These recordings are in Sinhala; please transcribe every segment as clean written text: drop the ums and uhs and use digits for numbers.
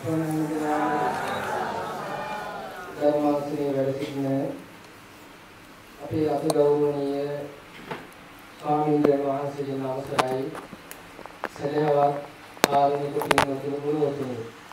ධර්මාසනයේ වැඩ සිටින අපේ අතිගෞරවනීය ස්වාමීන් වහන්සේගේ අවසරයි සදහවත් ආරණ්‍යක පින්වතුන් ගුණවතුනි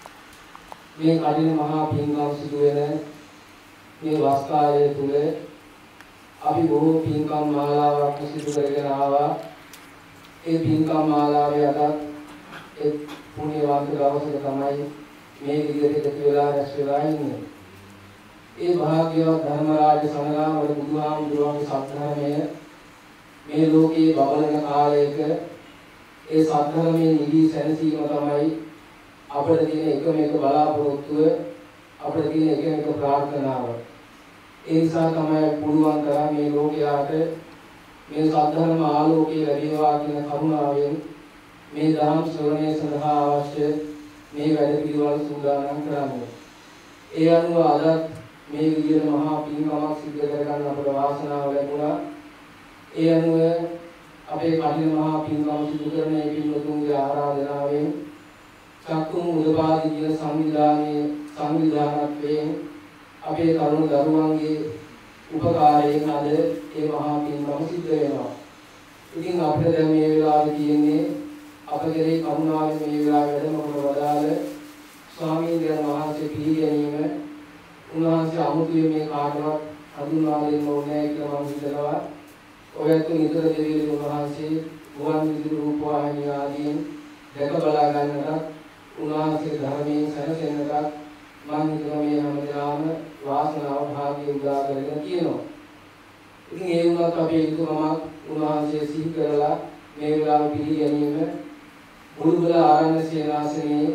මේ කඩින මහා පින්කම් සිදු වෙන මේ වස්කාරය තුල අපි බොහෝ පින්කම් මාලාවක් සිදු කරගෙන ආවා. ඒ පින්කම් මාලාවේ අදත් ඒ පුණ්‍යවන්ත දවසක තමයි මේ විදිහට කියලා රැස් වෙලා ඉන්නේ. ඒ භාග්‍යවත් ධර්මරාජ සංග්‍රාමවල බුදුහාමුදුරුවන්ගේ සත්‍යධර්මය මේ ලෝකයේ බබලන කාලයක ඒ සත්‍යධර්මයේ නිවි සැනසීම තමයි අපිට තියෙන එකම එක බලාපොරොත්තුව, අපිට තියෙන එකම එක ප්‍රාර්ථනාව. ඒ නිසා තමයි පුළුවන් තරම් මේ ලෝකයාට මේ සත්‍යධර්ම ආලෝකය ලැබේවා කියන කරුණාවෙන් මේ ධර්ම ශ්‍රවණය සඳහා අවශ්‍ය මේ වැඩ පිළිවෙල සූදානම් කරන්නේ. ඒ අනුව අද මේ විදිහට මහා පින්කමක් සිදු කරගන්න අපට වාසනාව ලැබුණා. ඒ අනුව අපේ කඩින මහා පින්කම සිදු කරන මේ පින්වතුන්ගේ ආරාධනාවෙන් චක්කුම් උදපාදි කියන සංවිධානත්වයෙන් අපේ තරුණ දරුවන්ගේ උපකාරයෙන් අද මේ මහා පින්කම සිදු වෙනවා. ඉතින් අපිට දැන් මේ වෙලාවේ තියෙන්නේ අප කෙරෙහි කරුණාවෙන් මේ වෙලාවේ වැඩම කොට වදාළ ස්වාමීන් වහන්සේ පිළිගැනීම උන්වහන්සේ අමුතුවේ මේ කාටවත් හඳුන්වා දෙන්න ඕනේ කියලා මම හිතනවා. ඔයත් නිතර දෙවියන් වහන්සේ ගුවන් විදුලි රූපවාහිනිය ආදීන් දැක බලා ගන්නට උන්වහන්සේ ධර්මයෙන් සැනසෙන්නට මම හිතනවා මේ හැමදාම වාසනාව භාග්‍ය උදා කරගෙන තියෙනවා. ඉතින් ඒ වුණත් අපේ යුතුයමක් උන්වහන්සේ සිහි කරලා මේ වෙලාව පිළිගැනීම මුල්බල ආරණ්‍ය සේනාසනයේ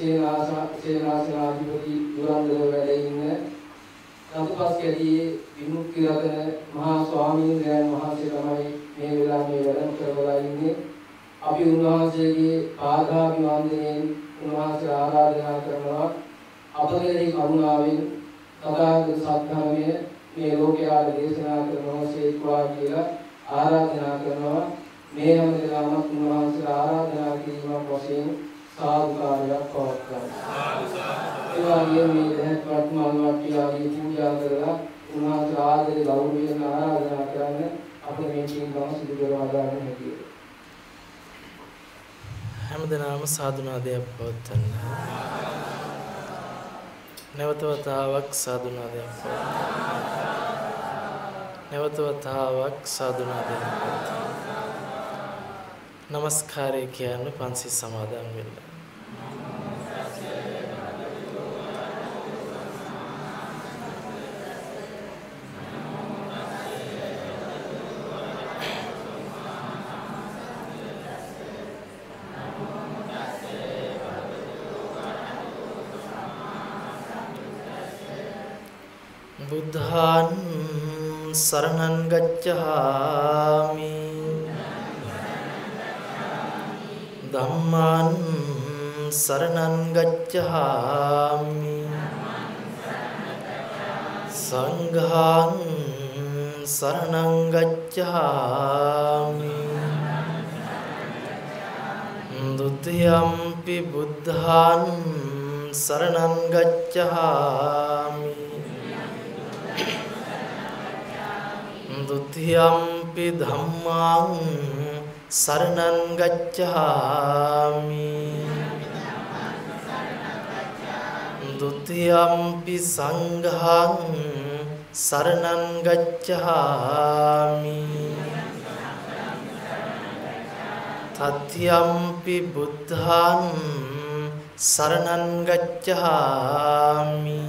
සේනාසනාධිපති දුරන්දර වැඩ ඉන්න රතුපස් කැටියේ විමුක්ති රතන මහා ස්වාමීන් වහන්සේ තමයි මේ වෙලාවේ වැඩම කරවලා ඉන්නේ. අපි උන්වහන්සේගේ පාදාභිවන්දනයෙන් උන්වහන්සේ ආරාධනා කරනවා අපගේ කරුණාවෙන් තථාගත සත්‍යධර්මය මේ ලෝකයට දේශනා කරනවාසේක්වා කියලා ආරාධනා කරනවා. මේ හැම දිනම උන්වහන්සේ ආරාධනා කිරීමක් වශයෙන් සාදුකාරයක් පවත්වනවා. ඒ වගේම මේ දැහත් වර්තමාන වට්ටියාගේ පූජා කරලා උන්වහන්සේ ආදරේ ගෞරවයෙන් ආරාධනා කරන්න අපේ මේ පින්කම සිදු කරවා ගන්න හැකියි. හැමදෙනාම සාදුනාදයක් පවත්වන්න. නැවත වතාවක් සාදුනාදයක් පවත්වන්න. නැවත වතාවක් සාදුනාදයක් පවත්වන්න. නමස්කාරය කියන්නේ පන්සිල් සමාදන් වෙන්න. බුද්ධං සරණං ගච්ඡාමි ධම්මං සරණං ගච්ඡාමි සංඝං සරණං ගච්ඡාමි ဒုတိယံ පි බුද්ධං සරණං ගච්ඡාමි ဒုတိယံ පි ධම්මං සරණං ගච්ඡාමි ဒုတိယံ පි සංඝං සරණං ගච්ඡාමි တတိယံ පි බුද්ධං සරණං ගච්ඡාමි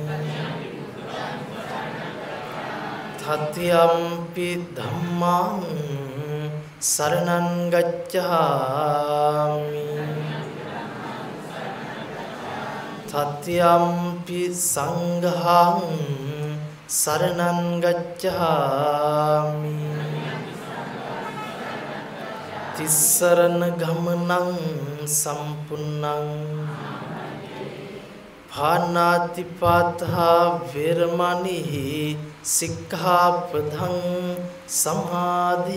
တတိယံ පි ධම්මං සරණං ගච්ඡාමි တတိယံ පි සංඝං සරණං ගච්ඡාමි ติสรณගමනං සම්පුන්නං පාණාති පාතා වේරමණී සික්ඛාපදං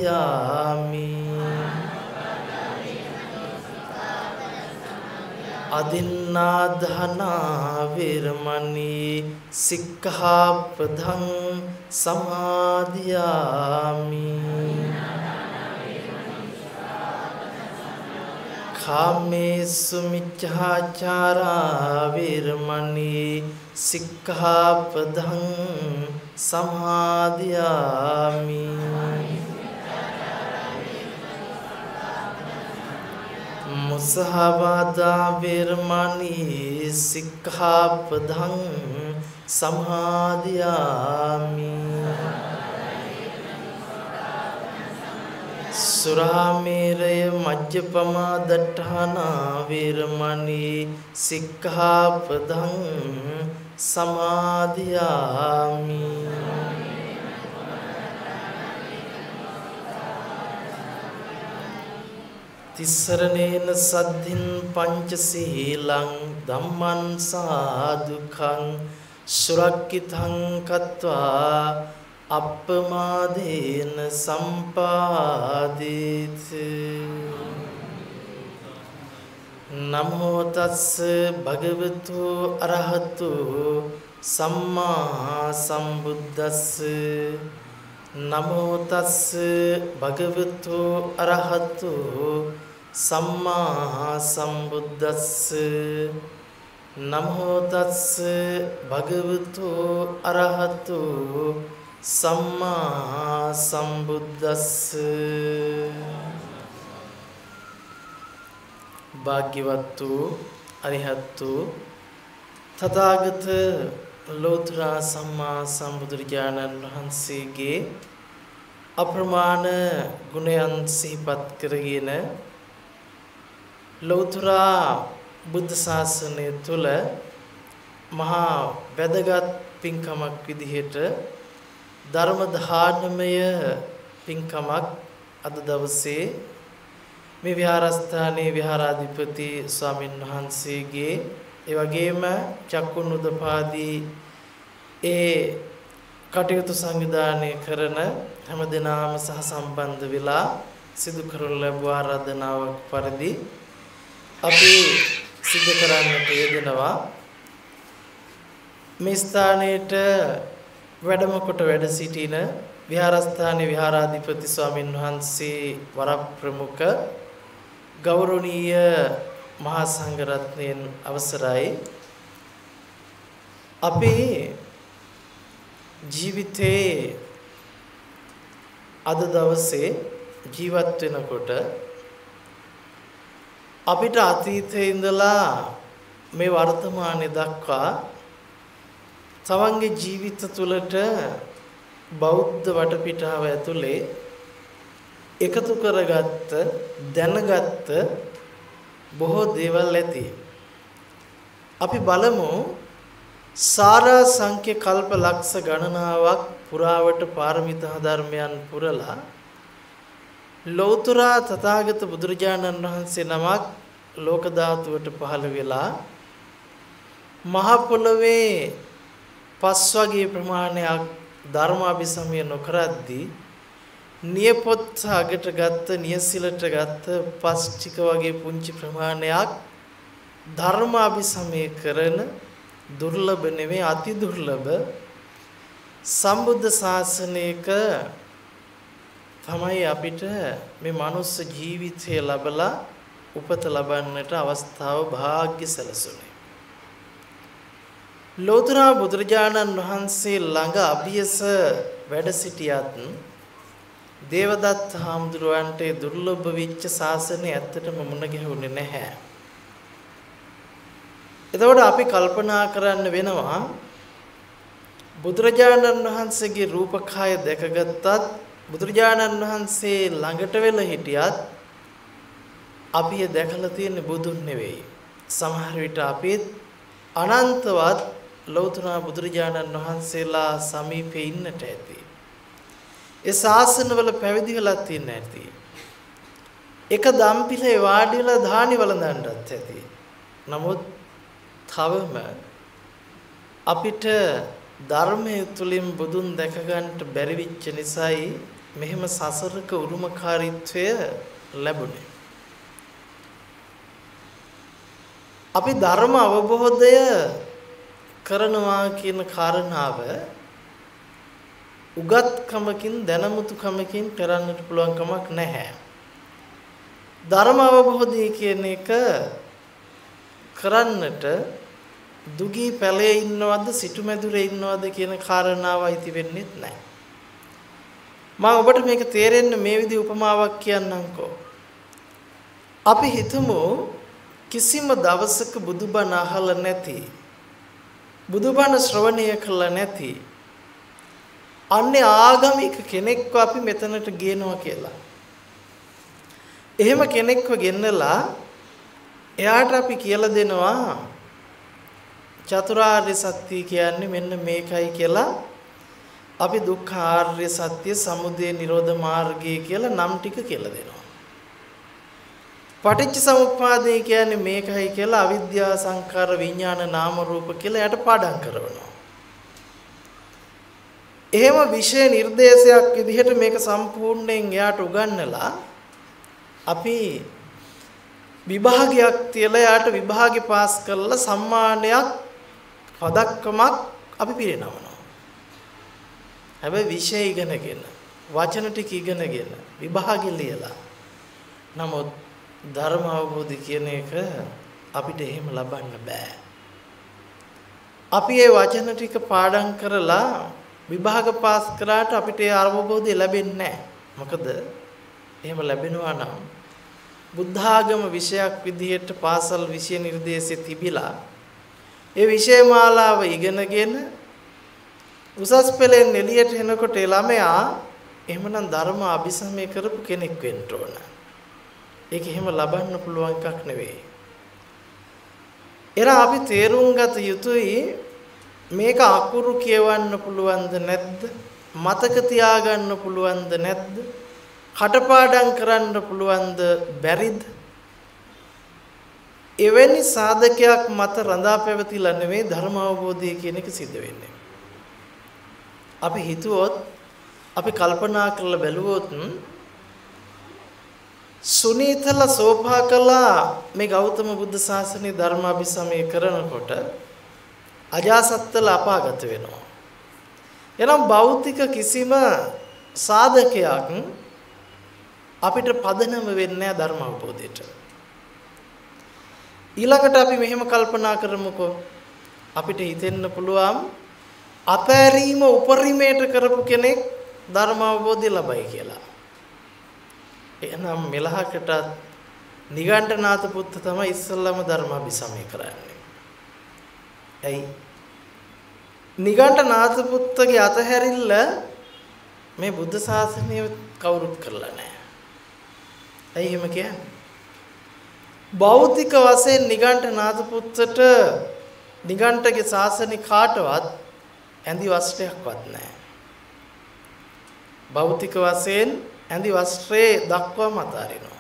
සමාදියාමි අදින්නාදානා වේරමණී සික්ඛාපදං සමාදියාමි. කාමේසු මිච්ඡාචාරා වේරමණී සික්ඛාපදං සමාදියාමි. මුසාවාදා වේරමණී සික්ඛාපදං සමාදියාමි. සුරාමේරය මජ්ජපමා දට්ඨානා වේරමණී සික්ඛාපදං සමාදියාමි. තිස්සරණේන සද්ධින් පංචසීලං ධම්මං සාදුකං සුරක්ඛිතං කତ୍වා අප්පමාදේන සම්පාදේත. නමෝ තස්ස භගවතු අරහතු සම්මා සම්බුද්දස්ස. නමෝ තස්ස භගවතු අරහතු සම්මා සම්බුද්දස්ස. නමෝ තස්ස භගවතු අරහතු සම්මා සම්බුද්දස්ස. භාග්‍යවත් වූ අරිහත් වූ තථාගත ලෝතර සම්මා සම්බුදුරජාණන් වහන්සේගේ අප්‍රමාණ ගුණයන් සිහිපත් කරගෙන ලෝතර බුද්ධ ශාසනය තුල මහා වැදගත් පින්කමක් විදිහට ධර්ම දානමය පින්කමක් අද දවසේ මේ විහාරස්ථානයේ විහාරාධිපති ස්වාමින් වහන්සේගේ ඒ වගේම චක්කුනුදපාදී ඒ කටයුතු සංවිධානය කරන හැම දිනම සහ සම්බන්ධ වෙලා සිදු කරන ලැබුව ආරාධනාවක් පරිදි අපි සිදු කරන්නට යෙදෙනවා. මේ ස්ථානයේට වැඩම කොට වැඩ සිටින විහාරස්ථානයේ විහාරාධිපති ස්වාමින් වහන්සේ වරප්‍රමුඛ ගෞරවනීය මහා සංඝරත්නයන් අවසරයි. අපේ ජීවිතේ අද දවසේ ජීවත් වෙනකොට අපිට අතීතයේ ඉඳලා මේ වර්තමානයේ දක්වා තමන්ගේ ජීවිත තුළට බෞද්ධ වටපිටාව ඇතුලේ එකතු කරගත්ත දැනගත්ත බොහෝ දේවල් ඇති. අපි බලමු සාරා සංඛ්‍ය කල්ප ලක්ෂ ගණනාවක් පුරාවට පාරමිතා ධර්මයන් පුරලා ලෞතර තථාගත බුදුරජාණන් වහන්සේ නමක් ලෝක ධාතුවට පහළ වෙලා මහ පොළවේ පස් වගේ ප්‍රමාණයක් ධර්මාභිසමය නොකරද්දී නියපොත් අගට ගත්ත නියසිලට ගත්ත පස් ටික වගේ පුංචි ප්‍රමාණයක් ධර්මාභිසමය කරන දුර්ලභ නෙවෙයි අති දුර්ලභ සම්බුද්ධ ශාසනයක තමයි අපිට මේ මනුස්ස ජීවිතය ලැබලා උපත ලබන්නට අවස්ථාව වාග්ය සැලසුනේ. ලෝතර බුදුරජාණන් වහන්සේ ළඟ අභියස වැඩ සිටියත් දේවදත්ත හාමුදුරුවන්ට දුර්ලභ වෙච්ච ශාසනය ඇත්තටම මුණ ගැහුනේ නැහැ. එතකොට අපි කල්පනා කරන්න වෙනවා බුදුරජාණන් වහන්සේගේ රූපකය දැකගත්තත් බුදුරජාණන් වහන්සේ ළඟට වෙලා හිටියත් අපි දැකලා තියෙන බුදුන් නෙවෙයි. සමහර විට අපිත් අනන්තවත් ලෞතර බුදුරජාණන් වහන්සේලා සමීපේ ඉන්නට ඇති. ඒ ශාසනවල පැවිදි වෙලා තියෙන ඇති. එක දම්පිලේ වාඩි වෙලා ධානි වළඳන්නත් ඇති. නමුත් තවම අපිට ධර්මයේ තුලින් බුදුන් දැක ගන්නට බැරි වෙච්ච නිසායි මෙහෙම සසරක උරුමකාරීත්වය ලැබුණේ. අපි ධර්ම අවබෝධය කරනවා කියන කාරණාව උගත්කමකින් දැනුමුතුකමකින් කරන්නට පුළුවන් කමක් නැහැ. ධර්ම අවබෝධය කියන එක කරන්නට දුගී පැලේ ඉන්නවද සිටුමැදුරේ ඉන්නවද කියන කාරණාව අයිති වෙන්නේ නැහැ. මම ඔබට මේක තේරෙන්න මේ විදිහ උපමාවක් කියන්නම්කෝ. අපි හිතමු කිසිම දවසක බුදුබණ අහලා නැති බුදුබණ ශ්‍රවණය කළා නැති අන්නේ ආගමික කෙනෙක්ව අපි මෙතනට ගේනවා කියලා. එහෙම කෙනෙක්ව ගෙන්නලා එයාට අපි කියලා දෙනවා චතුරාර්ය සත්‍ය කියන්නේ මෙන්න මේකයි කියලා. අපි දුක්ඛ ආර්ය සත්‍ය, සමුදය නිරෝධ මාර්ගය කියලා නම් ටික කියලා දෙනවා. පටිච්ච සමුප්පාදය කියන්නේ මේකයි කියලා අවිද්‍යාව සංඛාර විඥාන නාම රූප කියලා යට පාඩම් කරනවා. එහෙම විෂය නිර්දේශයක් විදිහට මේක සම්පූර්ණයෙන් එයාට උගන්වලා අපි විභාගයක් තියලා යාට විභාගෙ පාස් කරලා සම්මානයක් පදක්කමක් අපි පිරිනවනවා. හැබැයි විෂය ඉගෙනගෙන වචන ටික ඉගෙනගෙන විභාගෙ ලියලා නමුත් ධර්ම අවබෝධය කියන එක අපිට එහෙම ලබන්න බෑ. අපි ඒ වචන ටික පාඩම් කරලා විභාග පාස් කරාට අපිට ඒ අවබෝධය ලැබෙන්නේ නැහැ. මොකද එහෙම ලැබෙනවා නම් බුද්ධ ආගම විෂයක් විදිහට පාසල් විෂය නිර්දේශය තිබිලා ඒ විෂය මාලාව ඉගෙනගෙන උසස් පෙළෙන් එළියට එනකොට ළමයා එහෙමනම් ධර්ම අභිසමය කරපු කෙනෙක් වෙන්න ඕන. ඒක එහෙම ලබන්න පුළුවන් එකක් නෙවෙයි. එර අපි තේරුම් ගත යුතුයි මේක අකුරු කියවන්න පුළුවන්ද නැද්ද? මතක තියාගන්න පුළුවන්ද නැද්ද? කටපාඩම් කරන්න පුළුවන්ද බැරිද? එවැනි සාධකයක් මත රඳා පැවතිලා නෙවෙයි ධර්ම අවබෝධය කියන එක සිද්ධ වෙන්නේ. අපි හිතුවොත් අපි කල්පනා කරලා බැලුවොත් සුනීතල සෝභාකලා මේ ගෞතම බුද්ධ ශාසනයේ ධර්මාභිසමය කරනකොට අජාසත්තල අපාගත වෙනවා. එනම් භෞතික කිසිම සාධකයක් අපිට පදනම වෙන්නේ නැහැ ධර්ම අවබෝධයට. ඊළඟට අපි මෙහෙම කල්පනා කරමුකෝ. අපිට හිතෙන්න පුළුවන් අපෑරීම උපරිමයට කරපු කෙනෙක් ධර්ම අවබෝධය ලබයි කියලා. එහෙනම් මෙලහකට නිගණ්ඨනාත පුත්ත තමයි ඉස්සල්ලාම ධර්මාභිසමය කරන්නේ. ඇයි? නිගණ්ඨනාත පුත්තගේ අතහැරිල්ල මේ බුද්ධ ශාසනය කවුරුත් කරලා නැහැ. ඇයි එහෙම කියන්නේ? භෞතික වශයෙන් නිගණ්ඨනාත පුත්තට නිගණ්ඨගේ ශාසනය කාටවත් ඇඳි වස්ත්‍රයක්වත් නැහැ. භෞතික වශයෙන් ඇඳි වස්ත්‍රේ දක්වාම අතාරිනවා.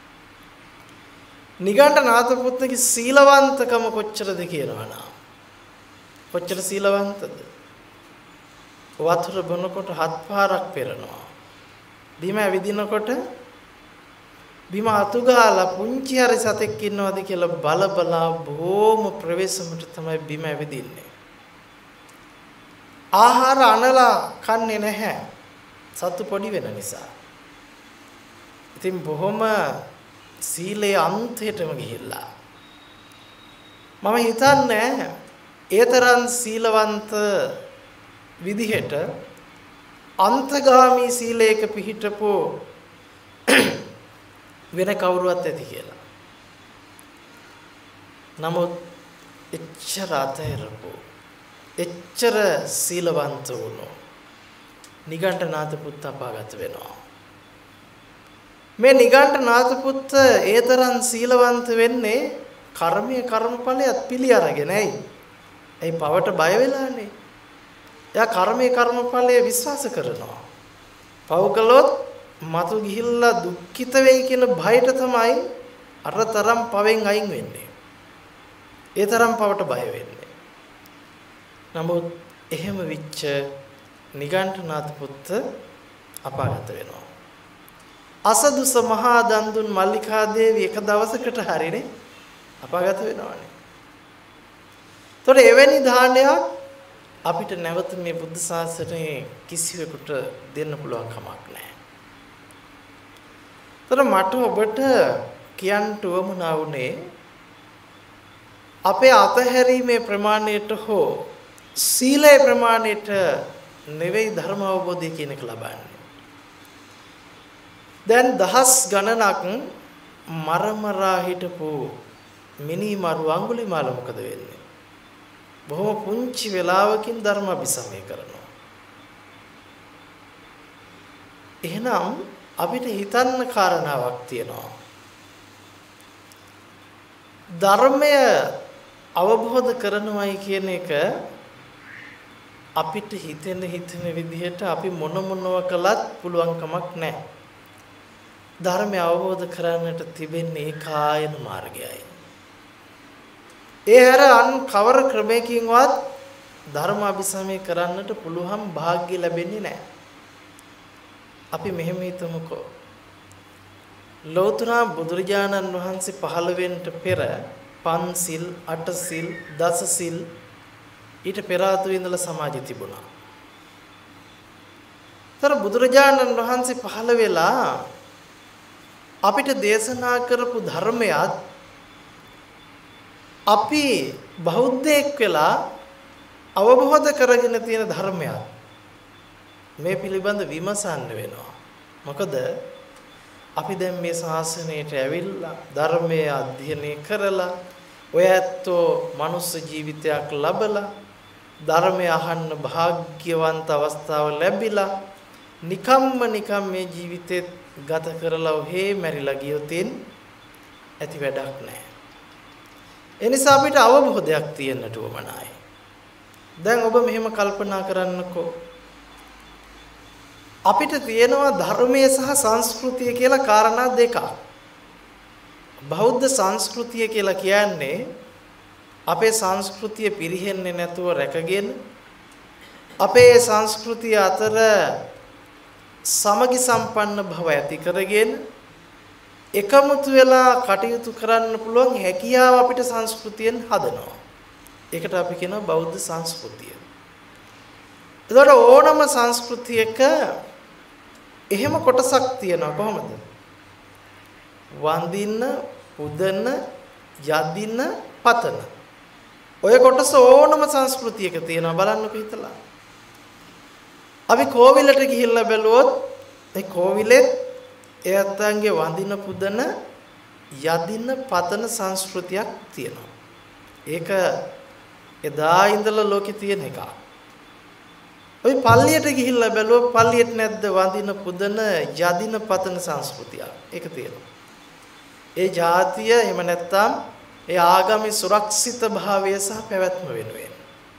නිගණ්ඨනාත පුත්තගේ සීලවන්තකම කොච්චරද කියනවනම් කොච්චර සීලවන්තද? වතුර බොනකොට 7 පාරක් පෙරනවා. බිම ඇවිදිනකොට බිම අතුගාලා පුංචි හරි සතෙක් ඉන්නවද කියලා බල බොහොම ප්‍රවේශමට තමයි බිම ඇවිදින්නේ. ආහාර අනලා කන්නේ නැහැ. සතු පොඩි වෙන නිසා. ඉතින් බොහොම සීලේ අන්තයටම ගිහිල්ලා මම හිතන්නේ ඒතරම් සීලවන්ත විදිහට අන්තගාමී සීලයක පිහිටපෝ වෙන කවුරුවත් ඇති කියලා. නමුත් එච්චර අතහැරපෝ එච්චර සීලවන්ත වුණෝ නිගණ්ඨනාත පුත්ත අපාගත වෙනවා. මේ නිගණ්ඨනාත පුත්ත ඒතරම් සීලවන්ත වෙන්නේ කර්මයේ කර්මඵලයක් පිළි අරගෙන. ඇයි පවට බය වෙලානේ. එයා කර්මයේ කර්මඵලයේ විශ්වාස කරනවා. පව් කළොත් මතු ගිහිල්ලා දුක්ඛිත වෙයි කියන භයට තමයි අරතරම් පවෙන් අයින් වෙන්නේ. ඒ තරම් පවට බය වෙන්නේ. නමුත් එහෙම විච්ච නිගණ්ඨනාත පුත්ත අපාගත වෙනවා. අසදුස මහා දන්දුන් මල්ලිකා දේවී එක දවසකට හරිනේ අපාගත වෙනවානේ. ඒතකොට එවැනි දානයක් අපිට නැවත මේ බුද්ධ ශාසනයේ කිසිවෙකුට දෙන්න පුළුවන් කමක් නැහැ. ඒතර මට ඔබට කියන්න උවමනා වුණේ අපේ අතහැරීමේ ප්‍රමාණයට හෝ සීලේ ප්‍රමාණයට නෙවෙයි ධර්ම අවබෝධය කියන එක ලබන්නේ. දැන් දහස් ගණනක් මරමරා හිටපු මිනිමරු අඟුලිමාල මොකද වෙන්නේ? බොහොම පුංචි වෙලාවකින් ධර්ම අභිසමය කරනවා. එහෙනම් අපිට හිතන්න කාරණාවක් තියෙනවා. ධර්මය අවබෝධ කරනවයි කියන එක අපිට හිතෙන විදිහට අපි මොනවා කළත් පුළුවන් කමක් නැහැ. ධර්මය අවබෝධ කරගන්නට තිබෙන්නේ ඒකායන මාර්ගයයි. ඒ හැර අන් කවර ක්‍රමයකින්වත් ධර්ම අභිසමය කරන්නට පුළුවන් වාග්ය ලැබෙන්නේ නැහැ. අපි මෙහෙම හිතමුකෝ. ලෞතර බුදුරජාණන් වහන්සේ පහළ වෙන්න පෙර පන්සිල්, අටසිල්, දසසිල් ඊට පෙර ආතු ඉඳලා සමාජය තිබුණා. තර බුදුරජාණන් වහන්සේ පහළ වෙලා අපිට දේශනා කරපු ධර්මයත් අපි බෞද්ධයෙක් වෙලා අවබෝධ කරගෙන තියෙන ධර්මයක් මේ පිළිබඳ විමසන්න වෙනවා. මොකද අපි දැන් මේ ශාසනයට ඇවිල්ලා ධර්මයේ අධ්‍යයනය කරලා ඔය ඇත්තෝ මනුස්ස ජීවිතයක් ලැබලා ධර්මය අහන්න වාග්යවන්ත අවස්ථාව ලැබිලා නිකම්ම මේ ජීවිතේ ගත කරලා ඔහේ මැරිලා ගියොතින් ඇති වැඩක් නැහැ. ඒ නිසා අපිට අවබෝධයක් තියෙන්නට ඕමනයි. දැන් ඔබ මෙහෙම කල්පනා කරන්නකෝ. අපිට තියෙනවා ධර්මයේ සහ සංස්කෘතිය කියලා කාරණා දෙකක්. බෞද්ධ සංස්කෘතිය කියලා කියන්නේ අපේ සංස්කෘතිය පිරිහෙන්නේ නැතුව රැකගෙන අපේ සංස්කෘතිය අතර සමගි සම්පන්න භව ඇති කරගෙන එකමුතු වෙලා කටයුතු කරන්න පුළුවන් හැකියාව අපිට සංස්කෘතියෙන් හදනවා. ඒකට අපි කියනවා බෞද්ධ සංස්කෘතිය. ඒතකොට ඕනම සංස්කෘතියක එහෙම කොටසක් තියෙනවා කොහොමද? වඳින්න, පුදන්න, යදින්න, පතන. ඔය කොටස ඕනම සංස්කෘතියක තියෙනවා බලන්නකෝ හිතලා. අපි කෝවිලට ගිහිල්ලා බැලුවොත් ඒ කෝවිලෙත් ඒ අත්තන්ගේ වඳින, පුදන, යදින්න, පතන සංස්කෘතියක් තියෙනවා. ඒක එදා ඉඳලා ලෝකේ තියෙන එකක්. ඔය පල්ලියට ගිහිල්ලා බැලුවොත් පල්ලියට නැද්ද වඳින, පුදන, යදින, පතන සංස්කෘතියක්. ඒක තියෙනවා. ඒ ජාතිය එහෙම නැත්නම් ඒ ආගමේ සුරක්ෂිත භාවය සහ පැවැත්ම වෙනුවෙන්.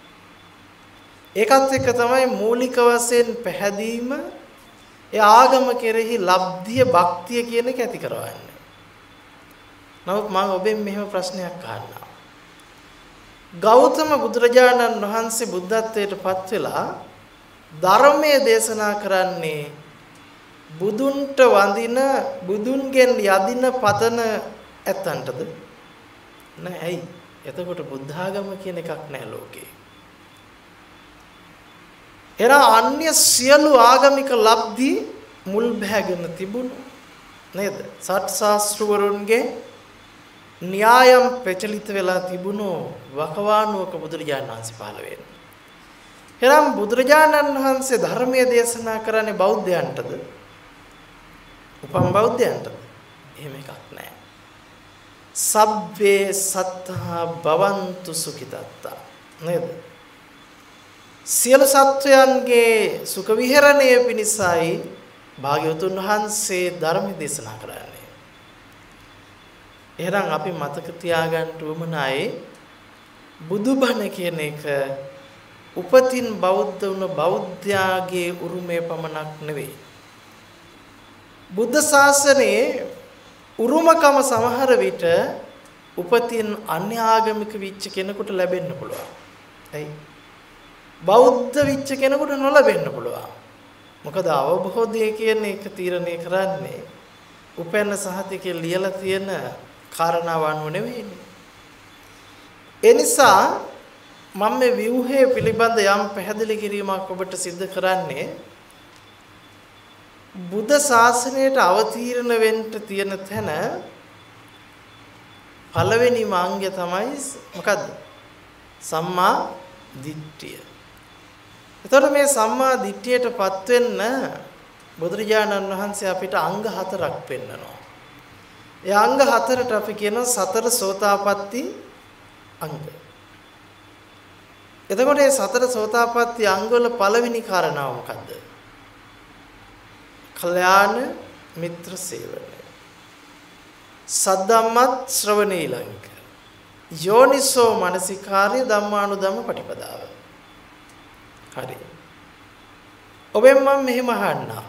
ඒකත් එක්ක තමයි මූලික වශයෙන් පැහැදීම ඒ ආගම කෙරෙහි ලබ්ධිය, භක්තිය කියන එක ඇති කරවන්නේ. නමුත් මම ඔබෙන් මෙහෙම ප්‍රශ්නයක් අහන්නම්. ගෞතම බුදුරජාණන් වහන්සේ බුද්ධත්වයට පත් වෙලා ධර්මයේ දේශනා කරන්නේ බුදුන්ට වඳින, බුදුන්ගෙන් යදින, පතන ඇත්තන්ටද? නෑ. ඇයි? එතකොට බුද්ධාගම කියන එකක් නෑ ලෝකේ. එරා අන්‍ය සියලු ආගමික ලබ්ධි මුල් බැහැගෙන තිබුණු නේද? සත් ශාස්ත්‍රවරුන්ගේ න්‍යායම් ප්‍රචලිත වෙලා තිබුණු වකවානුවක බුදුරජාණන් වහන්සේ පහළ වෙන්නේ. එනම් බුදුරජාණන් වහන්සේ ධර්මයේ දේශනා කරන්නේ බෞද්ධයන්ටද? උපම් බෞද්ධයන්ටද? එහෙම එකක් නැහැ. සබ්බේ සත්තා භවන්තු සුඛිතත්තා නේද? සියලු සත්වයන්ගේ සුඛ විහරණය පිණිසයි භාග්‍යවතුන් වහන්සේ ධර්ම දේශනා කරන්නේ. එහෙනම් අපි මතක තියාගන්න උවමනයි බුදුබණ කියන එක උපතින් බෞද්ධ වුණ බෞද්ධයාගේ උරුමය පමණක් නෙවෙයි. බුද්ධ ශාසනයේ උරුමකම සමහර විට උපතින් අන්‍ය ආගමික විච්ච කෙනෙකුට ලැබෙන්න පුළුවන්. ඇයි? බෞද්ධ විච්ච කෙනෙකුට නොලැබෙන්න පුළුවන්. මොකද අවබෝධය කියන එක තීරණය කරන්නේ උපැන්න සහතිකේ ලියලා තියෙන කාරණාව අනුව නෙවෙයි. ඒ නිසා මම මේ ව්‍යුහය පිළිබඳ යම් පැහැදිලි කිරීමක් ඔබට සිදු කරන්නේ බුද්ධ ශාසනයට අවතීර්ණ වෙන්න තියෙන තැන පළවෙනිම අංගය තමයි මොකද්ද? සම්මා දිට්ඨිය. එතකොට මේ සම්මා දිට්ඨියටපත් වෙන්න බුදුරජාණන් වහන්සේ අපිට අංග 4ක් පෙන්නනවා. ඒ අංග 4ට අපි කියනවා සතර සෝතාපට්ටි අංග. එතකොට මේ සතර සෝතාපට්ටි අංග වල පළවෙනි කාරණාව මොකද්ද? කල්යාණ මිත්‍ර සේවනය. සද්ධම්මත් ශ්‍රවණේ ඊළඟ. යෝනිසෝ මනසිකාර්ය ධම්මානුධම්ම පටිපදාව. හරි. ඔබෙන් මම මෙහෙම අහන්නා.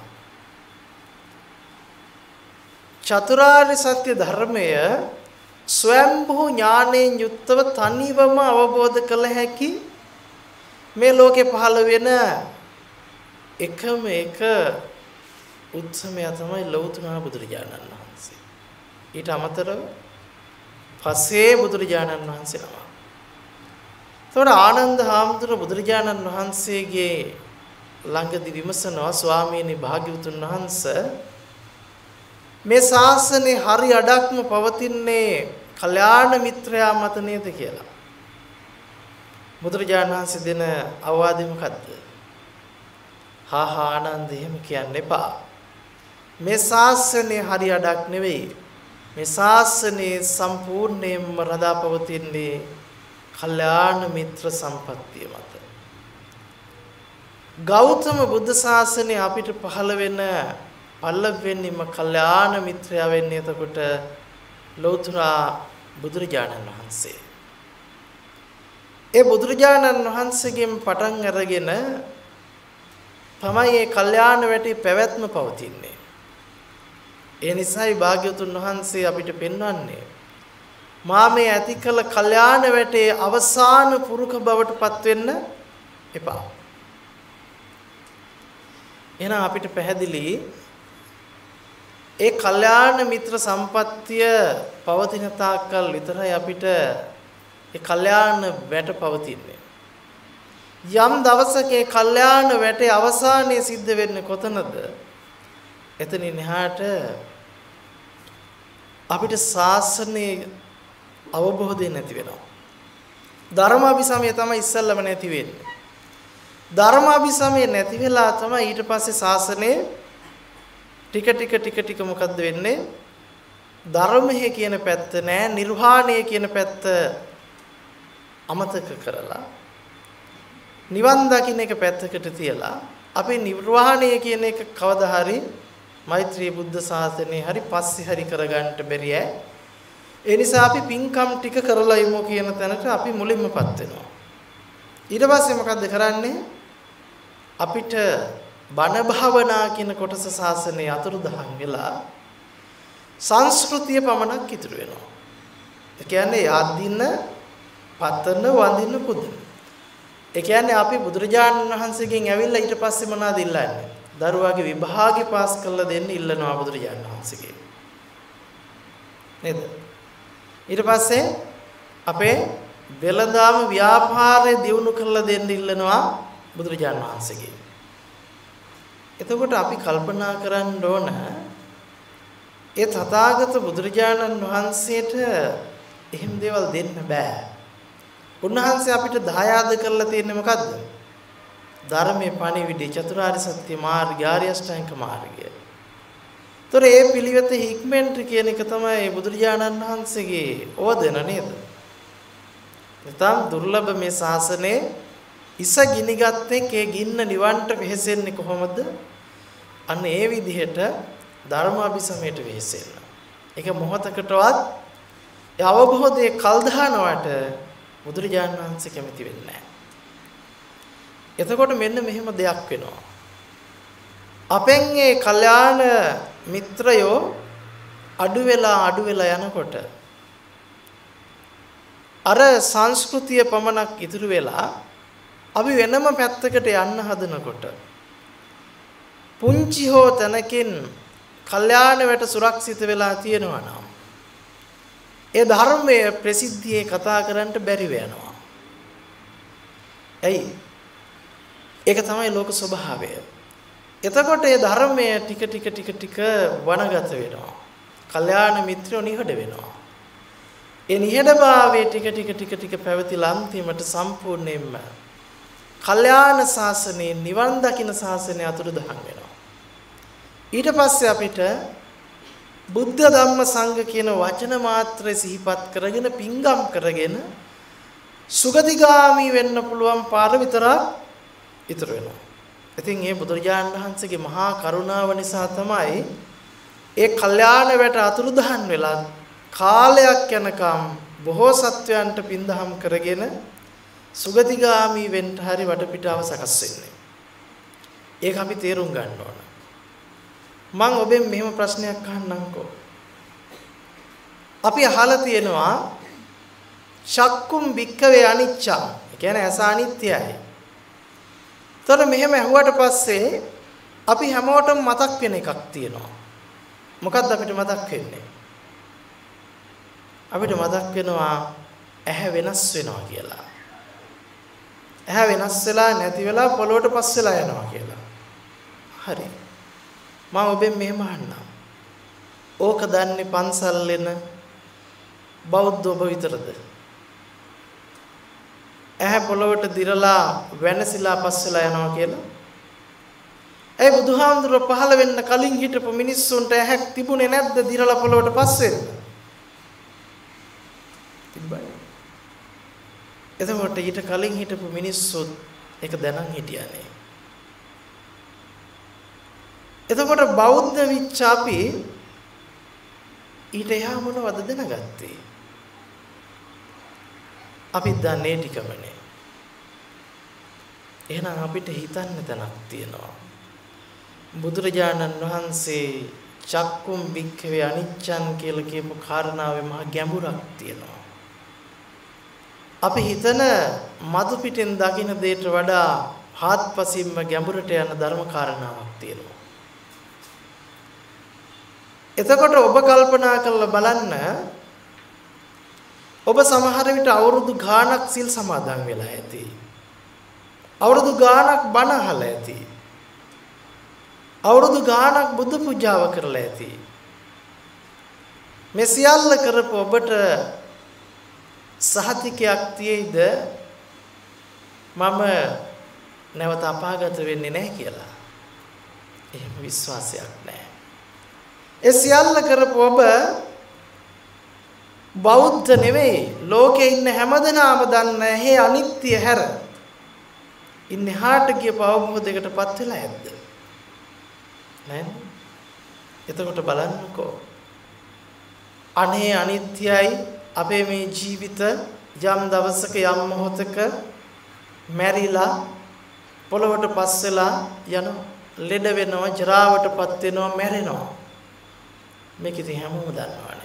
චතුරාර්ය සත්‍ය ධර්මය ස්වයම්භූ ඥාණයෙන් යුක්තව තනිවම අවබෝධ කළ හැකි මේ ලෝකේ පහළ වෙන එකම එක උත්සමය තමයි ලෞතර බුදුරජාණන් වහන්සේ. ඊට අමතරව පසේ බුදුරජාණන් වහන්සේ නම. එතකොට ආනන්ද හාමුදුරුවෝ බුදුරජාණන් වහන්සේගේ ළඟදී විමසනවා ස්වාමීනි භාග්‍යවතුන් වහන්සේ මේ ශාසනේ හරි අඩක්ම පවතින්නේ කල්යාණ මිත්‍රයා මත නේද කියලා. බුදුරජාණන් වහන්සේ දෙන අවවාදය මොකද්ද? හා ආනන්ද එහෙම කියන්න එපා. මේ ශාසනේ හරි අඩක් නෙවෙයි. මේ ශාසනේ සම්පූර්ණයෙන්ම රඳා පවතින්නේ කල්යාණ මිත්‍ර සම්පත්තිය මත. ගෞතම බුද්ධ ශාසනය අපිට පහළ වෙන පළවෙනිම කල්යාණ මිත්‍රයා වෙන්නේ එතකොට ලෞතර බුදුරජාණන් වහන්සේ. ඒ බුදුරජාණන් වහන්සේගෙන් පටන් අරගෙන තමයි මේ කල්යාණ වැටේ පැවැත්ම පවතින්නේ. ඒ නිසායි භාග්‍යවතුන් වහන්සේ අපිට පෙන්වන්නේ මා මේ ඇති කළ කල්යාණ වැටේ අවසාන පුරුක බවට පත් වෙන්න එපා. එහෙනම් අපිට පැහැදිලි ඒ කල්යාණ මිත්‍ර සම්පත්තිය පවතින තාක්කල් විතරයි අපිට ඒ කල්යාණ වැට පවතින්නේ. යම් දවසක ඒ කල්යාණ වැටේ අවසානයේ සිද්ධ වෙන්නේ කොතනද? එතනින් එහාට අපිට ශාසනයේ අවබෝධය නැති වෙනවා. ධර්මාභිසමය තමයි ඉස්සල්ලාම නැති වෙන්නේ. ධර්මාභිසමය නැති වෙලා තමයි ඊට පස්සේ ශාසනයේ ටික ටික මොකද්ද වෙන්නේ? ධර්මයේ කියන පැත්ත නෑ, නිර්වාණය කියන පැත්ත අමතක කරලා නිවන් දකින්න එක පැත්තකට තියලා අපි නිර්වාණය කියන එක කවදා හරි මෛත්‍රී බුද්ධ ශාසනයේ හරි පස්සේ හරි කරගන්න බැරි ඈ. ඒ නිසා අපි පින්කම් ටික කරලා යමු කියන තැනට අපි මුලින්මපත් වෙනවා. ඊට පස්සේ මොකද්ද කරන්නේ? අපිට බණ භාවනා කියන කොටස ශාසනයේ අතුරුදහන් වෙලා සංස්කෘතිය පමණක් ඉතුරු වෙනවා. ඒ කියන්නේ ආදීන පතන වඳින පුදුන. ඒ කියන්නේ අපි බුදුරජාණන් වහන්සේගෙන් ඇවිල්ලා ඊට පස්සේ මොනවද ඉල්ලන්නේ? දරුවාගේ විභාගේ පාස් කරලා දෙන්න ඉල්ලනවා බුදුරජාණන් වහන්සේගෙන්. නේද? ඊට පස්සේ අපේ වෙළඳාම ව්‍යාපාරය දියුණු කරලා දෙන්න ඉල්ලනවා බුදුරජාණන් වහන්සේගෙන්. එතකොට අපි කල්පනා කරන්න ඕන ඒ තථාගත බුදුරජාණන් වහන්සේට එහෙම දේවල් දෙන්න බෑ. උන්වහන්සේ අපිට දායාද කරලා තියෙන්නේ මොකද්ද? ධර්මයේ පණිවිඩය, චතුරාර්ය සත්‍ය මාර්ගය, ආර්ය අෂ්ටාංග මාර්ගය. ඒතර ඒ පිළිවෙත හික්මෙන්ට කියන එක තමයි බුදුරජාණන් වහන්සේගේ ඕදෙන නේද? නැත්නම් දුර්ලභ මේ ශාසනයේ ඉස ගිනිගත්තේ ඒ ගින්න නිවන්ට වෙහෙසෙන්නේ කොහොමද? අන්න ඒ විදිහට ධර්මාභිසමයට වෙහෙසෙන්න. ඒක මොහොතකටවත් ඒ අවබෝධයේ කල් දානවට බුදුරජාණන් වහන්සේ කැමති වෙන්නේ නැහැ. එතකොට මෙන්න මෙහෙම දෙයක් වෙනවා. අපෙන් ඒ කල්යාණ මිත්‍රයෝ අඩු වෙලා යනකොට අර සංස්කෘතිය පමණක් ඉතුරු වෙලා අපි වෙනම පැත්තකට යන්න හදනකොට පුංචි හෝ තැනකින් කල්යාණ වැට සුරක්ෂිත වෙලා තියෙනවා නම් ඒ ධර්මයේ ප්‍රසිද්ධියේ කතා කරන්න බැරි වෙනවා. ඇයි? ඒක තමයි ලෝක ස්වභාවය. එතකොට මේ ධර්මය ටික වනගත වෙනවා. කල්යාණ මිත්‍රයෝ නිහඬ වෙනවා. ඒ නිහඬභාවයේ ටික පැවතිලා අන්තිමට සම්පූර්ණයෙන්ම කල්යාණ ශාසනයේ නිවන් දකින ශාසනය අතුරුදහන් වෙනවා. ඊට පස්සේ අපිට බුද්ධ ධම්ම සංඝ කියන වචන මාත්‍රය සිහිපත් කරගෙන පිංගම් කරගෙන සුගතිගාමි වෙන්න පුළුවන් පාර විතරක් ඉතුරු වෙනවා. ඉතින් මේ බුදුරජාණන් වහන්සේගේ මහා කරුණාව නිසා තමයි ඒ කල්යාණ වැට අතුරුදහන් වෙලා කාලයක් යනකම් බොහෝ සත්වයන්ට පින්දහම් කරගෙන සුගතිගාමි වෙන්න හරි වටපිටාව සකස් වෙන්නේ. ඒක අපි තේරුම් ගන්න ඕන. මම ඔබෙන් මෙහෙම ප්‍රශ්නයක් අහන්නම්කෝ. අපි අහලා තියෙනවා චක්කුම් භික්ඛවේ අනිච්චං. ඒ කියන්නේ ඇස අනිත්‍යයි. තොර මෙහෙම ඇහුවට පස්සේ අපි හැමෝටම මතක් වෙන එකක් තියෙනවා. මොකක්ද අපිට මතක් වෙන්නේ? අපිට මතක් වෙනවා ඇහැ වෙනස් වෙනවා කියලා. ඇහැ වෙනස් වෙලා නැති වෙලා පොළොවට පස් වෙලා යනවා කියලා. හරි. මම ඔබෙන් මෙහෙම අහන්නම්. ඕක දන්නේ පන්සල් එන බෞද්ධ ඔබ විතරද? ඇහැ පොළොවට දිරලා වෙනසිලා පස් වෙලා යනවා කියලා. ඒ බුදුහාමුදුරුවෝ පහළ වෙන්න කලින් හිටපු මිනිස්සුන්ට ඇහැක් තිබුණේ නැද්ද දිරලා පොළොවට පස් වෙන්න? තිබ්බයි. එතකොට ඊට කලින් හිටපු මිනිස්සුත් ඒක දැනන් හිටියානේ. එතකොට බෞද්ධ විච් අපි ඊට එහා මොනවද දැනගත්තේ? අපි දන්නේ ටිකමනේ. එහෙනම් අපිට හිතන්න තැනක් තියෙනවා. බුදුරජාණන් වහන්සේ චක්කුම් භික්ඛවේ අනිච්චං කියලා කියපු කාරණාවේ මහා ගැඹුරක් තියෙනවා. අපි හිතන මතු පිටින් දකින දෙයට වඩා හාත්පසින්ම ගැඹුරට යන ධර්ම කාරණාවක් තියෙනවා. එතකොට ඔබ කල්පනා කරලා බලන්න ඔබ සමහර විට අවුරුදු ගාණක් සිල් සමාදන් වෙලා ඇති. අවුරුදු ගාණක් බණ අහලා ඇති. අවුරුදු ගාණක් බුදු පූජාව කරලා ඇති. මේ සියල්ල කරපු ඔබට සහතිකයක් තියෙයිද මම නැවත අපාගත වෙන්නේ නැහැ කියලා? එහෙම විශ්වාසයක් නැහැ. ඒ සියල්ල කරපු ඔබ බෞද්ධ නෙවෙයි. ලෝකේ ඉන්න හැමදෙනාම දන්න ඇහි අනිත්‍ය හැර ඉන්නේ හාට ගිය අවබෝධයකටපත් වෙලා ඇද්ද? නෑ. එතකොට බලන්නකෝ. අනේ අනිත්‍යයි අපේ මේ ජීවිත යම් දවසක යම් මොහොතක මැරිලා පොළොවට පස් වෙලා යනවා. ලෙඩ වෙනවා, ජරාවටපත් වෙනවා, මැරෙනවා. මේක ඉතින් හැමෝම දන්නවනේ.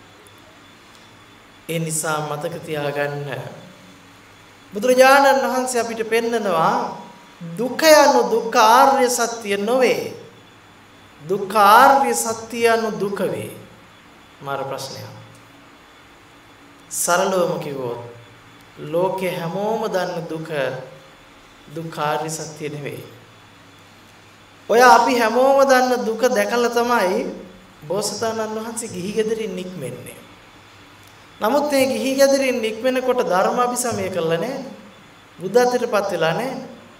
ඒ නිසා මතක තියාගන්න බුදුරජාණන් වහන්සේ අපිට පෙන්නනවා දුක යනු දුක්ඛ ආර්ය සත්‍ය නොවේ. දුක්ඛ ආර්ය සත්‍ය යනු දුක වේ. මාර ප්‍රශ්නයක්. සරලවම කිව්වොත් ලෝකේ හැමෝම දන්න දුක දුක්ඛ ආර්ය සත්‍ය නෙවෙයි. ඔය අපි හැමෝම දන්න දුක දැකලා තමයි බෝසතාණන් වහන්සේ ගිහි ගෙදරින් නික්මෙන්නේ. නමුත් මේ ගිහි ගෙදරින් නික්මෙනකොට ධර්ම අභිසමය කළා නෑ. බුද්ධත්වයටපත් වෙලා නෑ.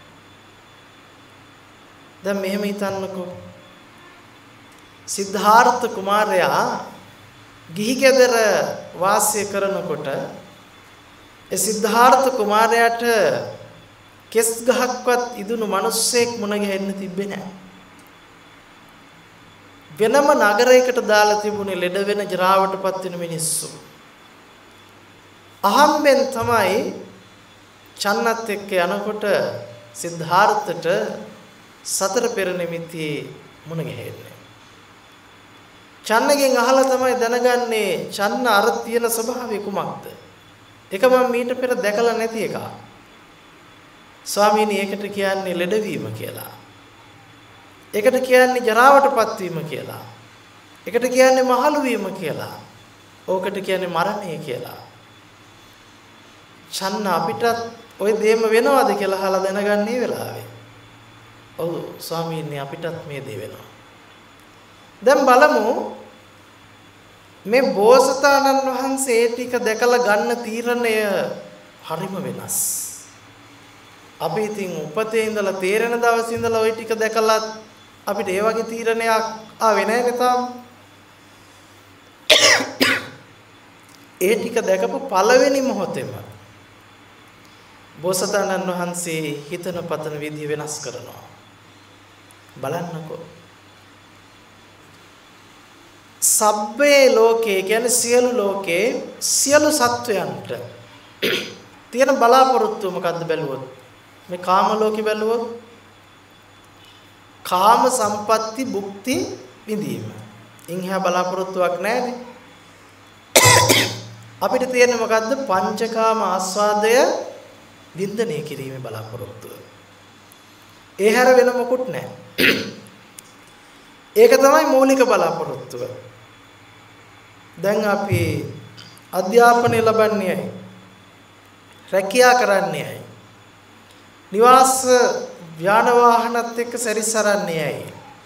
දැන් මෙහෙම හිතන්නකෝ. සිද්ධාර්ථ කුමාරයා ගිහි ගෙදර වාසය කරනකොට ඒ සිද්ධාර්ථ කුමාරයාට කෙස් ගහක්වත් ඉදුණු මිනිස්සෙක් මුණ ගැහෙන්න තිබ්බේ නෑ. වෙනම නගරයකට දාලා තිබුණේ ලෙඩ වෙන ජරාවටපත් වෙන මිනිස්සු. අහම්බෙන් තමයි චන්නත් එක්ක යනකොට සිද්ධාර්ථට සතර පෙර නිමිති මුණ ගැහෙන්නේ. චන්නගෙන් අහලා තමයි දැනගන්නේ චන්න අර තියෙන ස්වභාවය කුමක්ද? ඒක මම මීට පෙර දැකලා නැති එකක්. ස්වාමීනි ඒකට කියන්නේ ලෙඩවීම කියලා. ඒකට කියන්නේ ජරාවටපත් වීම කියලා. ඒකට කියන්නේ මහලු වීම කියලා. ඕකට කියන්නේ මරණය කියලා. චන්න අපිටත් ওই දේම වෙනවද කියලා අහලා දැනගන්නේ වෙලාවේ. ඔව් ස්වාමීනි අපිටත් මේ දේ වෙනවා. දැන් බලමු මේ බෝසතාණන් වහන්සේ ටික දැකලා ගන්න තීරණය හරිම වෙනස්. අපි ඉතින් උපතේ ඉඳලා තේරෙන දවසේ ඉඳලා ওই ටික දැකලා අපිට ඒ වගේ තීරණයක් ආවේ නැහැ තාම. ඒ ටික දැකපු පළවෙනි මොහොතේම බෝසතාණන් වහන්සේ හිතන පතන විදිය වෙනස් කරනවා. බලන්නකෝ. සබ්බේ ලෝකේ කියන්නේ සියලු ලෝකේ සියලු සත්වයන්ට තියෙන බලාපොරොත්තුව මොකද්ද බැලුවොත් මේ කාම ලෝකේ බැලුවොත් කාම සම්පatti භුක්ති විඳීම. ඉන්හා බලාපොරොත්තුවක් නැහැනේ. අපිට තියෙන්නේ මොකද්ද? පංචකාම ආස්වාදය වින්දනය කිරීමේ බලාපොරොත්තුව. ඒ හැර වෙන මොකුත් නැහැ. ඒක තමයි මූලික බලාපොරොත්තුව. දැන් අපි අධ්‍යාපනය ලබන්නේයි. රැකියා කරන්නේයි. නිවාස යාන වාහනත් එක්ක සැරිසරන්නේයි.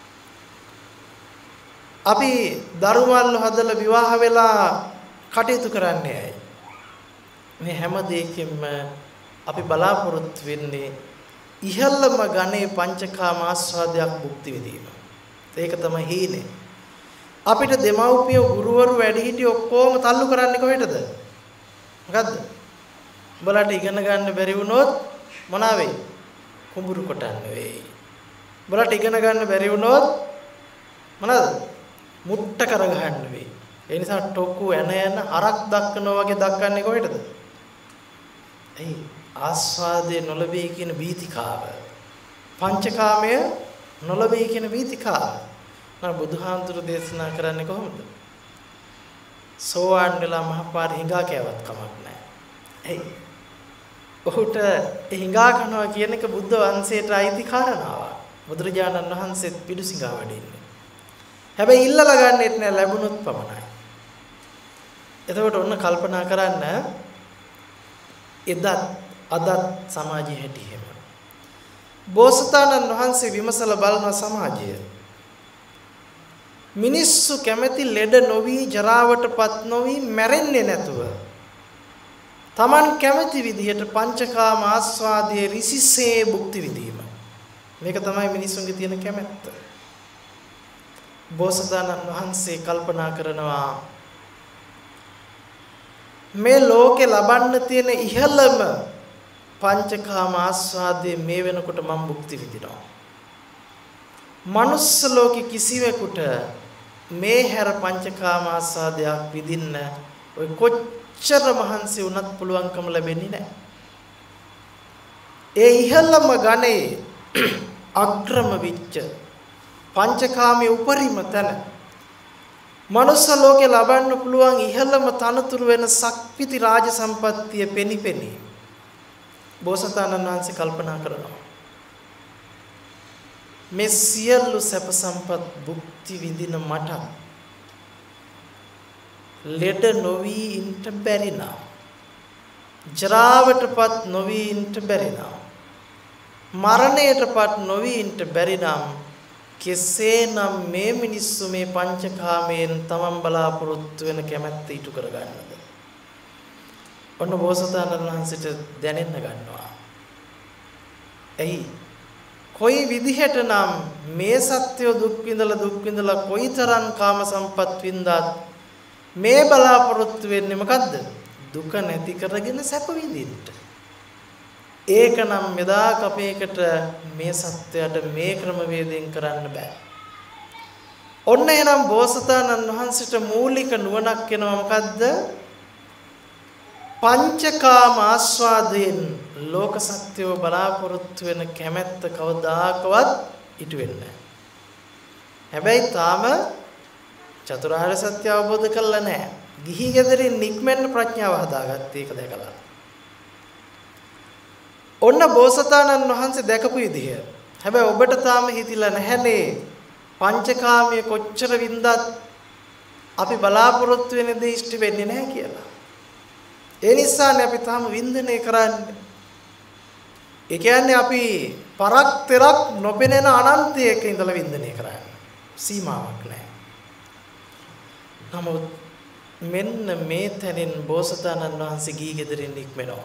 අපි දරුමල්ලු හදලා විවාහ වෙලා කටයුතු කරන්නේයි. මේ හැම දෙයකින්ම අපි බලාපොරොත්තු වෙන්නේ ඉහළම ගණේ පංචකාම ආස්වාදයක් භුක්ති විඳීම. ඒක තමයි හීනේ. අපිට දෙමව්පිය ගුරුවරු වැඩිහිටි ඔක්කොම තල්ලු කරන්නේ කොහෙටද? මොකද්ද? උඹලට ඉගෙන ගන්න බැරි වුණොත් මොනවා වෙයි? කුඹුරු කොටන්න වෙයි. උඹලට ඉගෙන ගන්න බැරි වුණොත් මොනවාද? මුට්ට කර ගන්න වෙයි. ඒ නිසා ටොක්කු එන හරක් දක්කනවා වගේ දක්කන්නේ කොහෙටද? එයි ආස්වාදයේ නොලබී කියන බීතිකාව. පංචකාමය නොලබී කියන බීතිකාව. මම බුදුහාමුදුරු දේශනා කරන්නේ කොහොමද? සෝවාන් වෙලා මහපාර හිඟා කෑවත් කමක් නැහැ. එයි ඔහුට හිඟා කරනවා කියන එක බුද්ධ වංශයට අයිති කාරණාවක්. බුදුරජාණන් වහන්සේත් පිඩුසිඟා වඩින්නේ. හැබැයි ඉල්ලලා ගන්නෙත් නෑ ලැබුණොත් පමණයි. එතකොට ඔන්න කල්පනා කරන්න එදත් අදත් සමාජයේ හැටි හැම. බෝසතාණන් වහන්සේ විමසලා බලන සමාජය. මිනිස්සු කැමැති ලෙඩ නොවි ජරාවටපත් නොවි මැරෙන්නේ නැතුව Taman කැමැති විදිහට පංචකාම ආස්වාදයේ රිසිසේ භුක්ති විඳීම. මේක තමයි මිනිසුන්ගේ තියෙන කැමැත්ත. බෝසතාණන් වහන්සේ කල්පනා කරනවා මේ ලෝකේ ලබන්න තියෙන ඉහළම පංචකාම ආස්වාදයේ මේ වෙනකොට මම භුක්ති විඳිනවා. මනුස්ස ලෝකේ කිසිවෙකුට මේ හැර පංචකාම ආස්වාදයක් විඳින්න ඔය කොච්චර මහන්සි වුණත් පුළුවන්කම ලැබෙන්නේ නැහැ. ඒ ඉහළම ගණේ අග්‍රම විච්ච පංචකාමයේ උපරිම තැන මනුස්ස ලෝකේ ලබන්න පුළුවන් ඉහළම තනතුරු වෙන සක්විති රාජ සම්පත්තිය පෙනිපෙනි බෝසතාණන් වහන්සේ කල්පනා කරනවා මේ සියලු සැප සම්පත් භුක්ති විඳින මට ලෙඩ නොවි ඉන්න බැරි නම් ජරාවටපත් නොවි ඉන්න බැරි නම් මරණයටපත් නොවි ඉන්න බැරි නම් කෙසේනම් මේ මිනිස්සු මේ පංචකාමයෙන් තමන් බලාපොරොත්තු වෙන කැමැත්ත ඉටු කරගන්නද? ඔන්න බෝසතාණන් වහන්සේට දැනෙන්න ගන්නවා. එයි කොයි විදිහට නම් මේ සත්‍ය දුක් විඳලා කොයිතරම් කාම සම්පත් වින්දාත් මේ බලාපොරොත්තු වෙන්නේ මොකද්ද? දුක නැති කරගෙන සැප විඳින්න. ඒක නම් මෙදා කපේකට මේ සත්‍යයට මේ ක්‍රමවේදයෙන් කරන්න බෑ. ඔන්න එනම් බෝසතාණන් වහන්සේට මූලික නුවණක් වෙනවා මොකද්ද? පංචකාම ආස්වාදයෙන් ලෝක සත්‍යව බලාපොරොත්තු වෙන කැමැත්ත කවදාකවත් ඉටු වෙන්නේ නැහැ. හැබැයි තාම චතුරාර්ය සත්‍ය අවබෝධ කරලා නැහැ. ගිහි ගෙදරින් නික්මෙන්න ප්‍රඥාව හදාගත්ත ඒක දැකලා. ඔන්න බෝසතාණන් වහන්සේ දැකපු විදිහ. හැබැයි ඔබට තාම හිතිලා නැහැනේ පංචකාමයේ කොච්චර වින්දත් අපි බලාපොරොත්තු වෙන දේ ඉෂ්ට වෙන්නේ නැහැ කියලා. ඒ නිසානේ අපි තාම වින්දනය කරන්නේ. ඒ කියන්නේ අපි පරක් තෙරක් නොපෙනෙන අනන්තයක ඉඳලා වින්දනය කරන්නේ. සීමාවක් නැහැ. නමුත් මෙන්න මේ තැනින් බෝසතාණන් වහන්සේ ගිහි ගෙදරින් නික්මෙනවා.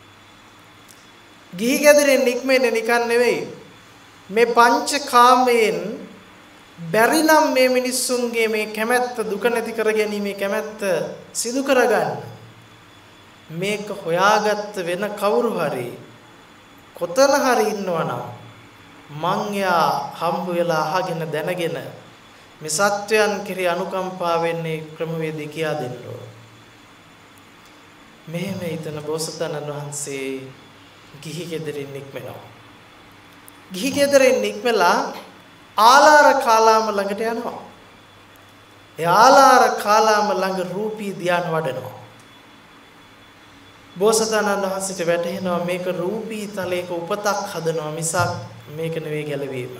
ගිහි ගෙදරින් නික්මෙන්නේ නිකන් නෙවෙයි. මේ පංචකාමයෙන් බැරි නම් මේ මිනිස්සුන්ගේ මේ කැමැත්ත දුක නැති කර ගැනීමේ කැමැත්ත සිදු කරගන්න. මේක හොයාගත්ත වෙන කවුරු හරි කොතන හරි ඉන්නවනම් මං යා හම්බ වෙලා අහගෙන දැනගෙන මේ සත්වයන් කෙරෙහි අනුකම්පා වෙන්නේ ක්‍රමවේදී කියා දෙන්න ඕන. මෙහෙම හිතන බෝසතාණන් වහන්සේ ගිහි ගෙදරින් නික්මෙනවා. ගිහි ගෙදරින් නික්මලා ආලාර කාලාම ළඟට යනවා. ඒ ආලාර කාලාම ළඟ රූපී ධ්‍යාන වඩනවා. බෝසතාණන් වහන්සේට වැටහෙනවා මේක රූපී තලයක උපතක් හදනවා මිසක් මේක නෙවෙයි ගැලවීම.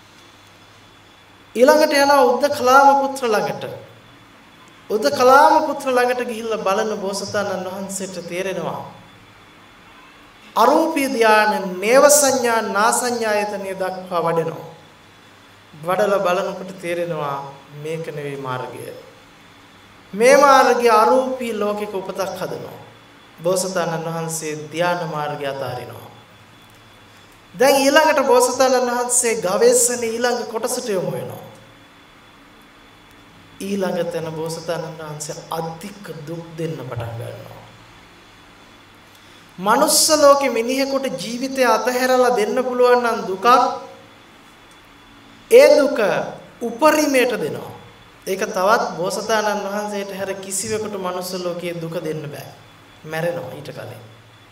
ඊළඟට යනවා උද්දකලාම පුත්‍ර ළඟට. උද්දකලාම පුත්‍ර ළඟට ගිහිල්ලා බලන බෝසතාණන් වහන්සේට තේරෙනවා අරූපී ධ්‍යාන නේව සංඥා නාසඤ්ඤායතනෙ දක්වා වඩනවා. වඩලා බලනකොට තේරෙනවා මේක නෙවෙයි මාර්ගය. මේ මාර්ගය අරූපී ලෝකික උපතක් හදනවා. බෝසතාණන් වහන්සේ ධ්‍යාන මාර්ගය අතාරිනවා. දැන් ඊළඟට බෝසතාණන් වහන්සේ ගවේෂණේ ඊළඟ කොටසට යොමු වෙනවා. ඊළඟ තැන බෝසතාණන් වහන්සේ අධික දුක් දෙන්න පටන් ගන්නවා. මනුස්ස ලෝකෙ මිනිහෙකුට ජීවිතය අතහැරලා දෙන්න පුළුවන් නම් දුකක් ඒ දුක උපරිමයට දෙනවා. ඒක තවත් බෝසතාණන් වහන්සේට හැර කිසිවෙකුට මනුස්ස ලෝකයේ දුක දෙන්න බෑ. මැරෙනවා ඊට කලින්.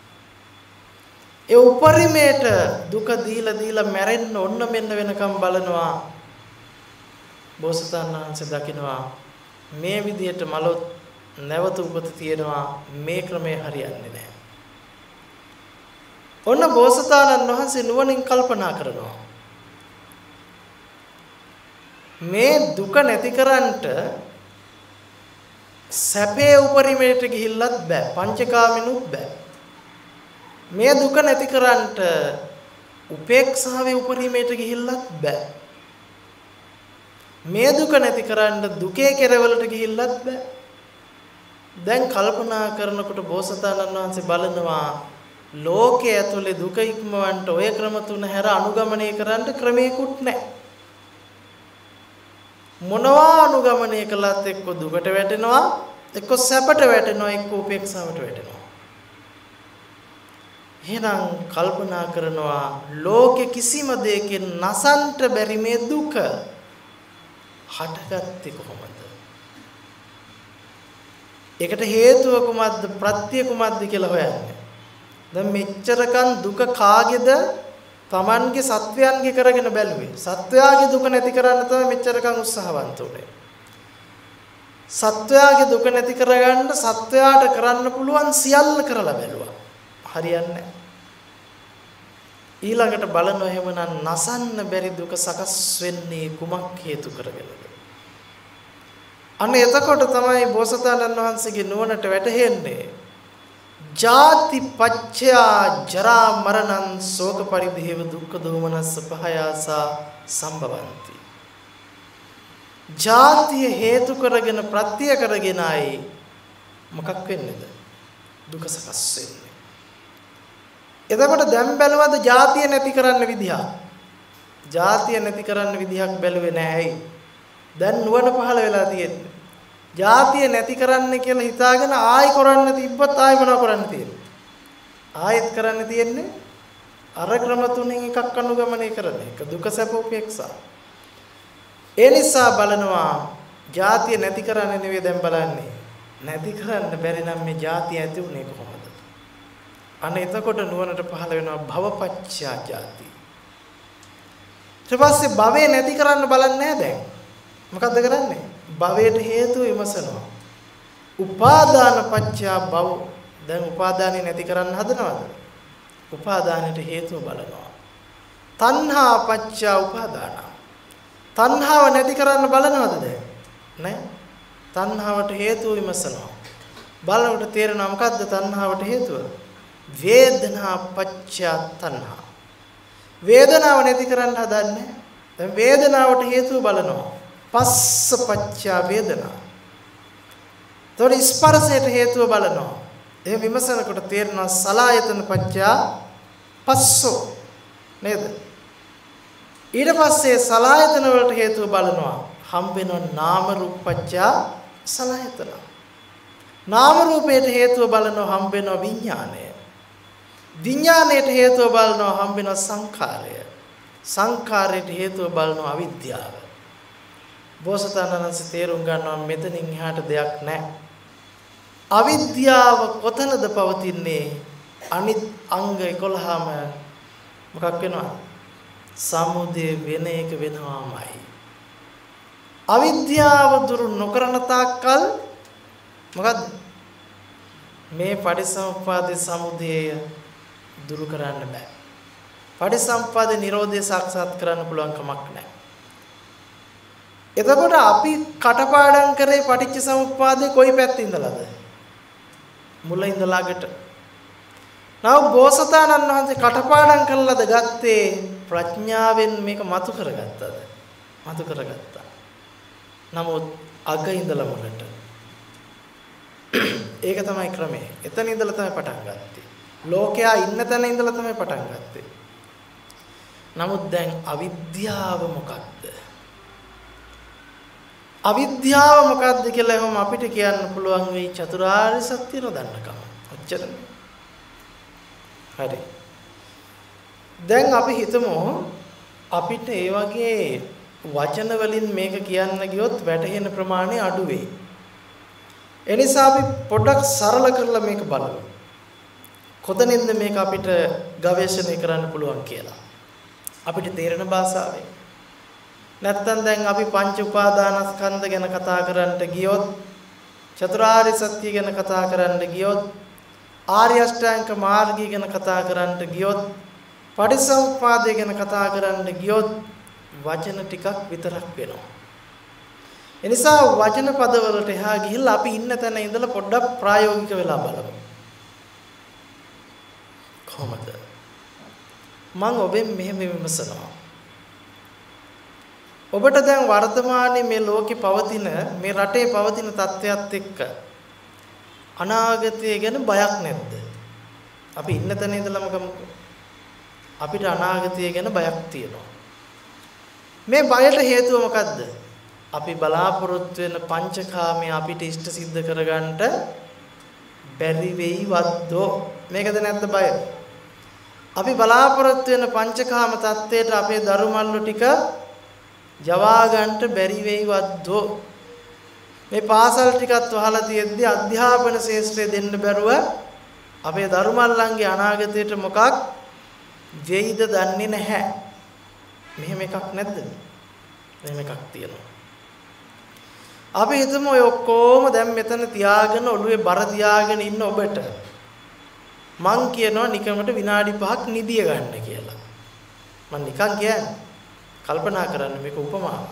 ඒ උපරිමයට දුක දීලා මැරෙන්න ඔන්න මෙන්න වෙනකම් බලනවා. බෝසතාණන් වහන්සේ දකිනවා මේ විදියට මලොත් නැවත උපත තියෙනවා මේ ක්‍රමය හරියන්නේ නැහැ. ඔන්න බෝසතාණන් වහන්සේ නුවණින් කල්පනා කරනවා. මේ දුක නැති කරන්නට සැපේ උපරිමයට ගිහිල්ලත් බෑ. පංචකාමිනුත් බෑ. මේ දුක නැති කරන්නට උපේක්ෂාවේ උපරිමයට ගිහිල්ලත් බෑ. මේ දුක නැති කරන්න දුකේ කෙරවලට ගිහිල්ලත් බෑ. දැන් කල්පනා කරනකොට බෝසතාණන් වහන්සේ බලනවා ලෝකයේ ඇතුලේ දුක ඉක්මවන්න ඔය ක්‍රම තුන හැර අනුගමනය කරන්න ක්‍රමයක්වත් නැහැ. මොනවා අනුගමනය කළත් එක්ක දුකට වැටෙනවා, එක්ක සැපට වැටෙනවා, එක්ක උපේක්ෂාවට වැටෙනවා. එහෙනම් කල්පනා කරනවා ලෝකෙ කිසිම දෙයකින් නසන්ට බැරි මේ දුක හටගත්තේ කොහොමද? ඒකට හේතුව කුමක්ද? ප්‍රත්‍ය කුමක්ද කියලා හොයන්නේ. දැන් මෙච්චරකන් දුක කාගේද? Tamange සත්වයන්ගේ කරගෙන බැලුවේ. සත්වයාගේ දුක නැති කරන්න තමයි මෙච්චරකන් උත්සාහවන්ත උනේ. සත්වයාගේ දුක නැති කරගන්න සත්වයාට කරන්න පුළුවන් සියල්ල කරලා බැලුවා. හරියන්නේ නැහැ. ඊළඟට බලනවා එහෙමනම් නසන්න බැරි දුක සකස් වෙන්නේ කුමක් හේතු කරගෙනද? අන්න එතකොට තමයි බෝසතාණන් වහන්සේගේ නුවණට වැටහෙන්නේ ජාති පච්චයා ජරා මරණං ශෝක පරිදේව දුක්ඛ දෝමනස්ස පහයාසා සම්භවಂತಿ. ජාතිය හේතු කරගෙන ප්‍රත්‍ය කරගෙනයි මොකක් වෙන්නේද? දුක සකස් වෙන්නේ. එතකොට දැන් බැලුවද ජාතිය නැති කරන්න විදිහ? ජාතිය නැති කරන්න විදිහක් බැලුවේ නැහැ. දැන් නුවණ පහළ වෙලා තියෙන්නේ. ජාතිය නැති කරන්න කියලා හිතාගෙන ආයි කරන්න තිබ්බත් ආයි මොනව කරන්න තියෙන්නේ? ආයෙත් කරන්න තියෙන්නේ අර ක්‍රම තුනෙන් එකක් අනුගමනය කරන එක. දුක සැප උපේක්ෂා. ඒ නිසා බලනවා ජාතිය නැති කරන්න නෙවෙයි දැන් බලන්නේ. නැති කරන්න බැරි නම් මේ ජාතිය ඇති උනේ කොහොමද? අනේ එතකොට නුවණට පහළ වෙනවා භවපච්චා ජාති. ඊට පස්සේ භවය නැති කරන්න බලන්නේ නැහැ දැන්. මොකද්ද කරන්නේ? භවයට හේතු විමසනවා. උපාදාන පච්චා භව. දැන් උපාදානෙ නැති කරන්න හදනවද? උපාදානෙට හේතුව බලනවා. තණ්හා පච්චා උපාදාන. තණ්හාව නැති කරන්න බලනවද දැන්? නෑ. තණ්හාවට හේතුව විමසනවා. බලනකොට තේරෙනවා මොකද්ද තණ්හාවට හේතුව? වේදනා පච්චය තණ්හා. වේදනාව නැති කරන්න හදන්නේ. දැන් වේදනාවට හේතුව බලනවා. පස්ස පච්චය වේදනා. තොර ස්පර්ශයට හේතුව බලනවා. එහෙම විමසනකොට තේරෙනවා සලායතන පච්චය පස්සෝ නේද? ඊට පස්සේ සලායතන වලට හේතුව බලනවා. හම්බ වෙනවා නාම රූප පච්චය සලායතන. නාම රූපයට හේතුව බලනවා හම්බ වෙනවා විඥානය. විඥාණයට හේතුව බලනවා හම්බ වෙනවා සංඛාරය. සංඛාරයට හේතුව බලනවා අවිද්‍යාව. බෝසතාණන් වහන්සේ තේරුම් ගන්නවා මෙතනින් එහාට දෙයක් නැහැ. අවිද්‍යාව කොතනද පවතින්නේ? අනිත් අංග 11ම මොකක් වෙනවද? සමුදය වෙන එක වෙනවාමයි. අවිද්‍යාව දුරු නොකරන තාක්කල් මොකද්ද? මේ පටිසමුප්පාදේ සමුදය දුරු කරන්න බෑ. පටිසම්පාදේ නිරෝධය සාක්ෂාත් කරන්න පුළුවන් කමක් නැහැ. එතකොට අපි කටපාඩම් කරේ පටිච්ච සමුප්පාදේ කොයි පැත්තේ ඉඳලාද? මුල ඉඳලාකට. නව බෝසතාණන් වහන්සේ කටපාඩම් කළාද ගත්තේ ප්‍රඥාවෙන් මේක මතු කරගත්තද? මතු කරගත්තා. නමුත් අග ඉඳලා මුලට. ඒක තමයි ක්‍රමය. එතන ඉඳලා තමයි පටන් ගත්තේ. ලෝකයා ඉන්න තැන ඉඳලා තමයි පටන් ගත්තේ. නමුත් දැන් අවිද්‍යාව මොකක්ද? අවිද්‍යාව මොකක්ද කියලා එහෙනම් අපිට කියන්න පුළුවන් වෙයි චතුරාර්ය සත්‍ය නොදන්නකම. ඔච්චරනේ. හරි. දැන් අපි හිතමු අපිට ඒ වගේ වචන වලින් මේක කියන්න ගියොත් වැටහෙන ප්‍රමාණය අඩු වෙයි. එනිසා අපි පොඩ්ඩක් සරල කරලා මේක බලමු. කොතනින්ද මේක අපිට ගවේෂණය කරන්න පුළුවන් කියලා. අපිට තේරෙන භාෂාවෙන්. නැත්තම් දැන් අපි පංච උපාදානස්කන්ධ ගැන කතා කරන්න ගියොත් චතුරාර්ය සත්‍ය ගැන කතා කරන්න ගියොත් ආර්ය අෂ්ටාංග මාර්ගය ගැන කතා කරන්න ගියොත් පටිසමුප්පාදය ගැන කතා කරන්න ගියොත් වචන ටිකක් විතරක් වෙනවා. එනිසා වචන පදවලට එහා ගිහිල්ලා අපි ඉන්න තැන ඉඳලා පොඩ්ඩක් ප්‍රායෝගික වෙලා බලමු. කොහොමද? මම ඔබෙන් මෙහෙම විමසනවා. ඔබට දැන් වර්තමානයේ මේ ලෝකේ පවතින මේ රටේ පවතින තත්ත්වයක් එක්ක අනාගතය ගැන බයක් නැද්ද? අපි ඉන්න තැන ඉඳලාම ගමුකෝ. අපිට අනාගතය ගැන බයක් තියෙනවා. මේ බයට හේතුව මොකද්ද? අපි බලාපොරොත්තු වෙන පංචකාමයේ අපිට ඉෂ්ට සිද්ධ කරගන්න බැරි වෙයි වද්දෝ. මේකද නැත්ද බය? අපි බලාපොරොත්තු වෙන පංචකාම தත්ත්වයට අපේ දරුමල්ලු ටික ජවා ගන්නට බැරි වෙයි වද්දෝ. මේ පාසල් ටිකත් වහලා තියෙද්දි අධ්‍යාපන ශාස්ත්‍රය දෙන්න බැරුව අපේ දරුමල්ලන්ගේ අනාගතයට මොකක් වෙයිද දන්නේ නැහැ. මෙහෙම එකක් නැද්ද? මෙහෙම එකක් තියෙනවා. අපි හිතමු ඔය ඔක්කොම දැන් මෙතන තියාගෙන ඔළුවේ බර තියාගෙන ඉන්න ඔබට මං කියනවා නිකමට විනාඩි 5ක් නිදිය ගන්න කියලා. මං නිකන් කියන්නේ කල්පනා කරන්න මේක උපමාවක්.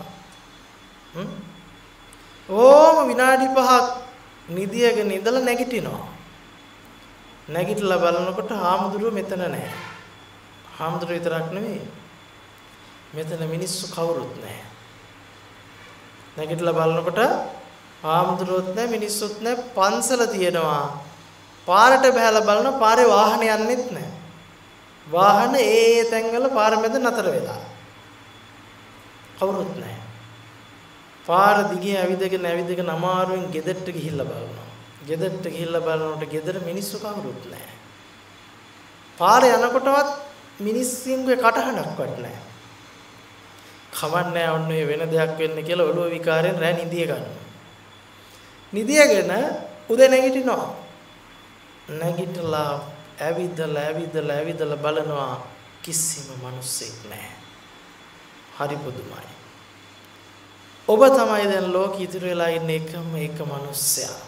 ඕම විනාඩි 5ක් නිදියගෙන ඉඳලා නැගිටිනවා. නැගිටලා බලනකොට හාමුදුරුවෝ මෙතන නැහැ. හාමුදුරුවෝ විතරක් නෙවෙයි. මෙතන මිනිස්සු කවුරුත් නැහැ. නැගිටලා බලනකොට හාමුදුරුවොත් නැහැ මිනිස්සුත් නැහැ පන්සල තියෙනවා. පාරට බහැලා බලන පාරේ වාහන යන්නෙත් නැහැ. වාහන ඒ තැන්වල පාර මැද නතර වෙලා. කවුරුත් නැහැ. පාර දිගේ ඇවිදගෙන අමාරුවෙන් ගෙදරට ගිහිල්ලා බලනවා. ගෙදරට ගිහිල්ලා බලනකොට ගෙදර මිනිස්සු කවුරුත් නැහැ. පාරේ යනකොටවත් මිනිස්සුන්ගේ කටහඬක්වත් නැහැ. කවන්නේ ඔන්න වෙන දෙයක් වෙන්න කියලා ඔළුව විකාරයෙන් රෑ නිදිය ගන්නවා. නිදියගෙන උදේ නැගිටිනවා. නැගිටලා ඇවිදලා බලනවා කිසිම මිනිස්සෙක් නැහැ. හරි පුදුමයි. ඔබ තමයි දැන් ලෝකෙ ඉතුරු වෙලා ඉන්න එකම එක මිනිස්සයා.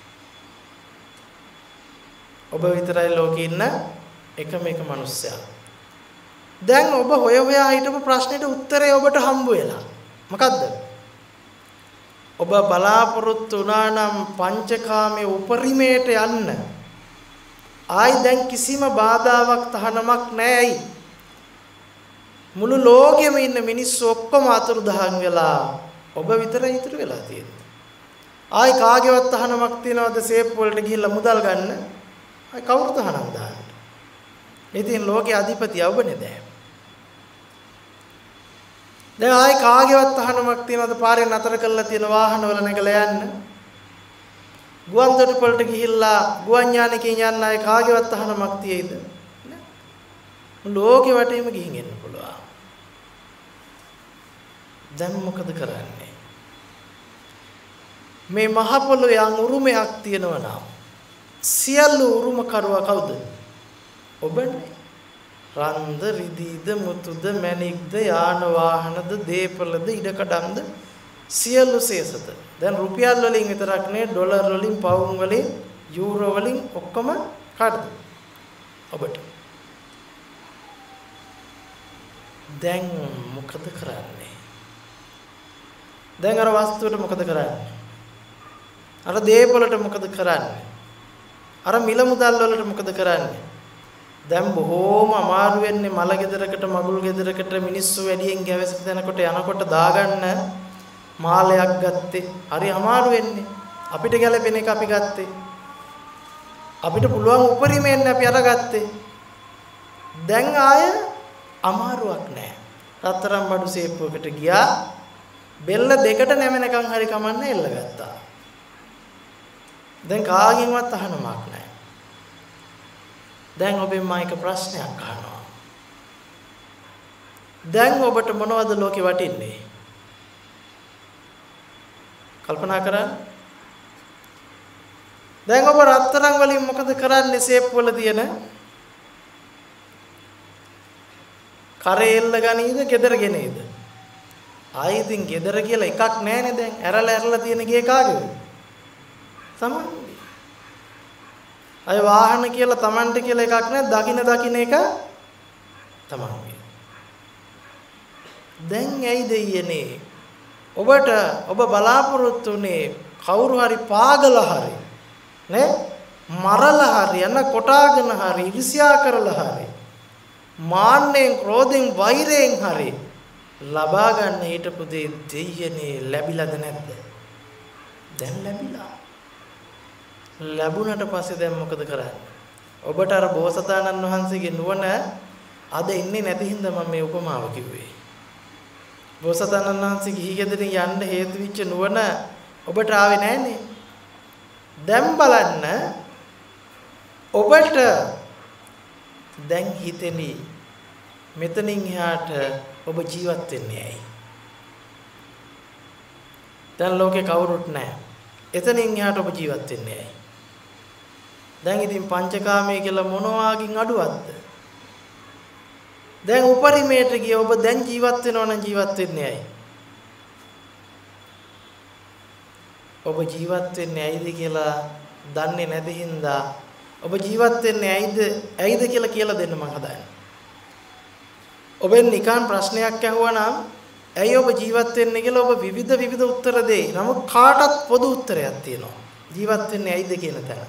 ඔබ විතරයි ලෝකෙ ඉන්න එකම එක මිනිස්සයා. දැන් ඔබ හොයා හිටපු ප්‍රශ්නෙට උත්තරේ ඔබට හම්බ වෙලා. මොකද්ද? ඔබ බලාපොරොත්තු වුණා නම් පංචකාමයේ උපරිමයට යන්න ආයි දැන් කිසිම බාධාවක් තහනමක් නැහැයි. මුළු ලෝකෙම ඉන්න මිනිස්සු ඔක්කොම අතුරුදහන් වෙලා ඔබ විතරයි ඉතුරු වෙලා තියෙන්නේ. ආයි කාගේවත් තහනමක් තියනවද සේප් වලට ගිහිල්ලා මුදල් ගන්න? ආයි කවුරු තහනම් දාන්නේ? ඉතින් ලෝකයේ අධිපති අවබනේ දැන්. දැන් ආයි කාගේවත් තහනමක් තියනවද පාරේ නතර කරලා තියෙන වාහනවල නැගලා යන්න? ගුවන් තොටුපළට ගිහිල්ලා ගුවන් යානකින් යන්න ආයි කාගේවත් තහනමක් තියෙයිද? ලෝකෙ වටේම ගිහින් එන්න පුළුවන්. දැන් මොකද කරන්නේ? මේ මහ පොළොවේ යම් උරුමයක් තියෙනවා නම් සියලු උරුම කරුවා කවුද? ඔබනේ. රන්ද රිදීද මුතුද මැණික්ද යාන වාහනද දීපලද ඉඩකඩම්ද සියලු ශේෂද. දැන් රුපියල් වලින් විතරක් නේ ඩොලර් වලින් පවුම් වලින් යූරෝ වලින් ඔක්කොම කාටද? ඔබට. දැන් මොකද කරන්නේ? දැන් අර වස්තුවට මොකද කරන්නේ? අර දීපලට මොකද කරන්නේ? අර මිල මුදල් වලට මොකද කරන්නේ? දැන් බොහෝම අමාරු වෙන්නේ මල ගෙදරකට මගුල් ගෙදරකට මිනිස්සු වැඩියෙන් ගැවසෙත යනකොට යනකොට දාගන්න මාලයක් ගත්තේ. හරි අමාරු වෙන්නේ. අපිට ගැලපෙන එක අපි ගත්තේ. අපිට පුළුවන් උපරිමයෙන් අපි අරගත්තේ. දැන් ආය අමාරුවක් නැහැ. රත්තරන් බඩු සේප්පුවකට ගියා. බෙල්ල දෙකට නැමෙනකන් හරි කමන්නේ එල්ල ගත්තා. දැන් කාගෙන්වත් අහනමක් නැහැ. දැන් ඔබෙන් මම එක ප්‍රශ්නයක් අහනවා. දැන් ඔබට මොනවද ලෝකේ වටින්නේ? කල්පනා කරන්න. දැන් ඔබ රත්තරන් වලින් මොකද කරන්නේ සේප් වල තියෙන? කරේ එල්ල ගනීද, ගෙදර ගෙනේද? ආයි ඉතින් ගෙදර කියලා එකක් නැහැනේ දැන්. ඇරලා තියෙන ගේ කාගේද? තමන්ගේ. අය වාහන කියලා තමන්ට කියලා එකක් නැහැ. දකින්න එක තමන්ගේ. දැන් ඇයිද ඊයනේ ඔබට ඔබ බලාපොරොත්තු වෙන්නේ කවුරු හරි පාගලා හරි නේ මරලා හරි යන කොටාගෙන හරි ඉරිසියා කරලා හරි මාන්නෙන් ක්‍රෝධෙන් වෛරයෙන් හරි ලබා ගන්න හිටපු දේ දෙයියනේ ලැබිලාද නැද්ද? දැන් ලැබිලා. ලැබුණට පස්සේ දැන් මොකද කරන්නේ? ඔබට අර බෝසතාණන් වහන්සේගේ නුවණ අද ඉන්නේ නැති හින්දා මම මේ උපමාව කිව්වේ. බෝසතාණන් වහන්සේ ගිහි ගෙදරින් යන්න හේතු වෙච්ච නුවණ ඔබට ආවේ නැහනේ. දැන් බලන්න ඔබට දැන් හිතෙනි මෙතනින් එහාට ඔබ ජීවත් වෙන්නේ ඇයි? දැන් ලෝකේ කවුරුත් නැහැ. එතනින් එහාට ඔබ ජීවත් වෙන්නේ ඇයි? දැන් ඉතින් පංචකාමයේ කියලා මොනවාකින් අඩුවක්ද? දැන් උපරිමයට ගිය ඔබ දැන් ජීවත් වෙනවා නම් ජීවත් වෙන්නේ ඇයි? ඔබ ජීවත් වෙන්නේ ඇයිද කියලා දන්නේ නැති හින්දා ඔබ ජීවත් වෙන්නේ ඇයිද කියලා දෙන්න මම හදන්නේ. ඔබෙන් නිකන් ප්‍රශ්නයක් ඇහුවා නම් ඇයි ඔබ ජීවත් වෙන්නේ කියලා ඔබ විවිධ උත්තර දෙයි. නමුත් කාටත් පොදු උත්තරයක් තියෙනවා. ජීවත් වෙන්නේ ඇයිද කියන තැන.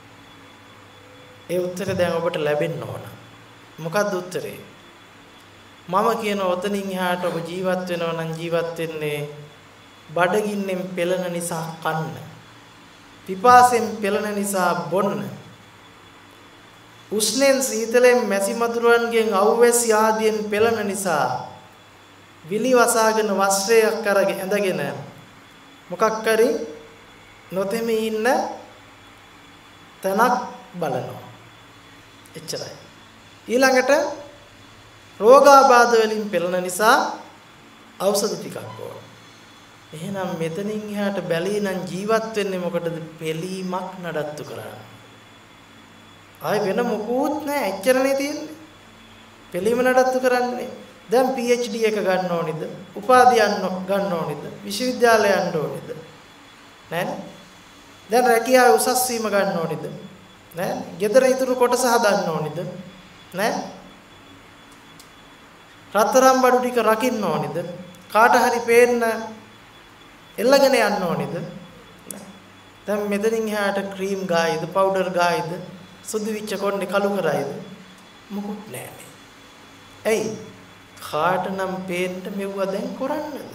ඒ උත්තරය දැන් ඔබට ලැබෙන්න ඕන. මොකක්ද උත්තරේ? මම කියන ඔතනින් එහාට ඔබ ජීවත් වෙනවා නම් ජීවත් වෙන්නේ බඩගින්නෙන් පෙළෙන නිසා කන්න. පිපාසෙන් පෙළෙන නිසා බොන්න. උෂ්ණෙන් සීතලෙන් මැසි මදුරුවන්ගෙන් අවුවැසි ආදියෙන් පෙළෙන නිසා විලි වසාගෙන වස්ත්‍රයක් අරගෙන ඇඳගෙන මොකක් කරි නොතෙමි ඉන්න තනක් බලනවා. එච්චරයි. ඊළඟට රෝගාබාධ වලින් පෙළෙන නිසා ඖෂධ ටිකක් ඕන. එහෙනම් මෙතනින් එහාට බැලී නම් ජීවත් වෙන්නේ මොකටද? පිළීමක් නඩත්තු කරන්න. ආයි වෙන මොකුත් නැහැ. එච්චරනේ තියෙන්නේ. පිළීම නඩත්තු කරන්නේ. දැන් PhD එක ගන්න ඕනිද? උපාධිය ගන්න ඕනිද? විශ්වවිද්‍යාලය යන්න ඕනිද? නෑනේ. දැන් රැකියාව උසස් වීම ගන්න ඕනිද? නෑ. ගෙදර ඉතුරු කොටස හදන්න ඕනිද? නෑ. රත්තරන් බඩු ටික රකින්න ඕනිද? කාට හරි පේන්න එල්ලගෙන යන්න ඕනිද? දැන් මෙතනින් එහාට ක්‍රීම් ගායිද, පවුඩර් ගායිද, සුදු විච්ච කොණ්ඩේ කළු කරයිද? මොකුත් නැහැ. ඇයි? කාට නම් පේන්න මෙව්ව දැන් කරන්නද?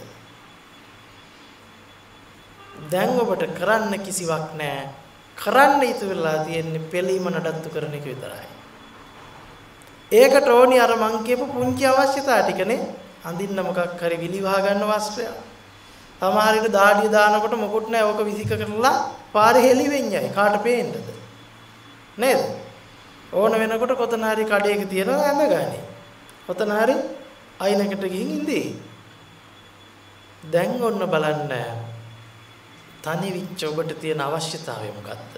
දැන් ඔබට කරන්න කිසිවක් නැහැ. කරන්න ඉතුරු වෙලා තියෙන්නේ පිළීම නඩත්තු කරන එක විතරයි. ඒකට ඕනි අර මං කියපු පුංචි අවශ්‍යතා ටිකනේ. අඳින්න මොකක් හරි විලිවා ගන්න වස්ත්‍රය. සමහර විට දාඩිය දානකොට මොකුත් නැහැ. ඕක විසික කරලා පාරේ හෙලි වෙන්නේ. කාට පේන්නද? නේද? ඕන වෙනකොට කොතන හරි කඩේක තියනවා ඇඳගන්නේ. කොතන හරි අයිනකට ගිහින් ඉඳී. දැන් ඔන්න බලන්න තනි විච්ච ඔබට තියෙන අවශ්‍යතාවය මොකක්ද?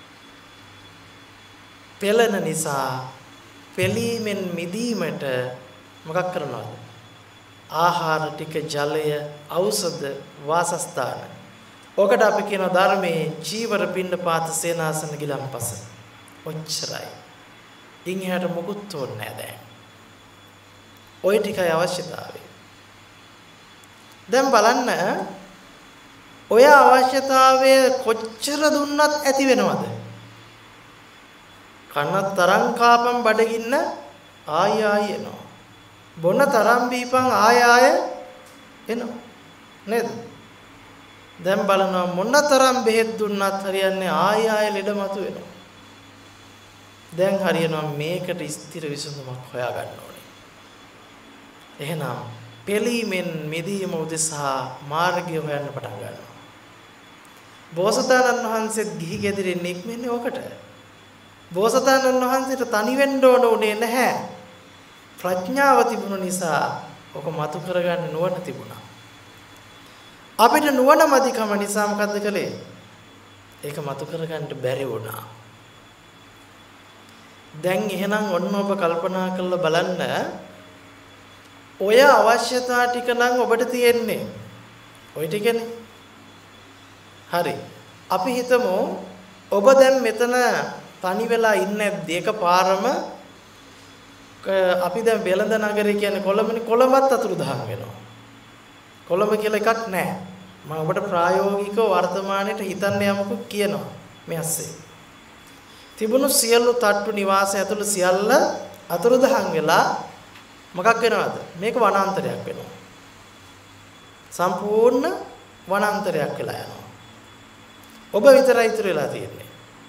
පෙළෙන නිසා පෙළීමෙන් මිදීමට මොකක් කරනවද? ආහාර ටික, ජලය, ඖෂධ, වාසස්ථාන. ඔකට අපි කියන ධර්මයේ චීවර, පිණ්ඩපාත, සේනාසන, ගිලම්පස. ඔච්චරයි. ඉන් එහාට මොකුත් ඕනේ නැහැ දැන්. ওই ටිකයි අවශ්‍යතාවය. දැන් බලන්න ඔය අවශ්‍යතාවය කොච්චර දුන්නත් ඇති වෙනවද? කන්න තරම් කාපම් බඩගින්න ආය ආය එනවා. බොන තරම් බීපන් ආය ආය එනවා. නේද? දැන් බලනවා මොන තරම් බෙහෙත් දුන්නත් හරියන්නේ ආය ආය ලෙඩ මතු වෙනවා. දැන් හරියනවා මේකට ස්ථිර විසඳුමක් හොයාගන්න ඕනේ. එහෙනම් පෙළීමෙන් මිදීම උදෙසා මාර්ගය හොයන්න පටන් ගන්නවා. බෝසතාණන් වහන්සේත් ගිහි ගෙදරින් නික්මන්නේ ඔකට. බෝසතාණන් වහන්සේට තනි වෙන්න ඕන උනේ නැහැ. ප්‍රඥාව තිබුණ නිසා ඔක මතු කරගන්න නුවණ තිබුණා. අපිට නුවණ මදිකම නිසා මොකද්ද කළේ? ඒක මතු කරගන්න බැරි වුණා. දැන් එහෙනම් ඔන්න ඔබ කල්පනා කරලා බලන්න ඔය අවශ්‍යතා ටික නම් ඔබට තියෙන්නේ. ඔය ටිකනේ. හරි. අපි හිතමු ඔබ දැන් මෙතන තනි වෙලා ඉන්නේ දෙකපාරම අපි දැන් වෙළඳ නගරේ කියන්නේ කොළඹනේ. කොළඹත් අතුරුදහන් වෙනවා. කොළඹ කියලා එකක් නැහැ. මම ඔබට ප්‍රායෝගිකව වර්තමානයේට හිතන්න යමුකෝ කියනවා මේ ඇස්සේ. තිබුණු සියලු තට්ටු නිවාස ඇතුළු සියල්ල අතුරුදහන් වෙලා මොකක් වෙනවද? මේක වනාන්තරයක් වෙනවා. සම්පූර්ණ වනාන්තරයක් වෙලා යනවා. ඔබ විතරයි ඉතුරු වෙලා තියෙන්නේ.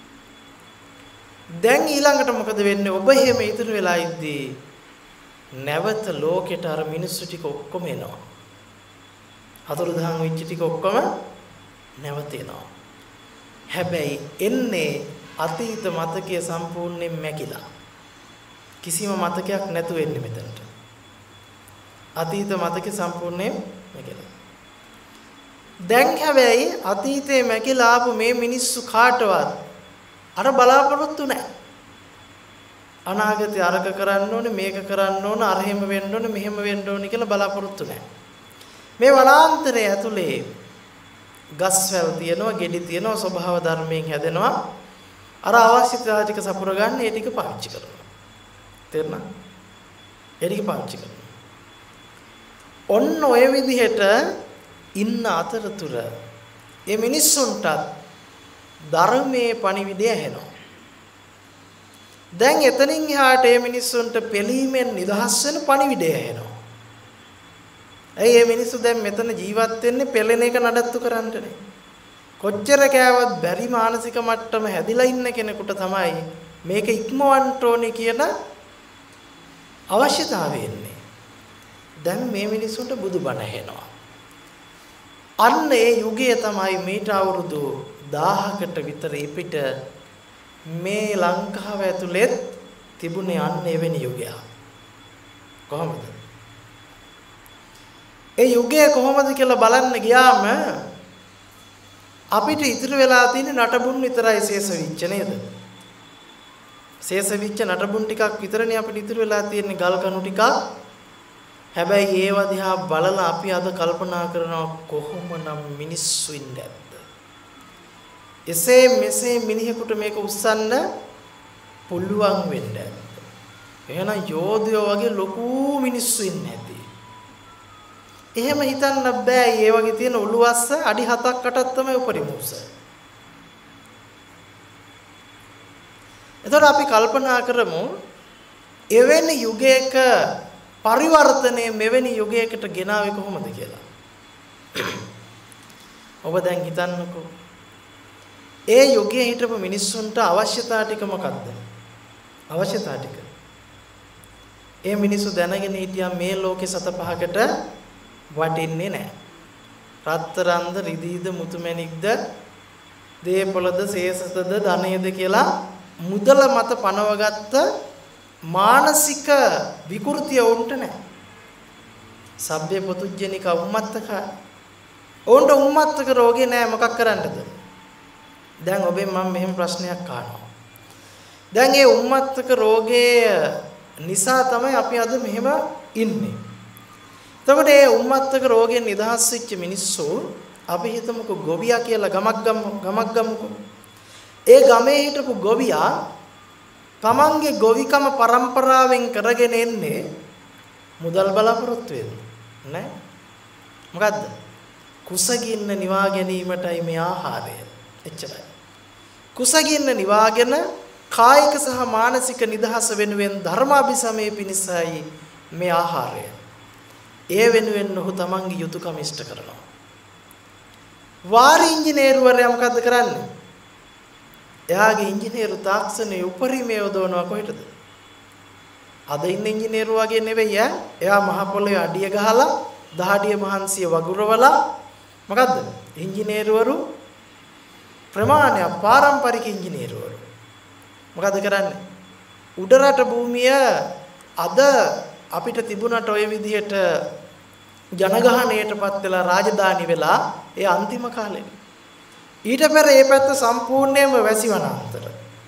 දැන් ඊළඟට මොකද වෙන්නේ? ඔබ එහෙම ඉතුරු වෙලා ඉද්දී නැවත ලෝකෙට අර මිනිස්සු ටික ඔක්කොම එනවා. අතුරුදහන් වෙච්ච ටික ඔක්කොම නැවත එනවා. හැබැයි එන්නේ අතීත මතකයේ සම්පූර්ණයෙන් මැකිලා. කිසිම මතකයක් නැතුව එන්නේ මෙතනට. අතීත මතකේ සම්පූර්ණයෙන් මැකිලා. දැන් හැබැයි අතීතේ මැකිලා ආපු මේ මිනිස්සු කාටවත් අර බලාපොරොත්තු නැහැ. අනාගතේ අරක කරන්න ඕනේ, මේක කරන්න ඕනේ, අර එහෙම වෙන්න ඕනේ, මෙහෙම වෙන්න ඕනේ කියලා බලාපොරොත්තු නැහැ. මේ වනාන්තරයේ ඇතුලේ ගස්වැල් තියෙනවා, ගෙඩි තියෙනවා, ස්වභාව ධර්මයෙන් හැදෙනවා. අර අවශ්‍යතාව ටික සපුර ගන්න ඒ ටික පාවිච්චි කරනවා. තේරුණා? ඒ ටික පාවිච්චි කරනවා. ඔන්න ඔය විදිහට ඉන්න අතරතුර මේ මිනිස්සුන්ට ධර්මයේ පණිවිඩය ඇහෙනවා. දැන් එතනින් එහාට මේ මිනිස්සුන්ට පිළීමෙන් නිදහස් වෙන පණිවිඩය ඇහෙනවා. ඇයි මේ මිනිස්සු දැන් මෙතන ජීවත් වෙන්නේ පෙළෙන එක නඩත්තු කරන්නනේ. කොච්චර කෑවත් බැරි මානසික මට්ටම හැදිලා ඉන්න කෙනෙකුට තමයි මේක ඉක්මවන්න ඕනේ කියන අවශ්‍යතාවය එන්නේ. දැන් මේ මිනිස්සුන්ට බුදුබණ ඇහෙනවා. අන්න ඒ යුගය තමයි මේට අවුරුදු 1000කට විතර ඉපිට මේ ලංකාව ඇතුළේ තිබුණේ අන්න එවැනි යුගයක්. කොහොමද? ඒ යුගය කොහොමද කියලා බලන්න ගියාම අපිට ඉතුරු වෙලා තියෙන නටබුන් විතරයි ශේෂ වෙච්ච නේද? ශේෂ වෙච්ච නටබුන් ටිකක් විතරනේ අපිට ඉතුරු වෙලා තියෙන්නේ, ගල් කණු ටිකක්. හැබැයි ඒව දිහා බලලා අපි අද කල්පනා කරනවා කොහොමනම් මිනිස්සු ඉන්නේ නැද්ද? එසේ මෙසේ මිනිහෙකුට මේක උස්සන්න පුළුවන් වෙන්නේ නැද්ද? එහෙනම් යෝධයෝ වගේ ලොකු මිනිස්සු ඉන්නේ නැති. එහෙම හිතන්න බෑ. ඒ වගේ තියෙන උළුවස්ස අඩි 7ක් 8ක් තමයි උපරිම උස. එතකොට අපි කල්පනා කරමු එවැනි යුගයක පරිවර්තනය මෙවැනි යුගයකට ගෙනාවේ කොහොමද කියලා. ඔබ දැන් හිතන්නකෝ. ඒ යුගයේ හිටපු මිනිස්සුන්ට අවශ්‍යතා ටික මොකක්ද? අවශ්‍යතා ටික. ඒ මිනිස්සු දැනගෙන හිටියා මේ ලෝකේ සත පහකට වටින්නේ නැහැ. රත්තරන්ද, රිදීද, මුතුමැණික්ද, දේපොළද, සේසතද, ධනයද කියලා මුදල මත පනවගත්ත මානසික විකෘතිය උන්ට නැහැ. සබ්බේ පොතුජ්ජනික උම්මත්තක. උන්ට උම්මත්තක රෝගේ නැහැ. මොකක් කරන්නද? දැන් ඔබෙන් මම මෙහෙම ප්‍රශ්නයක් අහනවා. දැන් මේ උම්මත්තක රෝගය නිසා තමයි අපි අද මෙහෙම ඉන්නේ. එතකොට මේ උම්මත්තක රෝගයෙන් නිදහස් වෙච්ච මිනිස්සු අපි හිතමුකෝ ගොවියා කියලා ගමක් ගමුකෝ. ඒ ගමේ හිටපු ගොවියා තමන්ගේ ගොවිකම පරම්පරාවෙන් කරගෙන එන්නේ මුදල් බලාපොරොත්තු වෙන්නේ නෑ. මොකද්ද? කුසගින්න නිවා ගැනීමටයි මේ ආහාරය. එච්චරයි. කුසගින්න නිවාගෙන කායික සහ මානසික නිදහස වෙනුවෙන් ධර්මාභිසමයේ පිණිසයි මේ ආහාරය. ඒ වෙනුවෙන් ඔහු තමන්ගේ යුතුයකම ඉෂ්ට කරනවා. වාරි ඉංජිනේරුවරයා මොකද්ද කරන්නේ? එයාගේ ඉංජිනේරු තාක්ෂණයේ උපරිමය යොදවනවා කොහෙටද? අද ඉන්න ඉංජිනේරු වගේ නෙවෙයි ඈ. එයා මහ පොළේ අඩිය ගහලා දහඩිය මහන්සිය වගුරවලා මොකද්ද? ඉංජිනේරුවරු ප්‍රමාණයක් පාරම්පරික ඉංජිනේරුවරු. මොකද කරන්නේ? උඩරට භූමිය අද අපිට තිබුණට ඔය විදිහට ජනගහණයටපත් වෙලා රාජධානි වෙලා ඒ අන්තිම කාලේ. ඊට පෙර මේ පැත්ත සම්පූර්ණයෙන්ම වැසි වනාන්තර.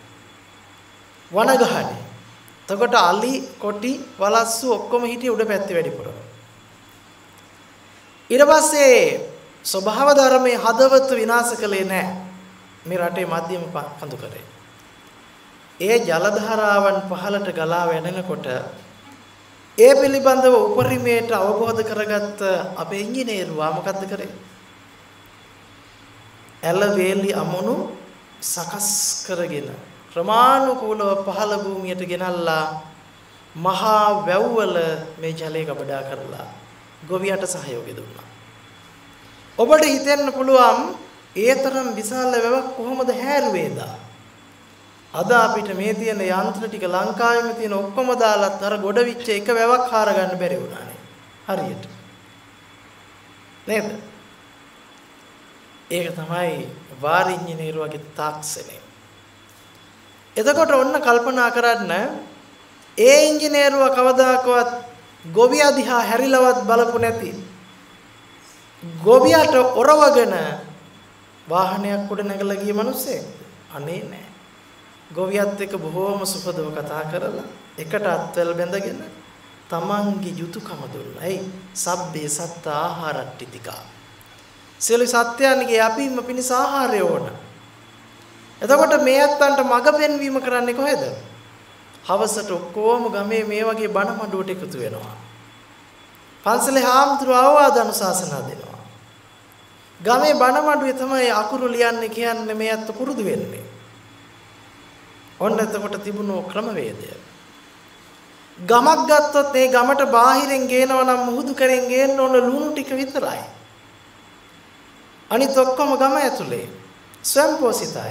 වනගහණි. එතකොට අලි, කොටි, වලස්සු ඔක්කොම හිටියේ උඩ පැත්තේ වැඩිපුර. ඊට පස්සේ ස්වභාව ධර්මයේ හදවත විනාශ කළේ නැහැ. මේ රටේ මධ්‍යම කඳු කරේ. ඒ ජල ධාරාවන් පහළට ගලා වැනෙනකොට ඒ පිළිබඳව උපරිමයට අවබෝධ කරගත්ත අපේ ඉංජිනේරුවා මොකද්ද කරේ? ඇලවේලි අමුණු සකස් කරගෙන ප්‍රමාණිකූලව පහළ භූමියට ගෙනල්ලා මහා වැව්වල මේ ජලය ගබඩා කරලා ගොවියට සහයෝගය දුන්නා. ඔබට හිතෙන්න පුළුවන් ඒ තරම් විශාල වැවක් කොහොමද හැරුවේද? අද අපිට මේ තියෙන යන්ත්‍ර ටික ලංකාවේම තියෙන ඔක්කොම දාලත් අර ගොඩ විච්ච එක වැවක් හාර ගන්න බැරි වුණානේ. හරියට. නේද? ඒක තමයි වාරි ඉංජිනේරුවගේ තාක්ෂණය. එතකොට ඔන්න කල්පනා කරන්න ඒ ඉංජිනේරුව කවදාකවත් ගොවියා දිහා හැරිලවත් බලපු නැති ගොවියට ඔරවගෙන වාහනයක් උඩ නැගලා ගිය මිනිස්සේ අනේ නෑ. ගොවියත් එක්ක බොහෝම සුපදව කතා කරලා එකට අත්වල බැඳගෙන තමන්ගේ යුතුයකම දුන්නා. එයි සබ්බේ සත්ත ආහාරට්ටිතිකා. සියලු සත්‍යයන්ගේ යැපීම පිණිස ආහාරය ඕන. එතකොට මේ අත්තන්ට මඟ පෙන්වීම කරන්නේ කොහෙද? හවසට ඔක්කොම ගමේ මේ වගේ බණ මඬුවට එකතු වෙනවා. පන්සලේ හාමුදුරුවෝ අවවාද අනුශාසනා දෙනවා. ගමේ බණ මඬුවේ තමයි අකුරු ලියන්නේ කියන්නේ මේ අත්ත පුරුදු වෙන්නේ. ඔන්න එතකොට තිබුණු ක්‍රමවේදය. ගමක් ගත්තොත් ඒ ගමට බාහිරින් ගේනවා නම් මුහුදු කරෙන් ගේන්න ඕන ලුණු ටික විතරයි. අනිත් ඔක්කොම ගම ඇතුලේ ස්වයංපෝෂිතයි.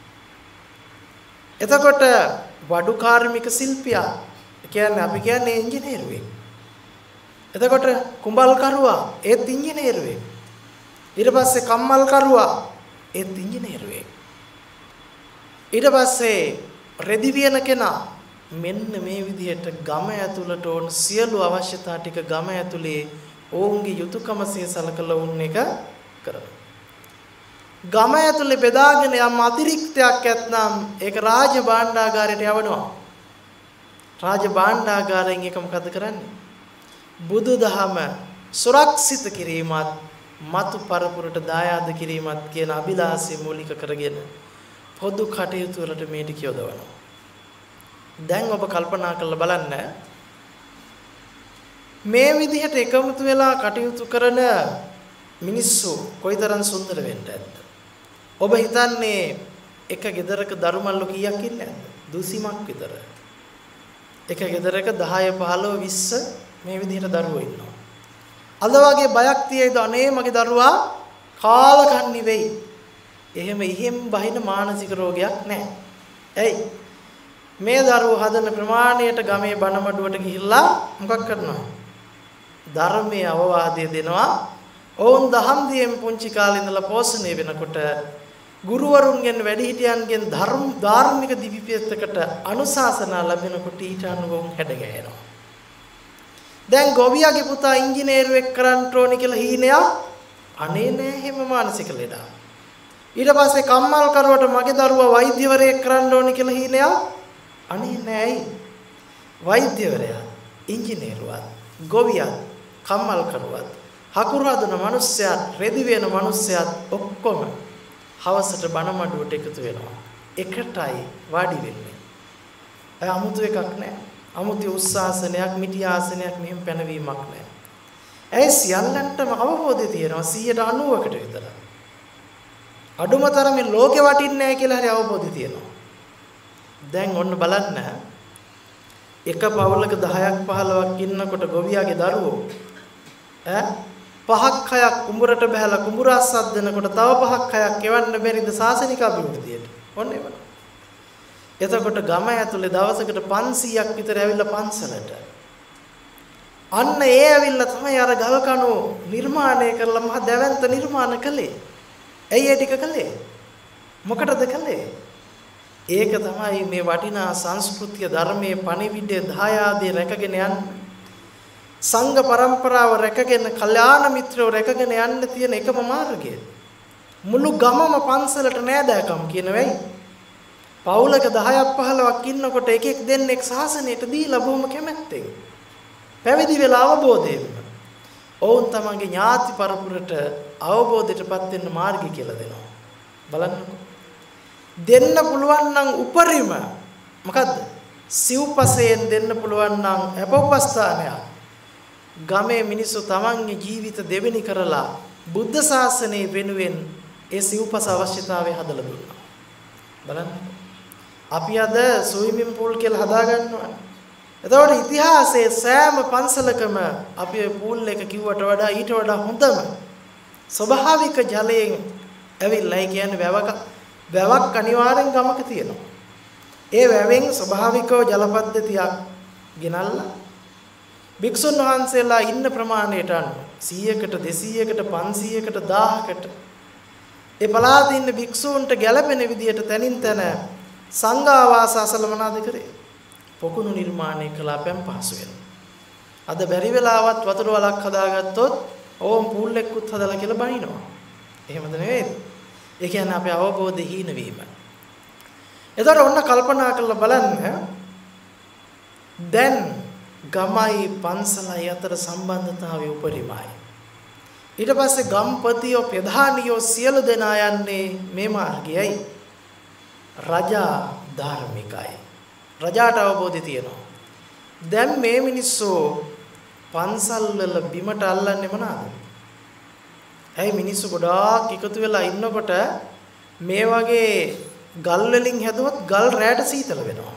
එතකොට වඩු කාර්මික ශිල්පියා කියන්නේ අපි කියන්නේ ඉංජිනේරුවෙක්. එතකොට කුඹල් කරුවා ඒත් ඉංජිනේරුවෙක්. ඊට පස්සේ කම්මල් කරුවා ඒත් ඉංජිනේරුවෙක්. ඊට පස්සේ රෙදි වියන කෙනා මෙන්න මේ විදිහට ගම ඇතුළට ඕන සියලු අවශ්‍යතා ටික ගම ඇතුලේ ඔවුන්ගේ යුතුයකමසේ සලකලා වුන් එක කරනවා. ගම ඇතුලේ බෙදාගෙන යම් අතිරික්තයක් ඇත්නම් ඒක රාජ භාණ්ඩාගාරයට යවනවා. රාජ භාණ්ඩාගාරයෙන් එක මොකද කරන්නේ? බුදුදහම සුරක්ෂිත කිරීමත් මතු පරපුරට දායාද කිරීමත් කියන අභිලාෂය මූලික කරගෙන පොදු කටයුතු වලට මේ ටික යොදවනවා. දැන් ඔබ කල්පනා කරලා බලන්න මේ විදිහට එකමුතු වෙලා කටයුතු කරන මිනිස්සු කොයිතරම් සුන්දර වෙන්නද? ඔබ හිතන්නේ එක ගෙදරක දරුමල්ලෝ කීයක් ඉන්නේ නැද්ද? දුසිමක් විතර. එක ගෙදරක 10 15 20 මේ විදිහට දරුවෝ ඉන්නවා. අද වගේ බයක් තියෙයිද අනේ මගේ දරුවා කාලකන්ණි වෙයි. එහෙම බහින මානසික රෝගයක් නැහැ. ඇයි? මේ දරුවෝ හදන ප්‍රමාණයට ගමේ බණමඩුවට ගිහිල්ලා මොකක් කරනවා? ධර්මයේ අවවාදය දෙනවා. ඔවුන් දහම් දියෙන් පුංචි කාලේ ඉඳලා පෝෂණය වෙනකොට ගුරුවරුන්ගෙන් වැඩිහිටියන්ගෙන් ධාර්මික දිවිපෙත්තකට අනුශාසනා ලැබෙනකොට ඊට අනුව හැඩගැහෙනවා. දැන් ගොවියාගේ පුතා ඉංජිනේරුවෙක් කරන්න ඕනි කියලා හීනයක් අනේ නෑ හැම මානසික ලෙඩා. ඊට පස්සේ කම්මල් කරුවට මගේ දරුවා වෛද්‍යවරයෙක් කරන්න ඕනි කියලා හීනයක් අනේ නෑයි. වෛද්‍යවරයා, ඉංජිනේරුවා, ගොවියා, කම්මල් කරුවා, හකුරු හදන මිනිස්සයා, රෙදි වෙන මිනිස්සයා ඔක්කොම හවසට බණමඩුවට එකතු වෙනවා. එකටයි වාඩි වෙන්නේ. අය 아무තු එකක් නැහැ. 아무තු උස්සාසනයක්, මිටි ආසනයක් මෙහෙම පැනවීමක් නැහැ. ඒ සියල්ලන්ටම අවබෝධය තියෙනවා 90%කට විතර. අඩුම තරමේ ලෝකෙ වටින්නේ නැහැ කියලා හරි අවබෝධය තියෙනවා. දැන් ඔන්න බලන්න. එක පවුලක 10ක් 15ක් ඉන්නකොට ගොවියාගේ දරුවෝ පහක් හයක් කුඹරට බහැලා කුඹුරස්සක් දෙනකොට තව පහක් හයක් එවන්න බැරිද සාසනික අභිවෘද්ධියට? ඔන්න එවන. එතකොට ගම ඇතුලේ දවසකට 500ක් විතර ඇවිල්ලා පන්සලට. අන්න ඒ ඇවිල්ලා තමයි අර ගල් කණු නිර්මාණය කරලා මහ දැවැන්ත නිර්මාණ කළේ. ඇයි ඒ ටික කළේ? මොකටද කළේ? ඒක තමයි මේ වටිනා සංස්කෘතිය ධර්මයේ පණිවිඩය දායාදේ රැකගෙන යන්න. සංඝ પરම්පරාව රැකගෙන කල්යාණ මිත්‍රව රැකගෙන යන්න තියෙන එකම මාර්ගය. මුළු ගමම පන්සලට නෑදෑකම් කියන වෙයි. පවුලක 10ක් 15ක් ඉන්නකොට එකෙක් දෙන්නෙක් ශාසනයට දීලා බොහොම කැමැත්තෙන් පැවිදි වෙලා අවබෝධයෙන් ඔවුන් තමන්ගේ ඥාති පරපුරට අවබෝධයටපත් වෙන්න මාර්ගය කියලා දෙනවා. බලන්නකෝ. දෙන්න පුළුවන් නම් උපරිම මොකද්ද? සිව්පසයෙන් දෙන්න පුළුවන් නම් අපොපස්ථානයක්. ගමේ මිනිස්සු තමන්ගේ ජීවිත දෙවෙනි කරලා බුද්ධ ශාසනය වෙනුවෙන් ඒ සිව්පස අවශ්‍යතාවය හදලා දුන්නා. බලන්න. අපි අද ස්විමින් pool කියලා හදා ගන්නවා. එතකොට ඉතිහාසයේ සෑම පන්සලකම අපි pool එක කිව්වට වඩා ඊට වඩා හොඳම ස්වභාවික ජලයෙන් ඇවිල්ලා කියන්නේ වැවක් අනිවාර්යෙන් ගමක තියෙනවා. ඒ වැවෙන් ස්වභාවිකව ජල පද්ධතියක් ගෙනල්ලා භික්ෂුන් වහන්සේලා ඉන්න ප්‍රමාණයට අනුව 100කට 200කට 500කට 1000කට ඒ පළාතේ ඉන්න භික්ෂූන්ට ගැළපෙන විදියට තනින් තන සංඝාවාස අසල මොනවාද කරේ? පොකුණු නිර්මාණය කළා පැම් පහසු වෙන. අද බැරි වෙලාවත් වතුර වලක් හදාගත්තොත් ඕම් පූල් එකකුත් හදලා කියලා බනිනවා. එහෙමද නෙවෙයි? ඒ කියන්නේ අපේ අවබෝධය හීන වීම. එතකොට ඔන්න කල්පනා කරලා බලන්න දැන් ගමයි පන්සලයි අතර සම්බන්ධතාවය උපරිමයි. ඊට පස්සේ ගම්පතියෝ ප්‍රධානියෝ සියලු දෙනා යන්නේ මේ මාර්ගයයි. රජා ධාර්මිකයි. රජාට අවබෝධය තියෙනවා. දැන් මේ මිනිස්සු පන්සල් වල බිමට අල්ලන්නේ මොනවාද? ඇයි මිනිස්සු ගොඩාක් එකතු වෙලා ඉන්නකොට මේ වගේ ගල් වලින් හැදුවොත් ගල් රැට සීතල වෙනවා.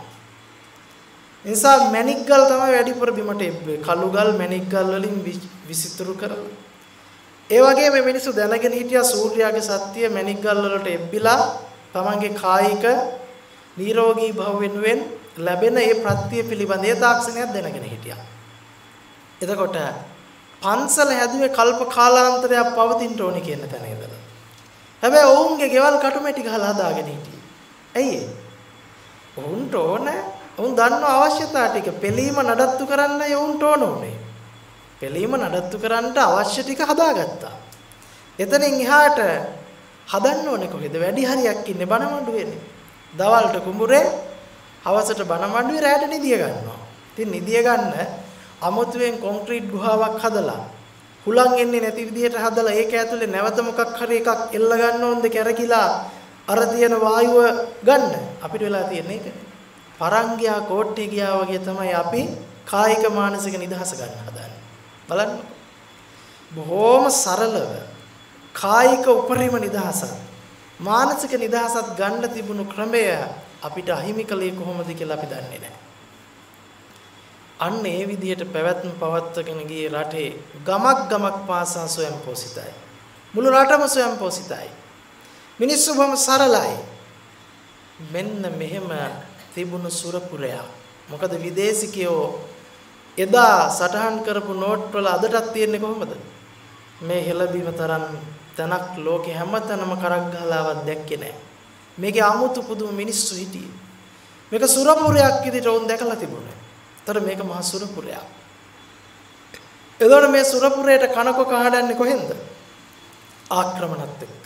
නිසා මැණික් ගල් තමයි වැඩිපුර බිමට එන්නේ. කළු ගල් මැණික් ගල් වලින් විසිතුරු කරලා. ඒ වගේ මේ මිනිස්සු දැනගෙන හිටියා සූර්යාගේ සත්‍ය මැණික් ගල් වලට එබ්බිලා තමන්ගේ කායික නිරෝගී භව වෙනුවෙන් ලැබෙන ඒ ප්‍රත්‍ය පිළිබඳ ඒ තාක්ෂණයක් දැනගෙන හිටියා. එතකොට පන්සල හැදුවේ කල්ප කාලාන්තරයක් පවතින්න ඕනේ කියන තැන ඉඳලා. හැබැයි ඔවුන්ගේ ගෙවල් කටුමැටි ගහලා හදාගෙන හිටියේ. ඇයි ඒ? ඔවුන්ට ඕනේ ඔවුන් දන්න අවශ්‍යතාව ටික පෙළීම නඩත්තු කරන්නයි ඔවුන්ට ඕනේ. පෙළීම නඩත්තු කරන්නට අවශ්‍ය ටික හදාගත්තා. එතනින් එහාට හදන්න ඕනේ කොහෙද? වැඩි හරියක් ඉන්නේ බණමඩුවේනේ. දවල්ට කුඹුරේ, හවසට බණමඩුවේ, රැට නිදිය ගන්නවා. ඉතින් නිදිය ගන්න අමුතුවෙන් කොන්ක්‍රීට් ගුහාවක් හදලා, හුලං එන්නේ නැති විදිහට හදලා ඒක ඇතුලේ නැවත මොකක් හරි එකක් එල්ල ගන්න ඕනද කැරකිලා අර තියෙන වායුව ගන්න. අපිට වෙලා තියෙන්නේ ඒක. පරංගියා කෝට්ටේ ගියා වගේ තමයි අපි කායික මානසික නිදහස ගන්න හදන්නේ. බලන්න. බොහොම සරලව කායික උපරිම නිදහසක් මානසික නිදහසක් ගන්න තිබුණු ක්‍රමය අපිට අහිමි කලේ කොහොමද කියලා අපි දන්නේ නැහැ. අන්න ඒ විදිහට පැවැත්ම පවත්වගෙන ගියේ රටේ ගමක් පාසා සොයම් පෝසිතයි. මුළු රටම සොයම් පෝසිතයි. මිනිස්සු බොහොම සරලයි. මෙන්න මෙහෙම තිබුණු සුරපුරයක්. මොකද විදේශිකයෝ එදා සටහන් කරපු නෝට් වල අදටත් තියෙන්නේ කොහොමද? මේ හෙළබීම තරම් තනක් ලෝකේ හැමතැනම කරක් ගහලාවත් දැක්කේ නැහැ. මේකේ 아무තු පුදුම මිනිස්සු හිටියේ. මේක සුරපුරයක් විදිහට වුන් දැකලා තිබුණා. තර මේක මහා සුරපුරයක්. එතකොට මේ සුරපුරයට කනකො කහඩන්නේ කොහෙන්ද? ආක්‍රමණත් එක්ක.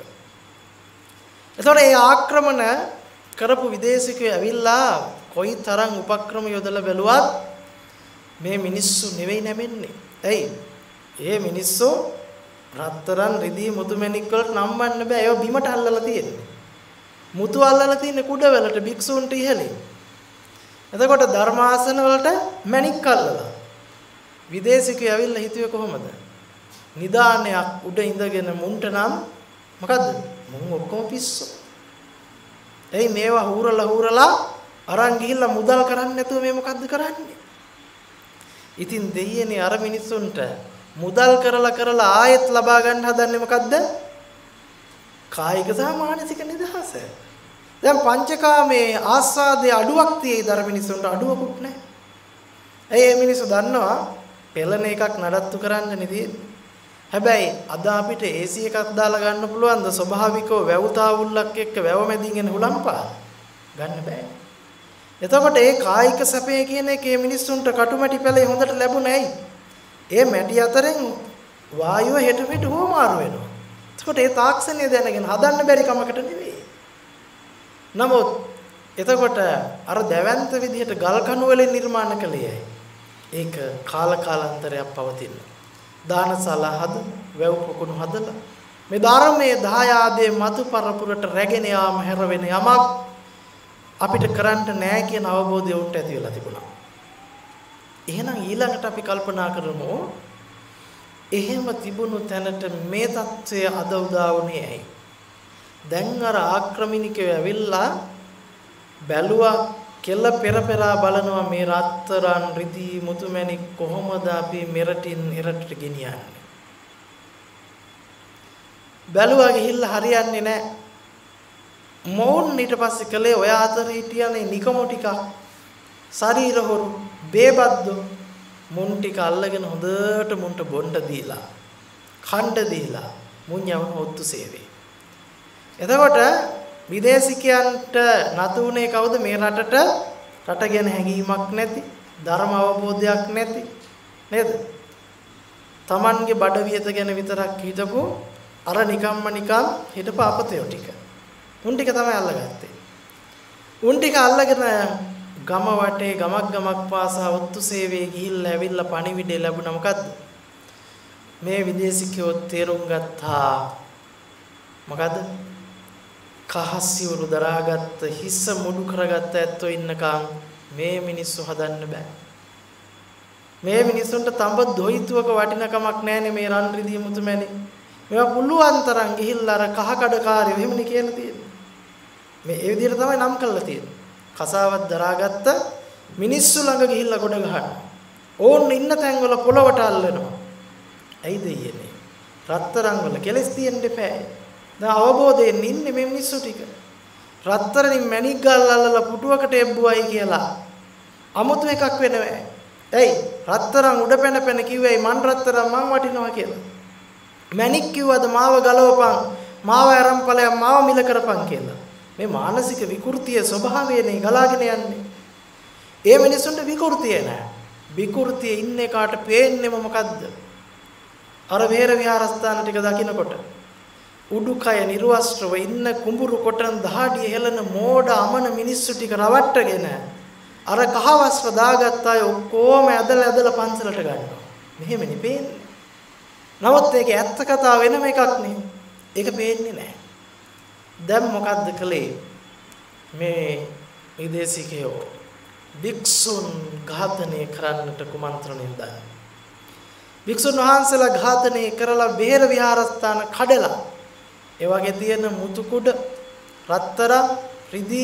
එතකොට මේ ආක්‍රමණ කරපු විදේශිකයෝ ඇවිල්ලා කොයි තරම් උපක්‍රම යොදලා බැලුවත් මේ මිනිස්සු නෙවෙයි නැමෙන්නේ. ඇයි? මේ මිනිස්සු රත්තරන් රිදී මුතුමැණික් වලට නම් වන්න බෑ. ඒවා බිමට අල්ලලා තියෙන්නේ. මුතු අල්ලලා තියෙන්නේ කුඩ වලට භික්ෂූන්ට ඉහළින්. එතකොට ධර්මාසන වලට මැණික් අල්ලලා. විදේශිකයෝ ඇවිල්ලා හිතුවේ කොහොමද? නිදානයක් උඩ ඉඳගෙන මුන්ට නම් මොකද්ද? මුන් ඔක්කොම පිස්සු. එයි මේවා හූරලා අරන් ගිහිල්ලා මුදල් කරන්නේ නැතුව මේ මොකද්ද කරන්නේ? ඉතින් දෙයියනේ අර මිනිස්සුන්ට මුදල් කරලා ආයෙත් ලබා ගන්න හදන්නේ මොකද්ද? කායික සහ මානසික නිදහස. දැන් පංචකාමයේ ආස්වාදයේ අඩුවක් තියෙයි දර මිනිස්සුන්ට අඩුවකුත් නැහැ. ඒ මිනිස්සු දන්නවා පෙළන එකක් නඩත්තු කරන්න නෙදී. හැබැයි අද අපිට AC එකක් දාලා ගන්න පුළුවන්ද ස්වභාවිකව වැවුතාවුල්ලක් එක්ක වැව මැදින් එන හුලම්පා ගන්න බෑ. එතකොට ඒ කායික සැපේ කියන එකේ මිනිස්සුන්ට කටුමැටි පැලේ හොඳට ලැබුණේ ඇයි? ඒ මැටි අතරින් වායුව හෙට පිට හොමාරු වෙනවා. එතකොට ඒ තාක්ෂණය දැනගෙන හදන්න බැරි කමකට නෙවෙයි. නමුත් එතකොට අර දැවැන්ත විදිහට ගල් කණු වලින් නිර්මාණ කළේයි. ඒක කාලාන්තරයක් පවතින. දානශාලා හද, වැව් පොකුණු හදලා මේ ධර්මයේ දායාදයේ මතු පරපුරට රැගෙන යාම හැර වෙන යමක් අපිට කරන්න නෑ කියන අවබෝධය උන්ට ඇති වෙලා තිබුණා. එහෙනම් ඊළඟට අපි කල්පනා කරමු එහෙම තිබුණු තැනට මේ தත්ත්වය අද උදා වුණේ ඇයි? දැන් අර ආක්‍රමණිකයෝ ඇවිල්ලා බැලුවා කෙල්ල පෙරපෙරා බලනවා මේ රත්තරන් රිදී මුතුමැණික් කොහොමද අපි මෙරටින් එරටට ගෙනියන්නේ? බැලුවා ගිහිල්ලා හරියන්නේ නැහැ. මොවුන් ඊට පස්සේ කලේ ඔය අතර හිටියනේ නිකමෝ ටික ශරීර හොරු බේබද්දෝ මුන් ටික අල්ලගෙන හොඳට මුන්ට බොණ්ඩ දීලා කණ්ඩ දීලා මුන් යවන ඔත්තු සේවය. එතකොට විදේශිකයන්ට නතුුනේ කවුද මේ රටට රට ගැන හැඟීමක් නැති ධර්ම අවබෝධයක් නැති නේද? Tamanගේ බඩ වියත ගැන විතරක් හිතපො අර නිකම්ම නිකම් හිටපු අපතයෝ ටික. උන් ටික තමයි අල්ලගත්තේ. උන් ටික අල්ලගෙන ගම වටේ ගමක් පාසා ඔත්තු සේවයේ ගිහිල්ලා ඇවිල්ලා පණිවිඩය ලැබුණා මොකද්ද? මේ විදේශිකයෝ තේරුම් ගත්තා. මොකද්ද? කහසිවුරු දරාගත්ත හිස්ස මුඩු කරගත්ත ඇත්තෝ ඉන්නකම් මේ මිනිස්සු හදන්න බෑ. මේ මිනිස්සුන්ට තඹ දොයිතුවක වටිනකමක් නැහැනේ මේ රන් රිදී මුතුමැණි. මේවා පුළුවන් තරම් ගිහිල්ලා අර කහ කඩකාරයෝ එහෙමනේ කියලා තියෙන්නේ. මේ ඒ විදිහට තමයි නම් කරලා තියෙන්නේ. කසාවක් දරාගත්ත මිනිස්සු ළඟ ගිහිල්ලා ගොඩ ගහනවා. ඕන් ඉන්න තැන්වල පොළවට අල්ලනවා. ඇයිද ඊයේ? රත්තරන් වල කෙලස් තියෙන්න එපා. දැන් අවබෝධයෙන් ඉන්නේ මේ මිනිස්සු ටික. රත්තරනින් මැණික් ගල් අල්ලලා පුටුවකට එබ්බුවයි කියලා අමුතු එකක් වෙනවෑ. ඇයි? රත්තරන් උඩ පැන කිව්වයි මන් රත්තරන් මං වටිනවා කියලා. මැණික් කිව්වද මාව ගලවපන්, මාව අරන් ඵලයන් මාව මිල කරපන් කියලා. මේ මානසික විකෘතිය ස්වභාවයනේ ගලාගෙන යන්නේ. ඒ මිනිස්සුන්ට විකෘතිය නෑ. විකෘතිය ඉන්නේ කාට පේන්නේම මොකද්ද? අර වේර විහාරස්ථාන ටික දකින්නකොට උඩුකය නිර්වස්ත්‍රව ඉන්න කුඹුරු කොටන දහඩිය හෙලන මෝඩ අමන මිනිස්සු ටික රවට්ටගෙන අර කහ වස්ත්‍ර දාගත්ත අය ඔක්කොම ඇදලා පන්සලට ගන්නවා. මෙහෙමනේ පේන්නේ. නමුත් ඒක ඇත්ත කතාව වෙනම එකක් නේ. ඒක පේන්නේ නැහැ. දැන් මොකද්ද කළේ? මේ විදේශිකයෝ භික්ෂුන් ඝාතනය කරන්නට කුමන්ත්‍රණය දානවා. භික්ෂුන් වහන්සේලා ඝාතනය කරලා බේර විහාරස්ථාන කඩලා ඒ වගේ තියෙන මුතු කුඩ රත්තරන් රිදී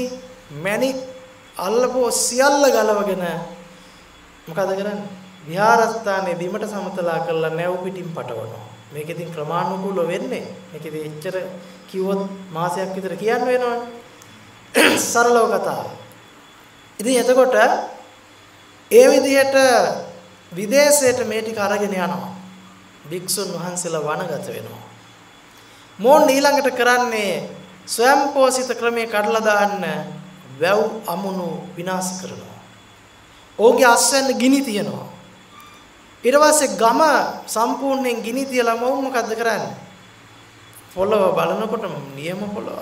මැණික් අල්ලපුව සියල්ල ගලවගෙන මොකද කරන්නේ? විහාරස්ථානයේ බිමට සමතලා කරලා නැව් පිටින් පටවනවා. මේක ඉතින් ක්‍රමානුකූලව වෙන්නේ. මේක ඉතින් එච්චර කිව්වොත් මාසයක් විතර කියන්න වෙනවනේ. සරලව කතාව. ඉතින් එතකොට ඒ විදිහට විදේශයට මේ ටික අරගෙන යනවා. භික්ෂුන් වහන්සේලා වනගත වෙනවා. මොන් ඊළඟට කරන්නේ ස්වයංපෝෂිත ක්‍රමයේ කඩලා දාන්න වැව් අමුණු විනාශ කරනවා. ඕගේ අස්වැන්න ගිනි තියනවා. ඊට පස්සේ ගම සම්පූර්ණයෙන් ගිනි තියලා මොකද්ද කරන්නේ? පොළව බලනකොට නියම පොළව.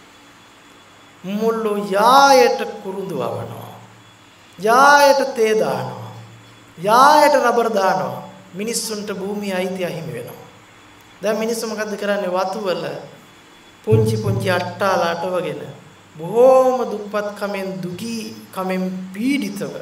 මුළු යායට කුරුඳු වවනවා. යායට තේ දානවා. යායට රබර් දානවා. මිනිස්සුන්ට භූමිය අයිතිය හිමි වෙනවා. දැන් මිනිස්සු මොකද්ද කරන්නේ? වතු වල පුංචි පුංචි අට්ටාලා අටවගෙන බොහෝම දුප්පත් කමෙන් දුගී කමෙන් පීඩිතව.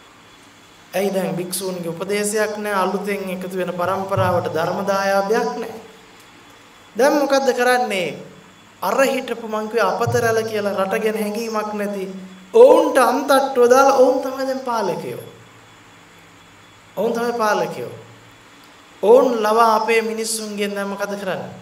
ඇයි දැන් භික්ෂූන්ගේ උපදේශයක් නැහැ, අලුතෙන් එකතු වෙන પરම්පරාවට ධර්ම දායාදයක් නැහැ. දැන් මොකද්ද කරන්නේ? අර හිටපු මං කිය අපතරල කියලා රටගෙන හැංගීමක් නැති ඔවුන්ට අන්තට්ටුව දාලා ඔවුන් තමයි දැන් පාලකයෝ. ඔවුන් තමයි පාලකයෝ. ඔවුන් ලවා අපේ මිනිස්සුන්ගෙන් දැන් මොකද කරන්නේ?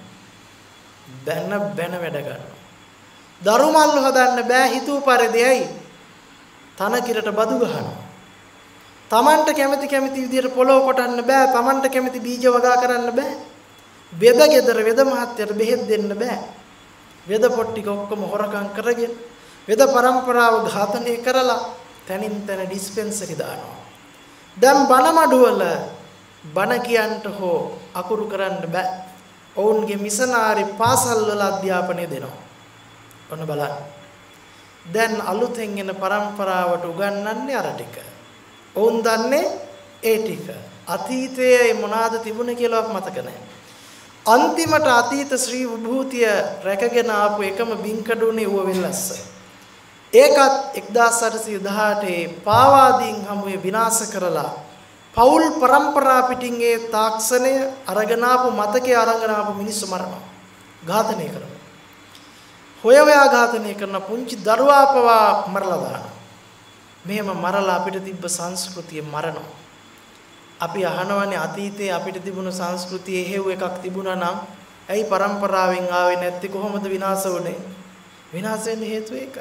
බැන වැඩ ගන්නවා. දරුමල්ලු හදන්න බෑ හිතුව පරිදියි තන කිරට බදු ගහනවා. Tamanට කැමති විදියට පොළොව කොටන්න බෑ. Tamanට කැමති බීජ වගා කරන්න බෑ. වෙද ගෙදර වෙද මහත්තයට බෙහෙත් දෙන්න බෑ. වෙද පොට්ටික ඔක්කොම හොරකම් කරගෙන වෙද પરම්පරාව ඝාතනය කරලා තනින් තන ඩිස්පෙන්සරි දානවා. දැන් බණ මඩුවල බණ කියන්ට හෝ අකුරු කරන්න බෑ. ඔවුන්ගේ මිෂනාරි පාසල් වල අධ්‍යාපනය දෙනවා. ඔන්න බලන්න. දැන් අලුතෙන් එන પરම්පරාවට උගන්වන්නේ අර ටික. ඔවුන් දන්නේ ඒ ටික. අතීතයේ මොනවාද තිබුණේ කියලාවත් මතක නැහැ. අන්තිමට අතීත ශ්‍රී විභූතිය රැකගෙන ආපු එකම බින්කඩුනේ ඌව වෙල්ලස්ස. ඒකත් 1818 පාවාදීන් හමුවේ විනාශ කරලා පෞල් પરම්පරා පිටින් ඒ තාක්ෂණය අරගෙන ආපු මතකයේ අරගෙන ආපු මිනිස්සු මරනවා. ඝාතනය කරනවා. හොයවයා ඝාතනය කරන පුංචි දරුවා පවා මරලා දානවා. මෙහෙම මරලා අපිට තිබ්බ සංස්කෘතිය මරනවා. අපි අහනවනේ අතීතයේ අපිට තිබුණු සංස්කෘතියේ හේව් එකක් තිබුණා නම් ඇයි પરම්පරාවෙන් ආවේ නැත්තේ? කොහොමද විනාශ වුනේ? විනාශ වෙන්න හේතුව ඒකයි.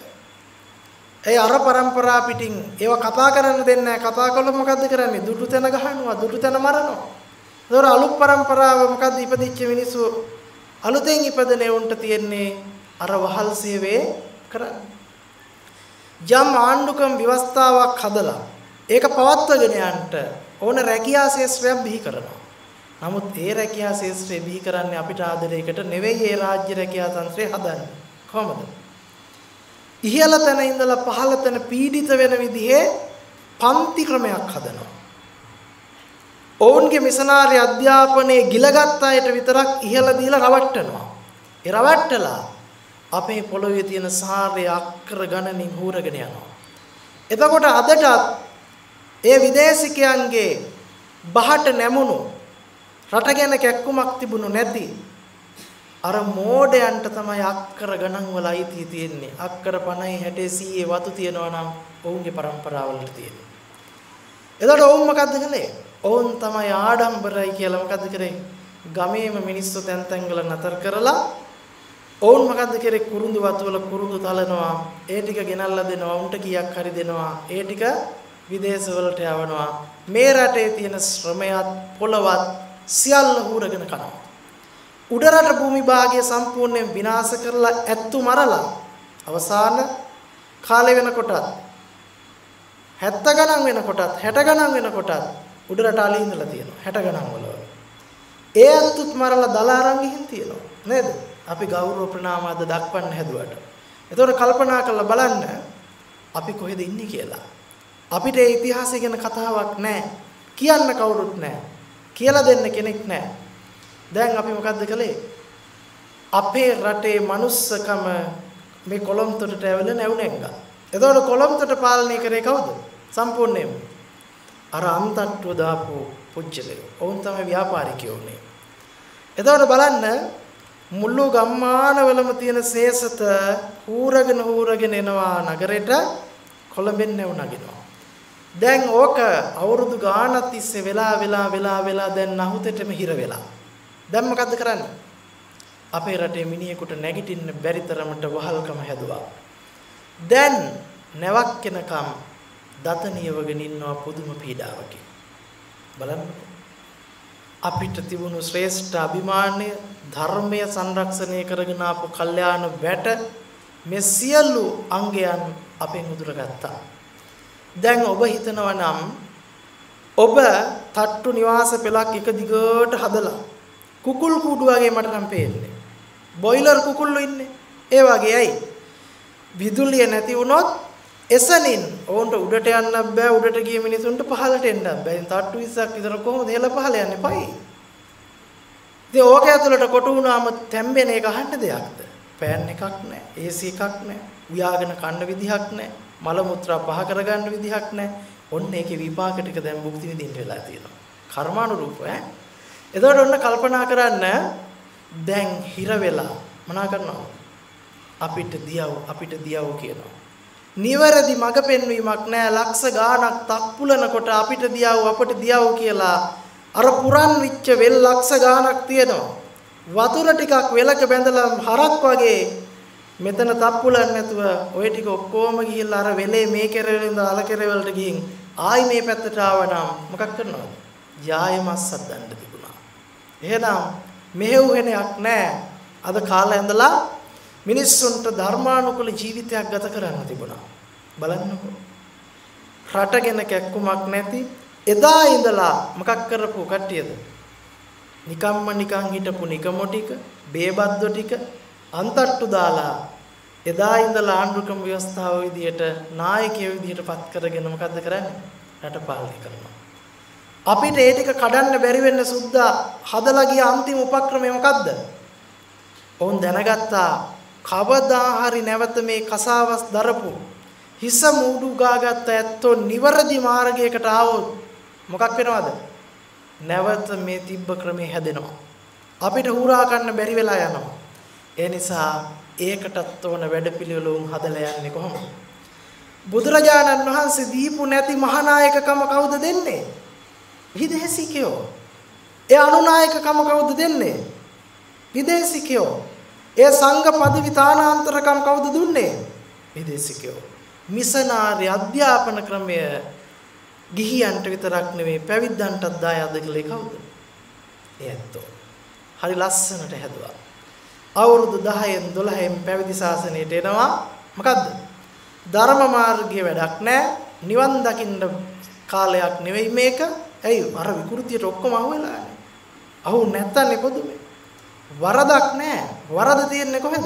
ඒ අර પરම්පරා පිටින් ඒව කතා කරන්න දෙන්නේ නැහැ. කතා කළොත් මොකද්ද කරන්නේ? දුටු තැන ගහනවා, දුටු තැන මරනවා. ඒතොර අලුත් પરම්පරාව මොකද්ද ඉපදිච්ච මිනිස්සු අලුතෙන් ඉපදෙන උන්ට තියෙන්නේ අර වහල් සේවයේ කරන්නේ. යම් ආණ්ඩුකම් ව්‍යවස්ථාවක් හදලා ඒක පවත්වගෙන යන්න ඕන රැකියා ශාස්ත්‍රයක් බිහි කරනවා. නමුත් ඒ රැකියා ශාස්ත්‍රය බිහි කරන්නේ අපිට ආදරයකට නෙවෙයි. ඒ රාජ්‍ය රැකියා තන්ත්‍රය හදන්නේ කොහොමද? ඉහළ තැන ඉඳලා පහළ තැන පීඩිත වෙන විදිහේ පන්ති ක්‍රමයක් හදනවා. ඔවුන්ගේ මිෂනාරි අධ්‍යාපනයේ ගිලගත් අයට විතරක් ඉහළ දීලා රවට්ටනවා. ඒ රවට්ටලා අපේ පොළොවේ තියෙන සාරය අක්කර ගණනින් හූරගෙන යනවා. එතකොට අදටත් ඒ විදේශිකයන්ගේ බහට නැමුණු රට ගැන කැක්කුමක් තිබුණු නැති අර මෝඩයන්ට තමයි අක්කර ගණන් වල අයිතිය තියෙන්නේ. අක්කර 50 60 100 වතු තියනවා නම් ඔවුන්ගේ પરම්පරාවලට තියෙන්නේ. එතකොට ඔවුන් මොකද්ද කළේ? ඔවුන් තමයි ආඩම්බරයි කියලා මොකද්ද කරේ? ගමේම මිනිස්සු තැන් තැන් වල නතර කරලා ඔවුන් මොකද්ද කරේ? කුරුඳු වතු වල කුරුඳු තලනවා. ඒ ටික ගෙනල්ලා දෙනවා. උන්ට කීයක් හරි දෙනවා. ඒ ටික විදේශ වලට යවනවා. මේ රටේ තියෙන ශ්‍රමයත් පොළවත් සියල්ල හුරගෙන කනවා. උඩරට භූමි භාගය සම්පූර්ණයෙන් විනාශ කරලා ඇත්තු මරලා අවසාන කාලේ වෙනකොටත් 70 ගණන් වෙනකොටත් 60 ගණන් වෙනකොටත් උඩරට අලි ඉඳලා තියෙනවා 60 ගණන් වල. ඒ ඇත්තුත් මරලා දලා අරන් ගිහින් තියෙනවා නේද? අපි ගෞරව ප්‍රණාම අද දක්වන්න හැදුවට. ඒතකොට කල්පනා කරලා බලන්න අපි කොහෙද ඉන්නේ කියලා. අපිට ඒ ඉතිහාසය ගැන කතාවක් නැහැ. කියන්න කවුරුත් නැහැ. කියලා දෙන්න කෙනෙක් නැහැ. දැන් අපි මොකද්ද කළේ? අපේ රටේ manussකම මේ කොළඹතොටට ඇවිල්ලා නැවුණෙන්ගා. එතකොට කොළඹතොට පාලනය කරේ කවුද? සම්පූර්ණයෙන්ම අර අම්තට්ටුව දාපු පුජ්‍යලයෝ. ඔවුන් තමයි ව්‍යාපාරිකයෝ උනේ. එතකොට බලන්න මුළු ගම්මානවලම තියෙන ශේෂත හූරගෙන එනවා නගරෙට කොළඹෙන් නැව නගිනවා. දැන් ඕක අවුරුදු ගාණක් තිස්සේ වෙලා දැන් නහුතෙටම හිර වෙලා. දැන් මොකද්ද කරන්නේ? අපේ රටේ මිනිහෙකුට නැගිටින්න බැරි තරමට වහල්කම හැදුවා. දැන් නැවක් වෙනකම් දතනියවගෙන ඉන්නවා පුදුම පීඩාවකින්. බලන්න. අපිට තිබුණු ශ්‍රේෂ්ඨ අභිමානය ධර්මය සංරක්ෂණය කරගෙන ආපු කල්යාණ වැට මේ සියලු අංගයන් අපෙන් උදුරගත්තා. දැන් ඔබ හිතනවා නම් ඔබ තට්ටු නිවාස පෙළක් එක දිගට හදලා කුකුල් කූඩු වගේ මට නම් පේන්නේ. බොයිලර් කුකුල්ලෝ ඉන්නේ. ඒ වගේ ඇයි? විදුලිය නැති වුණොත් එසනින් ඕන්ට උඩට යන්න බෑ. උඩට ගිය මිනිසුන්ට පහළට එන්න බෑ. තට්ටු 20ක් විතර කොහොමද හෙල පහළ යන්නේ? පයි. ඉතින් ඕක ඇතුළට කොට වුණාම තැම්බෙන එක අහන්න දෙයක්ද? ෆෑන් එකක් නැහැ. AC එකක් නැහැ. උයාගෙන කන්න විදිහක් නැහැ. මල මුත්‍රා පහ කරගන්න විදිහක් නැහැ. ඔන්න ඒකේ විපාක ටික දැන් භුක්ති විඳින්න වෙලා තියෙනවා. කර්මානුරූප ඈ. එතකොට ඔන්න කල්පනා කරන්න දැන් හිර වෙලා මොනා කරනවද? අපිට දියව කියනවා. නිවැරදි මඟ පෙන්වීමක් නැහැ. ලක්ෂ ගාණක් තක්පුලනකොට අපිට දියව කියලා අර පුරන් විච්ච වෙල් ලක්ෂ ගාණක් තියෙනවා. වතුර ටිකක් වෙලක බැඳලා හරක් වගේ මෙතන තප්පුලන් නැතුව ওই ටික ඔක්කොම ගිහිල්ලා අර වෙලේ මේ කෙරවල ඉඳලා අල කෙරවලට ගිහින් ආයි මේ පැත්තට ආවනම් මොකක් කරනවද? යායමස්සක් දන්න තිබුණා. එහෙනම් මෙහෙව් වෙනයක් නැහැ. අද කාලේ ඉඳලා මිනිස්සුන්ට ධර්මානුකූල ජීවිතයක් ගත කරන්න තිබුණා. බලන්නකෝ. රටගෙන කැක්කුමක් නැති එදා ඉඳලා මොකක් කරපු කට්ටියද? නිකන් හිටපු නිකමෝ ටික, බේබද්දෝ ටික අන්තට්ටු දාලා එදා ඉඳලා ආණ්ඩුක්‍රම ව්‍යවස්ථාව විදියට නායකයෝ විදියට පත් කරගෙන මොකද්ද කරන්නේ? රට පාලනය කරනවා. අපිට ඒ ටික කඩන්න බැරි වෙන්න සුද්දා හදලා ගිය අන්තිම උපක්‍රමය මොකද්ද? ඔවුන් දැනගත්තා කවදා හරි නැවත මේ කසාවස් දරපු හිස මූඩු ගාගත්ත ඇත්තෝ නිවැරදි මාර්ගයකට ආවොත් මොකක් වෙනවද? නැවත මේ තිබ්බ ක්‍රමේ හැදෙනවා. අපිට හුරා ගන්න බැරි වෙලා යනවා. ඒ නිසා ඒකටත් ඕන වැඩපිළිවෙල උන් හදලා යන්නේ කොහොමද? බුදුරජාණන් වහන්සේ දීපු නැති මහානායකකම කවුද දෙන්නේ? විදේශිකයෝ. ඒ අනුනායකකම කවුද දෙන්නේ? විදේශිකයෝ. ඒ සංඝ පදවි තානාන්තරකම් කවුද දුන්නේ? විදේශිකයෝ. මිෂනාරි අධ්‍යාපන ක්‍රමය ගිහියන්ට විතරක් නෙවෙයි පැවිද්දන්ටත් දායාද කළේ කවුද? ඒ ඇත්තෝ. හරි ලස්සනට හැදුවා. අවුරුදු 10න් 12න් පැවිදි ශාසනයට එනවා. මොකද්ද? ධර්ම මාර්ගයේ වැඩක් නැහැ. නිවන් දකින්න කාලයක් නෙවෙයි මේක. ඇයි අර විකෘතියට ඔක්කොම අහුවෙලානේ. අහු නැත්තනේ පොදුමේ. වරදක් නැහැ. වරද තියෙන්නේ කොහෙද?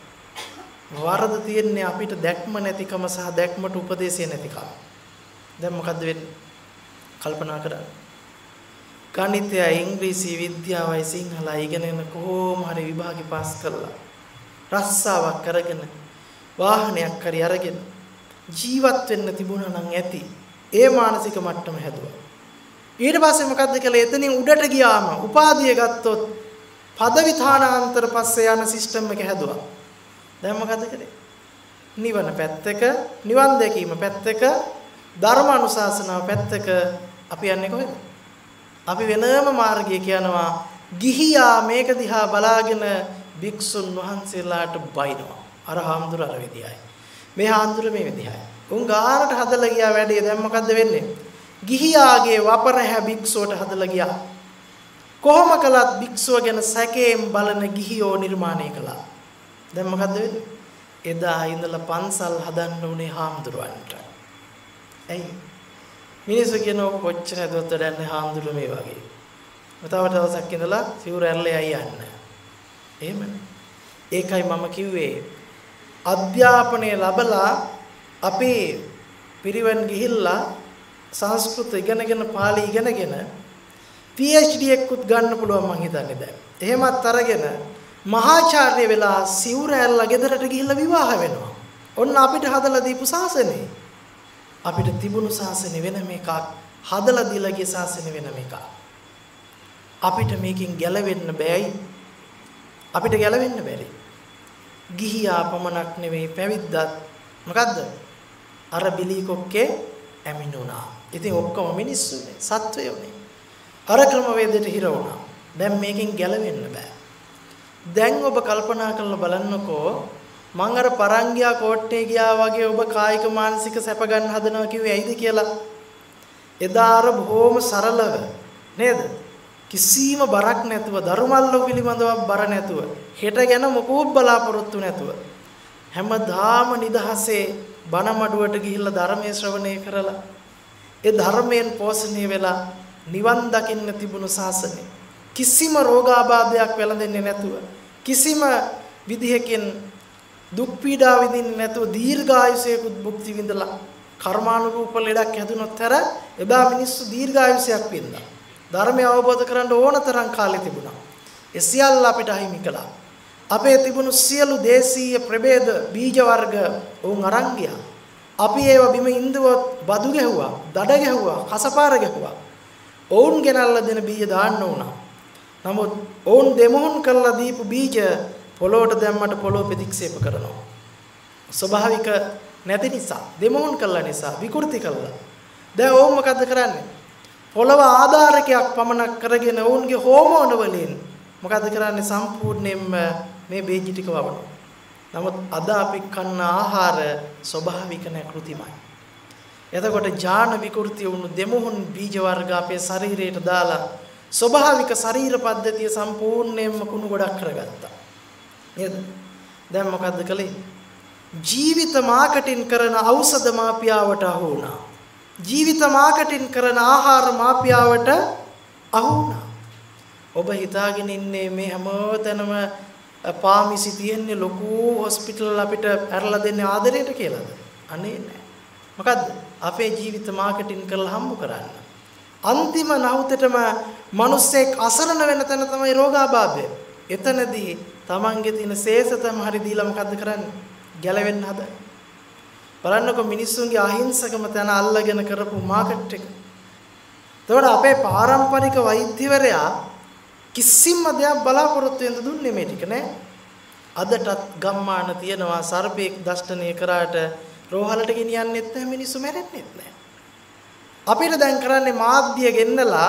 වරද තියෙන්නේ අපිට දැක්ම නැතිකම සහ දැක්මට උපදේශය නැතිකම. දැන් මොකද්ද වෙන්නේ? කල්පනා කරන්න. ගණිතය, ඉංග්‍රීසි, විද්‍යාවයි සිංහලයි ඉගෙනගෙන කොහොම හරි විභාගේ පාස් කරලා රස්සාවක් කරගෙන වාහනයක් හරි අරගෙන ජීවත් වෙන්න තිබුණා නම් ඇති. ඒ මානසික මට්ටම හැදුවා. ඊට පස්සේ මොකද්ද කියලා එතනින් උඩට ගියාම උපාධිය ගත්තොත් පදවි තානාන්තර පස්සේ යන සිස්ටම් එක හැදුවා. දැන් මොකද්ද කරේ? නිවන පැත්තක, නිවන් දැකීම පැත්තක, ධර්ම අනුශාසනාව පැත්තක අපි යන්නේ කොහෙද? අපි වෙනම මාර්ගය කියනවා. ගිහියා මේක දිහා බලාගෙන භික්ෂුන් වහන්සේලාට බයිනවා. අර හාමුදුර අර විදියයි. මේ හාමුදුර මේ විදියයි. උන් ගානට හදලා ගියා වැඩේ. දැන් මොකද්ද වෙන්නේ? ගිහියාගේ වපරැහැ භික්ෂුවට හදලා ගියා. කොහොම කළත් භික්ෂුව ගැන සැකයෙන් බලන ගිහියෝ නිර්මාණය කළා. දැන් මොකද්ද වෙන්නේ? එදා ඉඳලා පන්සල් හදන්න උනේ හාමුදුරුවන්ට. ඇයි? මිනිස්සු කියනවා කොච්චර හදුවත් වැඩන්නේ හාමුදුරුවෝ මේ වගේ. මතව දවසක් ඉඳලා සිවුර ඇරලා යන්න. එහෙමනේ. ඒකයි මම කිව්වේ අධ්‍යාපනය ලැබලා අපේ පිරිවෙන් ගිහිල්ලා සංස්කෘත ඉගෙනගෙන පාලි ඉගෙනගෙන PhD එකකුත් ගන්න පුළුවන් මං හිතන්නේ දැන්. එහෙමත් අරගෙන මහාචාර්ය වෙලා සිවුර ඇරලා ගෙදරට ගිහිල්ලා විවාහ වෙනවා. ඔන්න අපිට හදලා දීපු ශාසනය. අපිට තිබුණු ශාසනය වෙන මේකක්, හදලා දීලා ගිය ශාසනය වෙන මේකක්. අපිට මේකෙන් ගැලවෙන්න බෑයි. අපිට ගැලවෙන්න බැරි. ගිහියා පමණක් නෙවෙයි පැවිද්දත් මොකද්ද? අර බිලී කොක්කේ ඇමිනුණා. ඉතින් ඔක්කොම මිනිස්සුනේ, සත්වයෝනේ. අර ක්‍රමවේදයට හිර වුණා. දැන් මේකෙන් ගැලවෙන්න බෑ. දැන් ඔබ කල්පනා කරලා බලන්නකෝ මං අර පරංගියා කෝට්ටේ ගියා වගේ ඔබ කායික මානසික සැප ගන්න හදනවා කිව්වේ ඇයිද කියලා. එදා අර බොහොම සරලව නේද? කිසිම බරක් නැතුව ධර්මල්ල පිළිබඳව බර නැතුව හෙට ගැන මොකෝත් බලාපොරොත්තු නැතුව හැමදාම නිදහසේ බණ මඩුවට ගිහිල්ලා ධර්මයේ ශ්‍රවණය කරලා ඒ ධර්මයෙන් පෝෂණය වෙලා නිවන් දකින්න තිබුණු ශාසනය කිසිම රෝගාබාධයක් වැළඳෙන්නේ නැතුව කිසිම විදිහකින් දුක් පීඩා විඳින්නේ නැතුව දීර්ඝායුෂයකුත් භුක්ති විඳලා කර්මානුරූප ලෙඩක් හැදුනොත් අර එදා මිනිස්සු දීර්ඝායුෂයක් වින්දා. ධර්මය අවබෝධ කරගන්න ඕන තරම් කාලෙ තිබුණා. ඒ සියල්ල අපිට අහිමි කළා. අපේ තිබුණු සියලු දේශීය ප්‍රභේද බීජ වර්ග උන් අරන් ගියා. අපි ඒව බිම ඉඳුවොත් බදු ගැහුවා, දඩ ගැහුවා, කසපාර ගැහුවා. ඔවුන් ගෙනල්ලා දෙන බීජ දාන්න උනා. නමුත් ඔවුන් දෙමුහුන් කරලා දීපු බීජ පොළොවට දැම්මට පොළොව ප්‍රතික්ෂේප කරනවා. ස්වභාවික නැති නිසා, දෙමුහුන් කළා නිසා, විකෘති කළා. දැන් ඔවුන් මොකද කරන්නේ? පොළොව ආධාරකයක් පමණක් කරගෙන ඔවුන්ගේ හෝමෝන වලින් මොකද කරන්නේ? සම්පූර්ණයෙන්ම මේ බීජ ටික වවනවා. නමුත් අද අපි කන්න ආහාර ස්වභාවික නැහැ, කෘතිමයි. එතකොට ඥාන විකෘති වුණු දෙමුහුන් බීජ වර්ග අපේ ශරීරයට දාලා ස්වභාවික ශරීර පද්ධතිය සම්පූර්ණයෙන්ම කුණු ගොඩක් කරගත්තා. නේද? දැන් මොකද්ද කළේ? ජීවිත මාකටින් කරන ඖෂධ මාපියාවට අහු වුණා. ජීවිත මාකටින් කරන ආහාර මාපියාවට අහු වුණා. ඔබ හිතාගෙන ඉන්නේ මේ හැමතැනම පාමිසි තියෙන්නේ ලොකු හොස්පිටල් අපිට ඇරලා දෙන්නේ ආදරයට කියලාද? අනේ නෑ. මොකද්ද? අපේ ජීවිත මාකටින් කරලා හම්බ කරන්න. අන්තිම නහුතටම මිනිස්සෙක් අසරණ වෙන තැන තමයි රෝගාබාධය. එතනදී තමන්ගේ තියෙන ශේෂතම හරි දීලා මොකද්ද කරන්නේ? ගැලවෙන්න හදන. බලන්නකො මිනිස්සුන්ගේ අහිංසකම තැන අල්ලගෙන කරපු මාකට් එක. එතකොට අපේ පාරම්පරික වෛද්‍යවරයා කිසිම දෙයක් බලාපොරොත්තු වෙන්න දුන්නේ මේ ටික නෑ. අදටත් ගම්මාන තියනවා සර්පෙක් දෂ්ටනය කරාට රෝහලට ගෙනියන්නෙත් නැහැ, මිනිස්සු මැරෙන්නෙත් නැහැ. අපිට දැන් කරන්නේ මාධ්‍ය ගෙන්නලා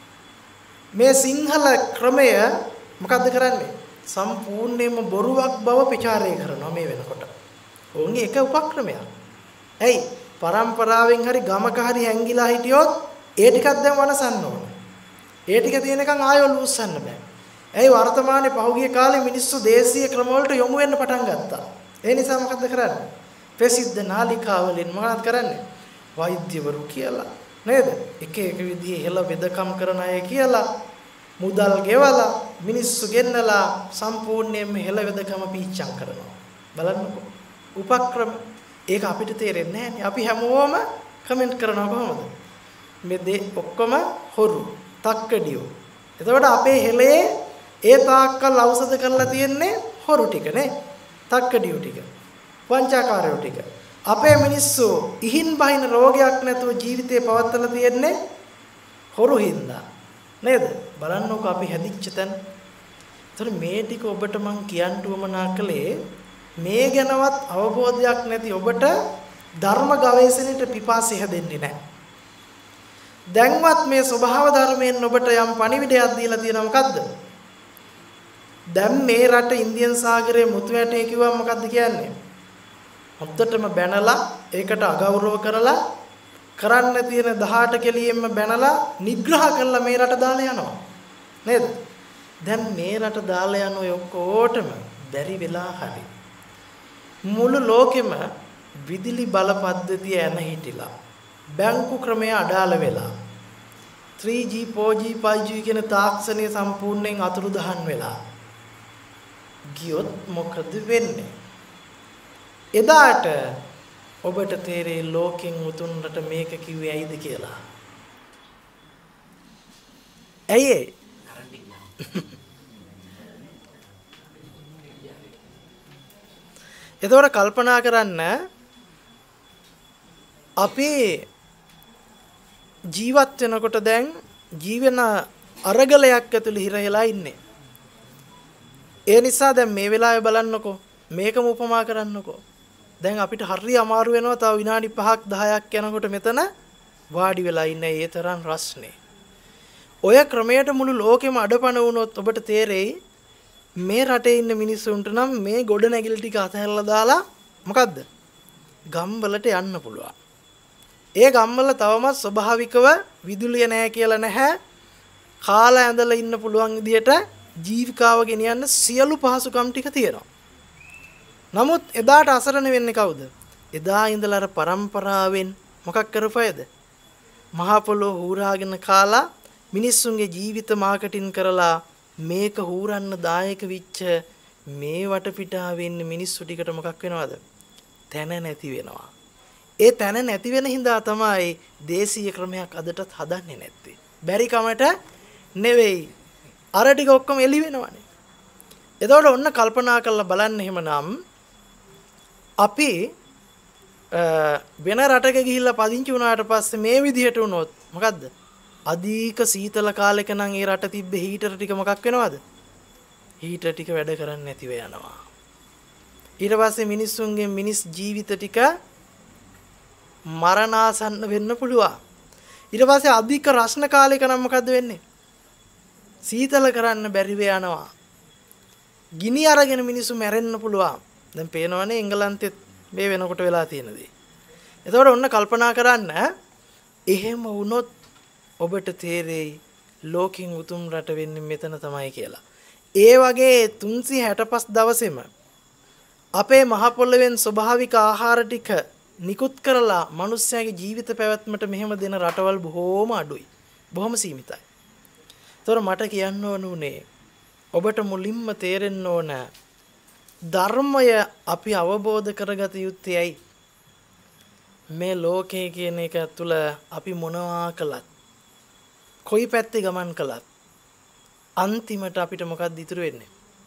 මේ සිංහල ක්‍රමය මොකද්ද කරන්නේ? සම්පූර්ණයෙන්ම බොරුවක් බව ප්‍රචාරය කරනවා මේ වෙනකොට. ඕන්ගේ එක උපක්‍රමයක්. ඇයි? පරම්පරාවෙන් හරි ගමක හරි හැංගිලා හිටියොත් ඒ ටිකක් දැන් වනසන්න ඕන. ඒ ටික තියෙනකන් ආයෙ ලූස්සන්න බෑ. ඇයි? වර්තමානයේ පහුගිය කාලේ මිනිස්සු දේශීය ක්‍රම වලට යොමු වෙන්න පටන් ගත්තා. ඒ නිසා මොකද්ද කරන්නේ? ප්‍රසිද්ධ නාලිකාවලින් මොනවද කරන්නේ? වෛද්‍යවරු කියලා නේද? එක එක විදිහේ හෙළ වෙදකම් කරන අය කියලා මුදල් ගෙවලා මිනිස්සු ගෙන්නලා සම්පූර්ණයෙන්ම හෙළ වෙදකම පීච්චම් කරනවා. බලන්නකෝ. උපක්‍රම ඒක අපිට තේරෙන්නේ නැහැ නේ. අපි හැමෝම කමෙන්ට් කරනවා කොහොමද? මේ ඔක්කොම හොරු, තක්කඩියෝ. එතකොට අපේ හෙළේ ඒ තාක්කල් ඖෂධ කරලා තියෙන්නේ හොරු ටික නේ. තක්කඩියෝ ටික. වංචාකාරයෝ ටික. අපේ මිනිස්සු ඉහින් බහින රෝගයක් නැතුව ජීවිතේ පවත්වලා තියෙන්නේ හොරු හින්දා. නේද? බලන්නකෝ අපි හැදිච්ච තැන. ඒතර මේ ටික ඔබට මං කියන්න උවමනා කළේ මේ ගැනවත් අවබෝධයක් නැති ඔබට ධර්ම ගවේෂණයට පිපාසය හැදෙන්නේ නැහැ. දැන්වත් මේ ස්වභාව ධර්මයෙන් ඔබට යම් පණිවිඩයක් දීලා තියෙනවා මොකද්ද? දැන් මේ රට ඉන්දියන් සාගරයේ මුතු ඇටේ කිව්වම මොකද්ද කියන්නේ? හොද්දටම බැනලා ඒකට අගෞරව කරලා කරන්න තියෙන 18 කෙලියෙන්ම බැනලා නිග්‍රහ කරලා මේ රට දාලා යනවා. නේද? දැන් මේ රට දාලා යන ඔය ඔක්කොටම බැරි වෙලා හරි මුළු ලෝකෙම විදුලි බල පද්ධතිය එන හිටිලා බැංකු ක්‍රමය අඩාල වෙලා 3G 4G 5G කියන තාක්ෂණය සම්පූර්ණයෙන් අතුරුදහන් වෙලා ගියොත් මොකද වෙන්නේ? එදාට ඔබට තේරෙයි ලෝකෙන් උතුම්රට මේක කිව්වේ ඇයිද කියලා. ඇයි ඒ? එතකොට කල්පනා කරන්න අපි ජීවත් වෙනකොට දැන් ජීවන අරගලයක් ඇතුළේ හිරහෙලා ඉන්නේ. ඒ නිසා දැන් මේ වෙලාවේ බලන්නකෝ මේකම උපමා කරන්නකෝ. දැන් අපිට හරිය අමාරු වෙනවා තව විනාඩි 5ක් 10ක් යනකොට මෙතන වාඩි වෙලා ඉන්න ඒ තරම් රස්නේ. ඔය ක්‍රමයට මුළු ලෝකෙම අඩපණ වුණොත් ඔබට තේරෙයි මේ රටේ ඉන්න මිනිස්සුන්ට නම් මේ ගොඩ නැගිලි ටික අතහැරලා දාලා මොකද්ද? ගම්වලට යන්න පුළුවන්. ඒ ගම්වල තවමත් ස්වභාවිකව විදුලිය නැහැ කියලා නැහැ. කාලා ඇඳලා ඉන්න පුළුවන් විදියට ජීවිකාව ගෙනියන්න සියලු පහසුකම් ටික තියෙනවා. නමුත් එදාට අසරණ වෙන්නේ කවුද? එදා ඉඳලා අර પરම්පරාවෙන් මොකක් කරපයද? මහ පොළොව හූරාගෙන කාලා මිනිස්සුන්ගේ ජීවිත මාකටින් කරලා මේක හූරන්න දායක වෙච්ච මේ වටපිටාවේ ඉන්න මිනිස්සු ටිකට මොකක් වෙනවද? තැන නැති වෙනවා. ඒ තැන නැති වෙන හින්දා තමයි දේශීය ක්‍රමයක් අදටත් හදන්නේ නැත්තේ. බැරි කමට නෙවෙයි. අර ටික ඔක්කොම එළි වෙනවනේ. එතකොට ඔන්න කල්පනා කරලා බලන්න එහෙමනම් අපි වෙන රටක ගිහිල්ලා පදිංචි වුණාට පස්සේ මේ විදිහට වුණොත් මොකද්ද? අධික සීතල කාලෙක නම් ඒ රට තිබ්බ හීටර් ටික මොකක් වෙනවද? හීටර් ටික වැඩ කරන්නේ නැතිව යනවා. ඊට පස්සේ මිනිස්සුන්ගේ මිනිස් ජීවිත ටික මරණාසන්න වෙන්න පුළුවන්. ඊට පස්සේ අධික රස්න කාලයක නම් මොකද්ද වෙන්නේ? සීතල කරන්න බැරිව යනවා. ගිනි අරගෙන මිනිස්සු මැරෙන්න පුළුවන්. දැන් පේනවනේ එංගලන්තෙත් මේ වෙනකොට වෙලා තියෙන දේ. එතකොට ඔන්න කල්පනා කරන්න එහෙම වුණොත් ඔබට තේරෙයි ලෝකෙන් උතුම් රට වෙන්නේ මෙතන තමයි කියලා. ඒ වගේ 365 දවසෙම අපේ මහ පොළොවෙන් ස්වභාවික ආහාර ටික නිකුත් කරලා මිනිස්යාගේ ජීවිත පැවැත්මට මෙහෙම දෙන රටවල් බොහෝම අඩුයි. බොහොම සීමිතයි. ඒතර මට කියන්න ඕනුනේ ඔබට මුලින්ම තේරෙන්න ඕන ධර්මය අපි අවබෝධ කරගත යුත්තේ ඇයි? මේ ලෝකයේ කියන එක තුළ අපි මොනවා කළත් කොයි පැත්තේ ගමන් කළත් අන්තිමට අපිට මොකක්ද ඉතුරු වෙන්නේ?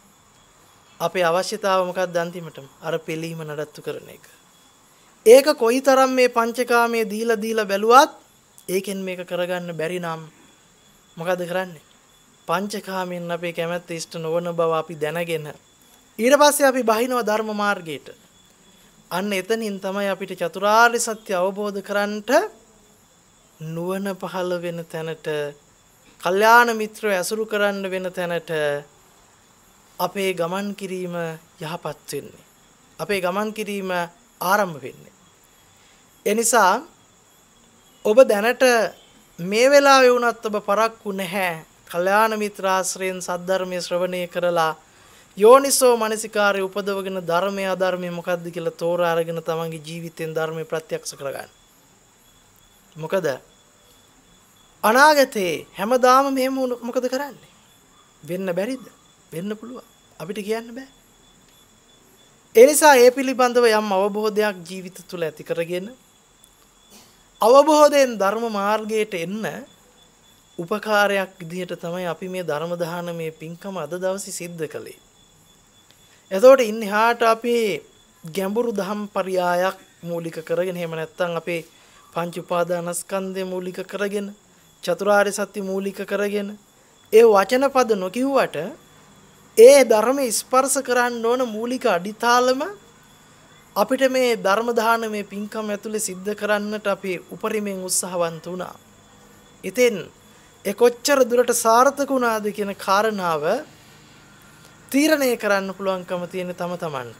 අපේ අවශ්‍යතාව මොකක්ද අන්තිමටම? අර පිළීම නඩත්තු කරන එක. ඒක කොයිතරම් මේ පංචකාමයේ දීලා බැලුවත් ඒකෙන් මේක කරගන්න බැරි නම් මොකද කරන්නේ? පංචකාමයෙන් අපේ කැමැත්ත ඉෂ්ට නොවන බව අපි දැනගෙන ඊට පස්සේ අපි බහිනවා ධර්ම මාර්ගයට. අන්න එතනින් තමයි අපිට චතුරාර්ය සත්‍ය අවබෝධ කරන්නට නුවණ පහළ වෙන තැනට, කල්යාණ මිත්‍රව ඇසුරු කරන්න වෙන තැනට අපේ ගමන් කිරීම යහපත් වෙන්නේ. අපේ ගමන් කිරීම ආරම්භ වෙන්නේ. එනිසා ඔබ දැනට මේ වෙලාවේ වුණත් ඔබ පරක්කු නැහැ. කල්යාණ මිත්‍ර ආශ්‍රයෙන් සද්ධර්මයේ ශ්‍රවණය කරලා යෝනිසෝ මනසිකාරය උපදවගෙන ධර්මයේ අධර්මයේ මොකද්ද කියලා තෝරා අරගෙන තමන්ගේ ජීවිතෙන් ධර්මයේ ප්‍රත්‍යක්ෂ කරගන්න. මොකද අනාගතේ හැමදාම මෙහෙම මොකද කරන්නේ? වෙන්න බැරිද? වෙන්න පුළුවන්. අපිට කියන්න බෑ. ඒ නිසා ඒ පිළිබඳව යම් අවබෝධයක් ජීවිත තුළ ඇති කරගෙන අවබෝධයෙන් ධර්ම මාර්ගයට එන්න උපකාරයක් විදිහට තමයි අපි මේ ධර්ම දානමේ පින්කම අද දවසේ සිද්ධ කළේ. එතකොට ඉන්නේ හාට අපි ගැඹුරු ධම් පරයයක් මූලික කරගෙන එහෙම නැත්නම් අපේ පංච උපාදානස්කන්ධය මූලික කරගෙන චතුරාර්ය සත්‍ය මූලික කරගෙන ඒ වචන පද නොකියුවට ඒ ධර්මයේ ස්පර්ශ කරන්න ඕන මූලික අඩිතාලම අපිට මේ ධර්ම දානමේ පින්කම ඇතුලේ සිද්ධ කරන්නට අපි උපරිමයෙන් උත්සාහවන්ත වුණා. ඉතින් ඒ කොච්චර දුරට සාර්ථක වුණාද කියන කාරණාව තීරණය කරන්න පුළුවන්කම තියෙන තම තමන්ට.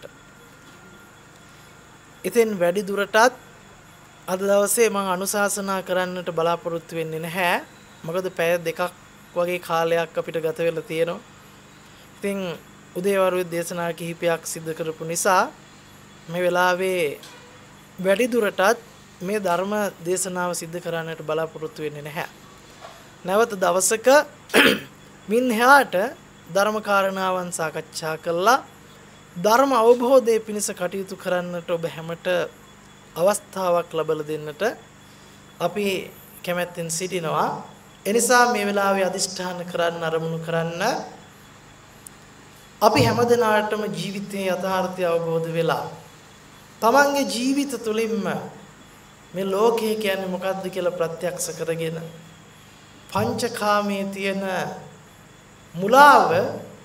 ඉතින් වැඩි දුරටත් අද දවසේ මම අනුශාසනා කරන්නට බලාපොරොත්තු වෙන්නේ නැහැ. මොකද පැය දෙකක් වගේ කාලයක් අපිට ගත වෙලා තියෙනවා. ඉතින් උදේවරුේ දේශනා කිහිපයක් සිදු කරපු නිසා මේ වෙලාවේ වැඩි දුරටත් මේ ධර්ම දේශනාව සිදු කරන්නට බලාපොරොත්තු වෙන්නේ නැහැ. නැවත දවසක මින් එහාට ධර්ම කාරණාවන් සාකච්ඡා කළා ධර්ම අවබෝධයේ පිණිස කටයුතු කරන්නට ඔබ හැමට අවස්ථාවක් ලැබලා දෙන්නට අපි කැමැත්තෙන් සිටිනවා. එනිසා මේ වෙලාවේ අදිෂ්ඨාන කරන්න අරමුණු කරන්න අපි හැමදෙනාටම ජීවිතයේ යථාර්ථය අවබෝධ වෙලා තමන්ගේ ජීවිත තුළින්ම මේ ලෝකය කියන්නේ මොකක්ද කියලා ප්‍රත්‍යක්ෂ කරගෙන පංචකාමයේ තියෙන මුලාව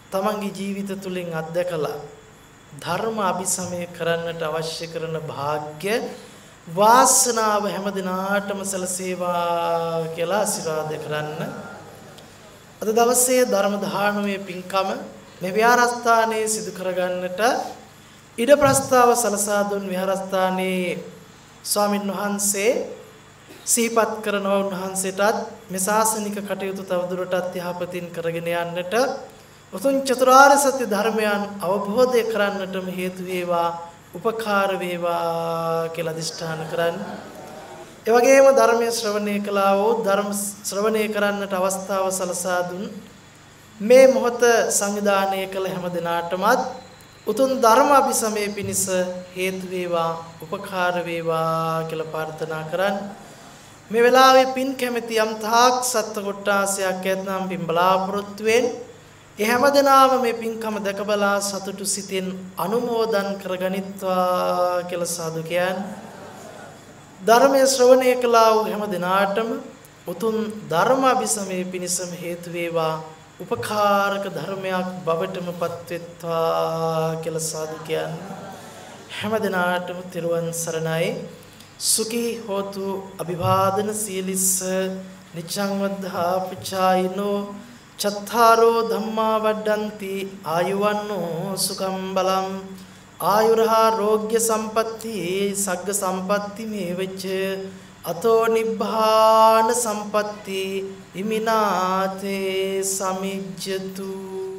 තමන්ගේ ජීවිත තුලින් අත්දකලා ධර්ම අභිසමය කරන්නට අවශ්‍ය කරන වාග්ය වාසනාව හැම දිනාටම සැලසේවා කියලා ආශිර්වාද කරන්න. අද දවසේ ධර්ම දානමය පින්කම මේ විහාරස්ථානයේ සිදු කරගන්නට ඉඩ ප්‍රස්තාව සලසා දුන් විහාරස්ථානයේ ස්වාමින් වහන්සේ සිහිපත් කරනවා උන්වහන්සේටත් මේ ශාසනික කටයුතු තවදුරටත් යහපතින් කරගෙන යන්නට උතුම් චතුරාර්ය සත්‍ය ධර්මයන් අවබෝධය කරන්නටම හේතු වේවා උපකාර වේවා කියලා අදිෂ්ඨාන කරන්න. ඒ වගේම ධර්මයේ ශ්‍රවණය කළා වූ ධර්ම ශ්‍රවණය කරන්නට අවස්ථාව සලසා දුන් මේ මොහොත සංවිධානය කළ හැම දිනාටමත් උතුම් ධර්ම අභිසමය පිණිස හේතු වේවා උපකාර වේවා කියලා ප්‍රාර්ථනා කරන්න. මේ වෙලාවේ පින් කැමැති යම් තාක් සත්ත්ව කොට්ටාසයක් ඇතනම් පින් බලාපොරොත්තු වෙන්නේ ඒ හැමදෙනාම මේ පින්කම දැකබලා සතුටු සිතින් අනුමෝදන් කරගනිත්වා කියලා සාදු කියන්නේ. ධර්මයේ ශ්‍රවණය කළා වූ හැමදෙනාටම උතුම් ධර්ම අභිසමය පිණිසම හේතු වේවා උපකාරක ධර්මයක් බවටමපත් වෙත්වා කියලා සාදු කියන්නේ. හැමදෙනාටම තෙරුවන් සරණයි. සුඛී හෝතු අභිවාදන සීලිස්ස නිච්ඡං වද්ධා පචායිනෝ චත්තාරෝ ධම්මා වඩ්ඩಂತಿ ආයුවන්නෝ සුඛං බලං ආයුරාෝග්‍ය සම්පatti සග්ග සම්පatti මේවච අතෝ නිබ්බාන සම්පatti ඉමිනාතේ සමිජ්ජතු.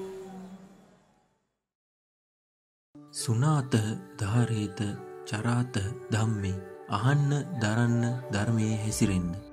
සුනාත ධාරේත චරාත ධම්මේ අහන්න දරන්න ධර්මයේ හැසිරෙන්න